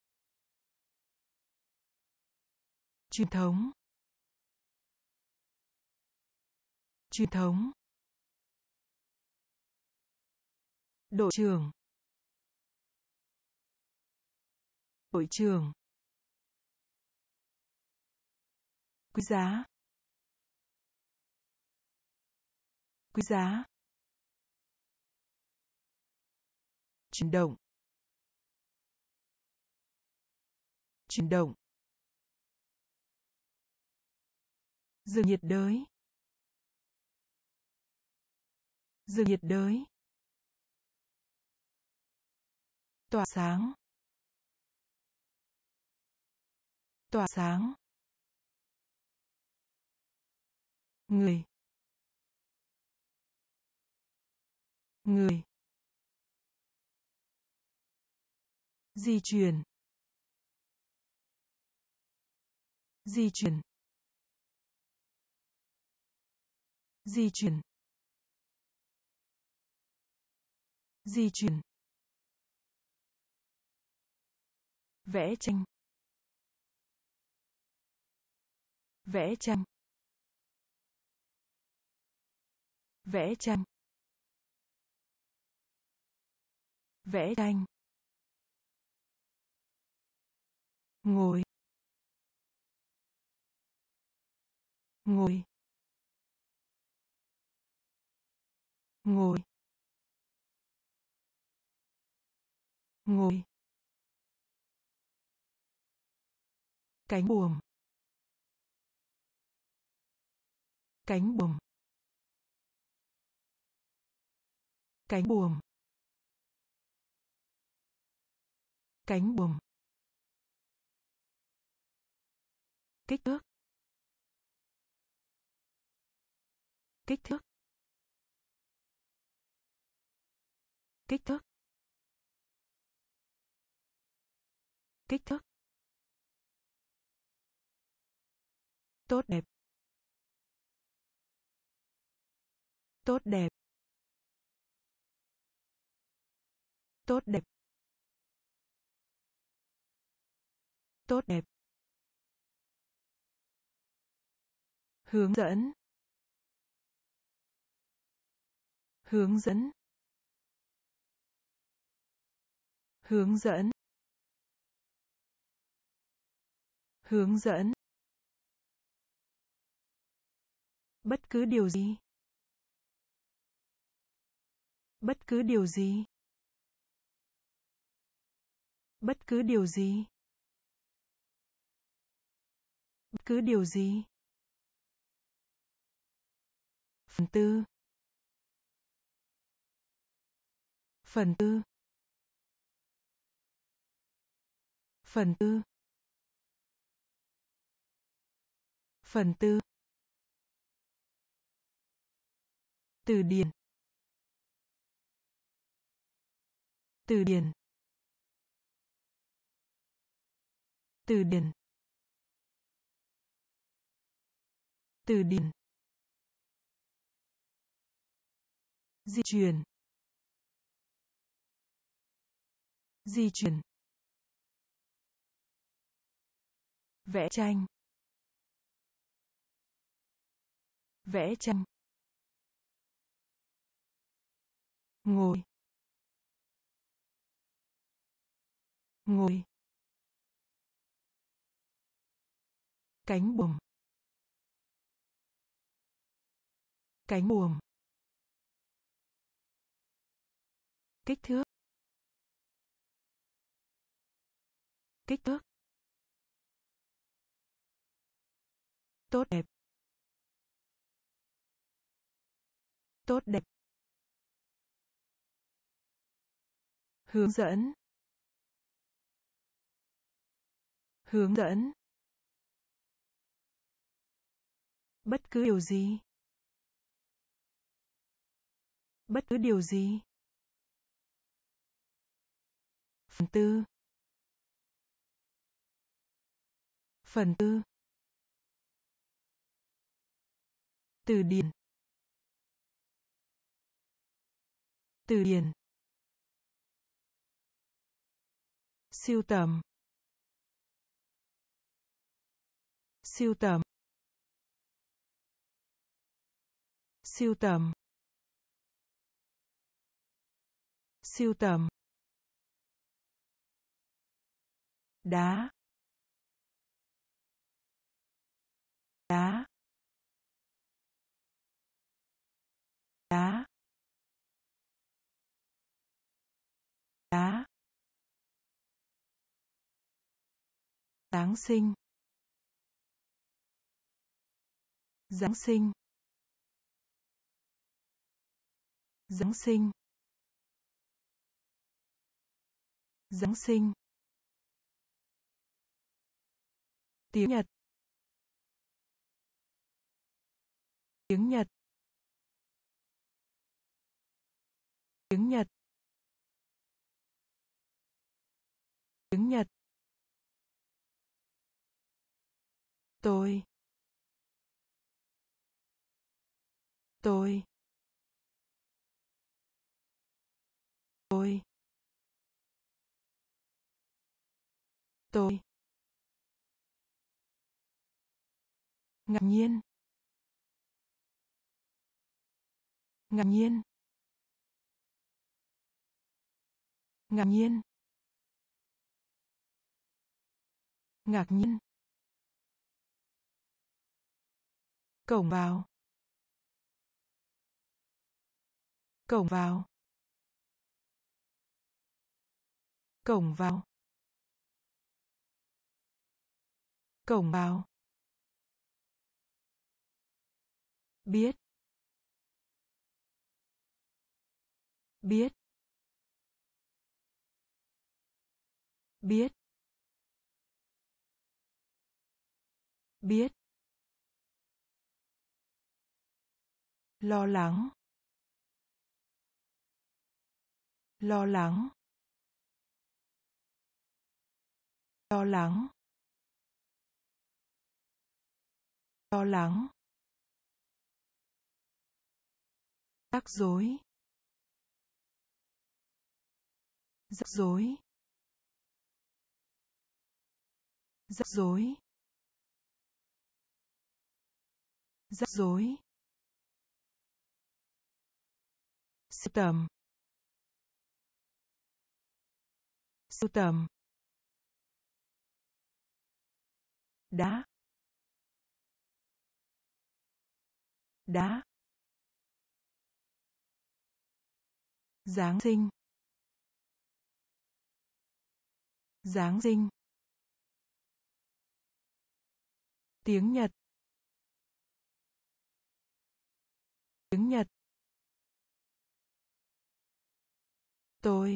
truyền thống, truyền thống, đội trưởng, đội trưởng, quý giá, quý giá, chuyển động, chuyển động, rừng nhiệt đới, rừng nhiệt đới, tỏa sáng, tỏa sáng, người, người, di chuyển, di chuyển, di chuyển, di chuyển, vẽ tranh, vẽ tranh, vẽ tranh, vẽ tranh, ngồi, ngồi, ngồi, ngồi, cánh buồm, cánh buồm, cánh buồm, cánh buồm, kích thước, kích thước, kích thước, kích thước, tốt đẹp, tốt đẹp, tốt đẹp, tốt đẹp, hướng dẫn, hướng dẫn, hướng dẫn, hướng dẫn, bất cứ điều gì, bất cứ điều gì, bất cứ điều gì, bất cứ điều gì, Phần tư. Phần tư. Phần tư. Phần tư. Từ điển. Từ điển. Từ điển. Từ điển. Di chuyển. Di chuyển. Vẽ tranh. Vẽ tranh. Ngồi. Ngồi. Cánh buồm. Cánh buồm. Kích thước. Kích thước. Tốt đẹp. Tốt đẹp. Hướng dẫn. Hướng dẫn. Bất cứ điều gì. Bất cứ điều gì. Phần tư. Phần tư. Từ điển. Từ điển. Sưu tầm. Sưu tầm. Sưu tầm. Sưu tầm. Đá. Đá. Đá. Đá. Giáng sinh. Giáng sinh. Giáng sinh. Giáng sinh. Tiếng Nhật. Tiếng Nhật. Tiếng Nhật. Tiếng Nhật. Tôi. Tôi. Tôi. Tôi. Ngạc nhiên. Ngạc nhiên. Ngạc nhiên. Ngạc nhiên. Cổng vào. Cổng vào. Cổng vào. Cổng vào. Biết. Biết. Biết. Biết. Lo lắng. Lo lắng. Lo lắng. Lo lắng. Rắc rối. Rắc rối. Rắc rối. Rắc rối. Sưu tầm. Sưu tầm. Đá. Đá. Giáng sinh. Giáng sinh. Tiếng Nhật. Tiếng Nhật. Tôi.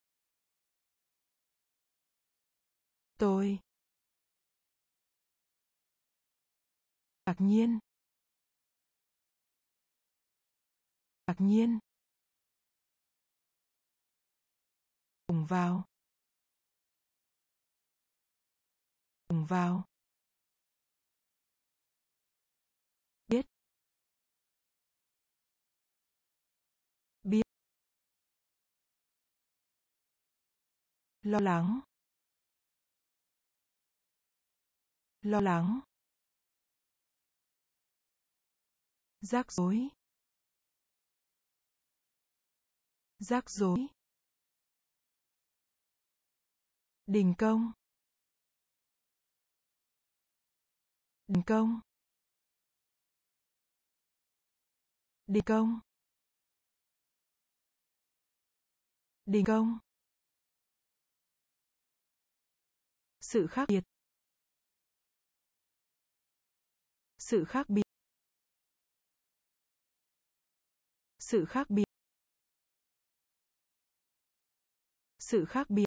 Tôi. Ngạc nhiên. Ngạc nhiên. Cùng vào. Cùng vào. Biết. Biết. Lo lắng. Lo lắng. Rắc rối. Rắc rối. Đình công. Đình công. Đình công. Đình công. Sự khác biệt. Sự khác biệt. Sự khác biệt. Sự khác biệt.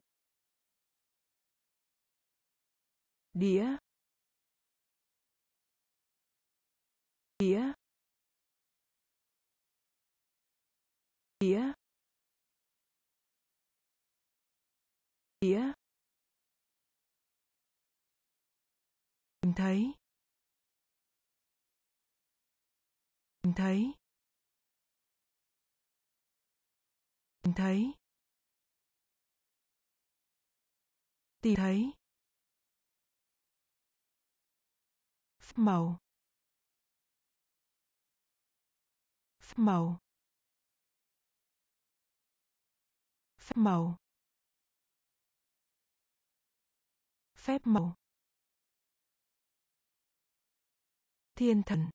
Đĩa. Đĩa. Đĩa. Đĩa. Tìm thấy. Tìm thấy. Tìm thấy. Tìm thấy. Phép màu. Phép màu. Phép màu. Phép màu. Thiên thần.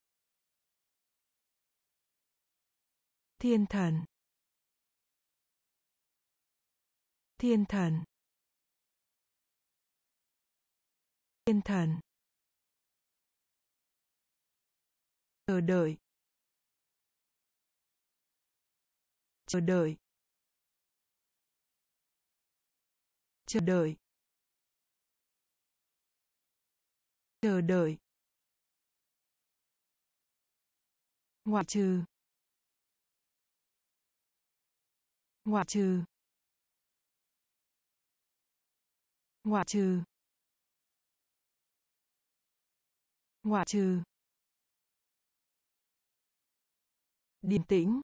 Thiên thần. Thiên thần. Thiên thần. Chờ đợi. Chờ đợi. Chờ đợi. Chờ đợi. Ngoại trừ. Ngoại trừ. Ngoại trừ. Ngoại trừ. Điềm tĩnh.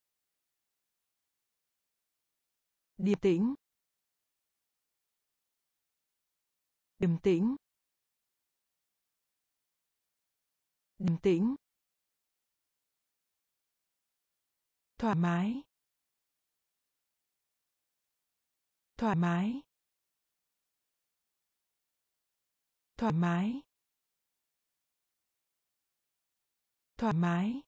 Điềm tĩnh. Điềm tĩnh. Điềm tĩnh. Thoải mái. Thoải mái. Thoải mái. Thoải mái.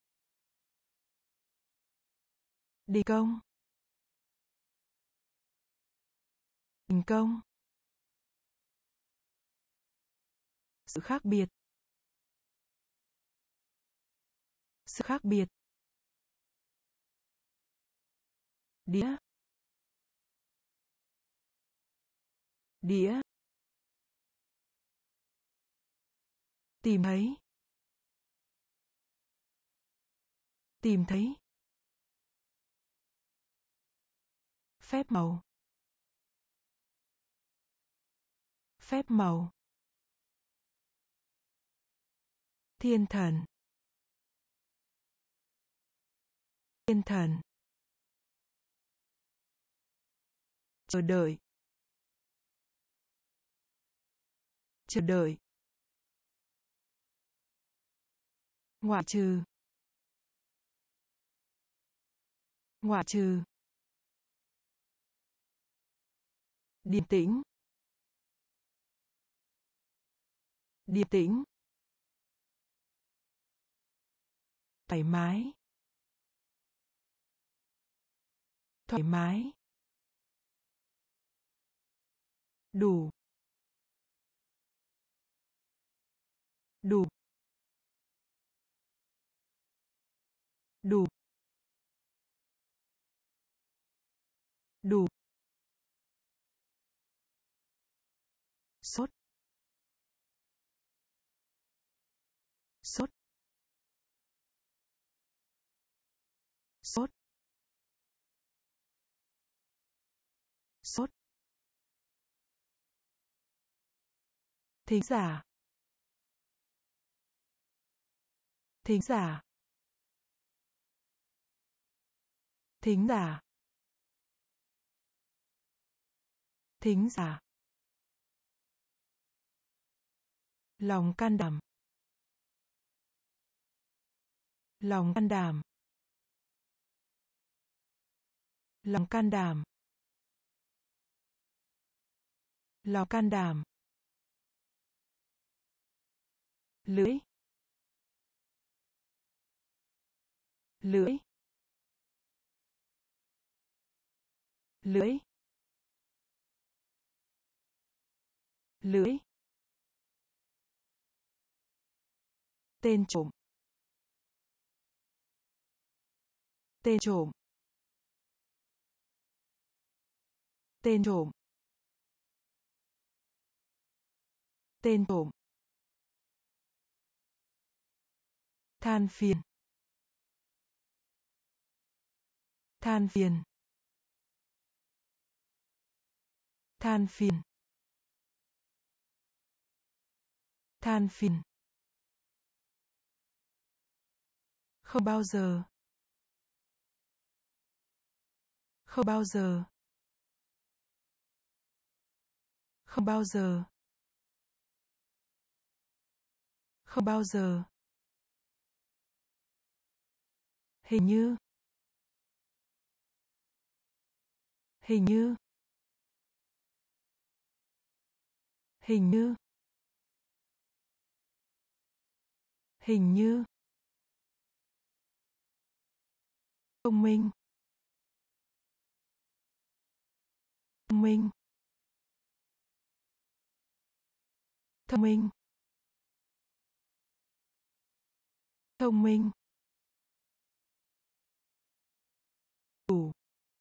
Đình công. Đình công. Sự khác biệt. Sự khác biệt. Đĩa. Đĩa. Tìm thấy. Tìm thấy. Phép màu. Phép màu. Thiên thần. Thiên thần. Chờ đợi. Chờ đợi. Ngoại trừ. Ngoại trừ. Điềm tĩnh. Điềm tĩnh. Thoải mái. Thoải mái. Đủ. Đủ. đủ đủ sốt sốt sốt sốt thính giả thính giả thính giả thính giả lòng can đảm lòng can đảm lòng can đảm lòng can đảm lưỡi lưỡi lưỡi lưỡi tên trộm tên trộm tên trộm tên trộm than phiền than phiền than phiền than phiền không bao giờ không bao giờ không bao giờ không bao giờ hình như hình như hình như hình như thông minh thông minh thông minh thông minh đủ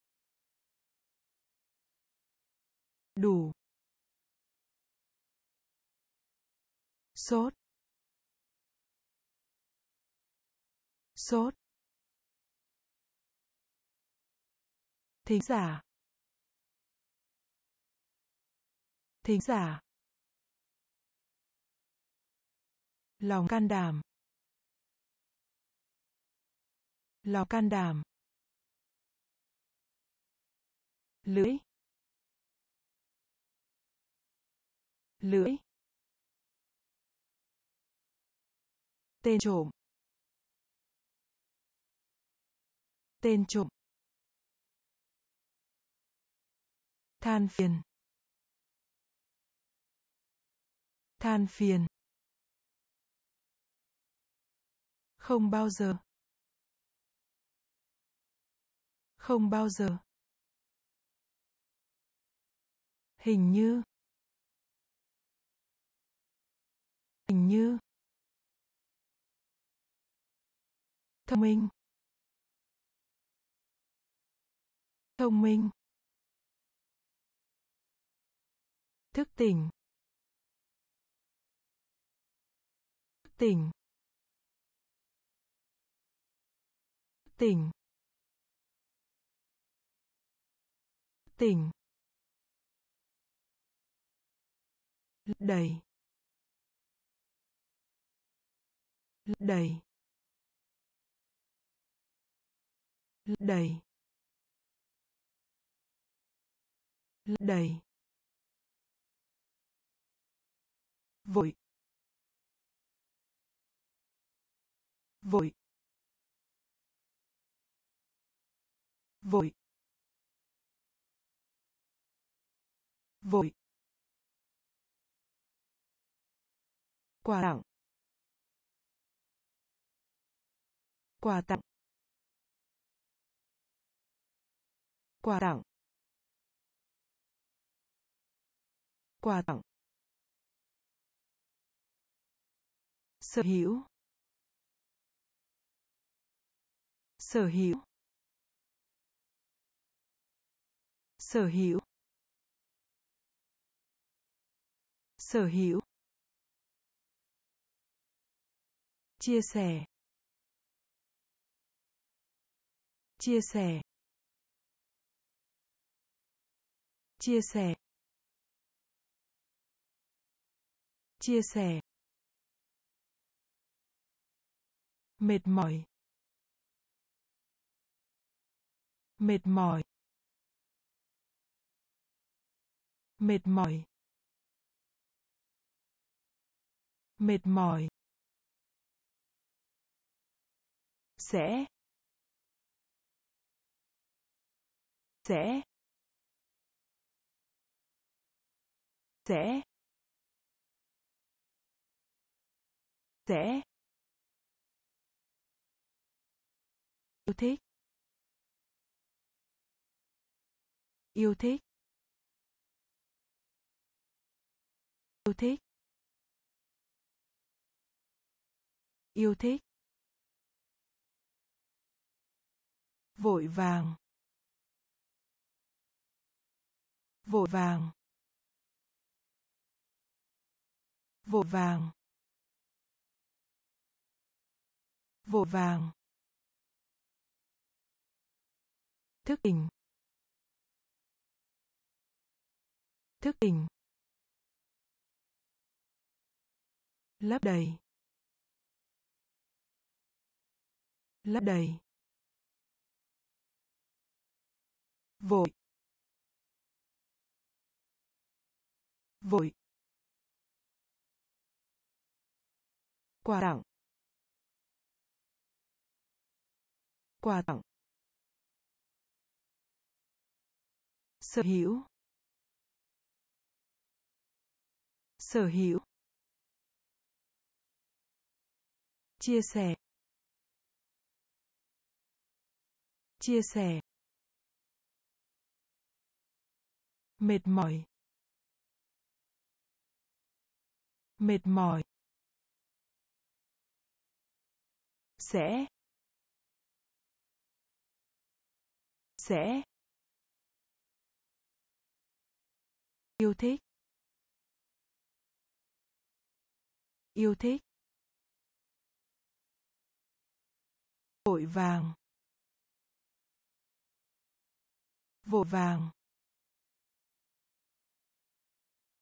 đủ sốt sốt thính giả thính giả lòng can đảm lòng can đảm lưỡi lưỡi tên trộm tên trộm than phiền than phiền không bao giờ không bao giờ hình như hình như thông minh thông minh thức tỉnh thức tỉnh thức tỉnh thức tỉnh đầy đầy đầy đầy vội vội vội vội quà tặng quà tặng quà tặng quà tặng sở hữu sở hữu, sở hữu, sở hữu, chia sẻ, chia sẻ, chia sẻ, chia sẻ, mệt mỏi, mệt mỏi, mệt mỏi, mệt mỏi, sẽ, sẽ, sẽ, sẽ, yêu thích, yêu thích, yêu thích, yêu thích, vội vàng, vội vàng, vội vàng, vội vàng, thức tỉnh, thức tỉnh, lấp đầy, lấp đầy, vội, vội, quà tặng, quà tặng, sở hữu, sở hữu, chia sẻ, chia sẻ, mệt mỏi, mệt mỏi, sẽ, sẽ, yêu thích, yêu thích, vội vàng, vội vàng,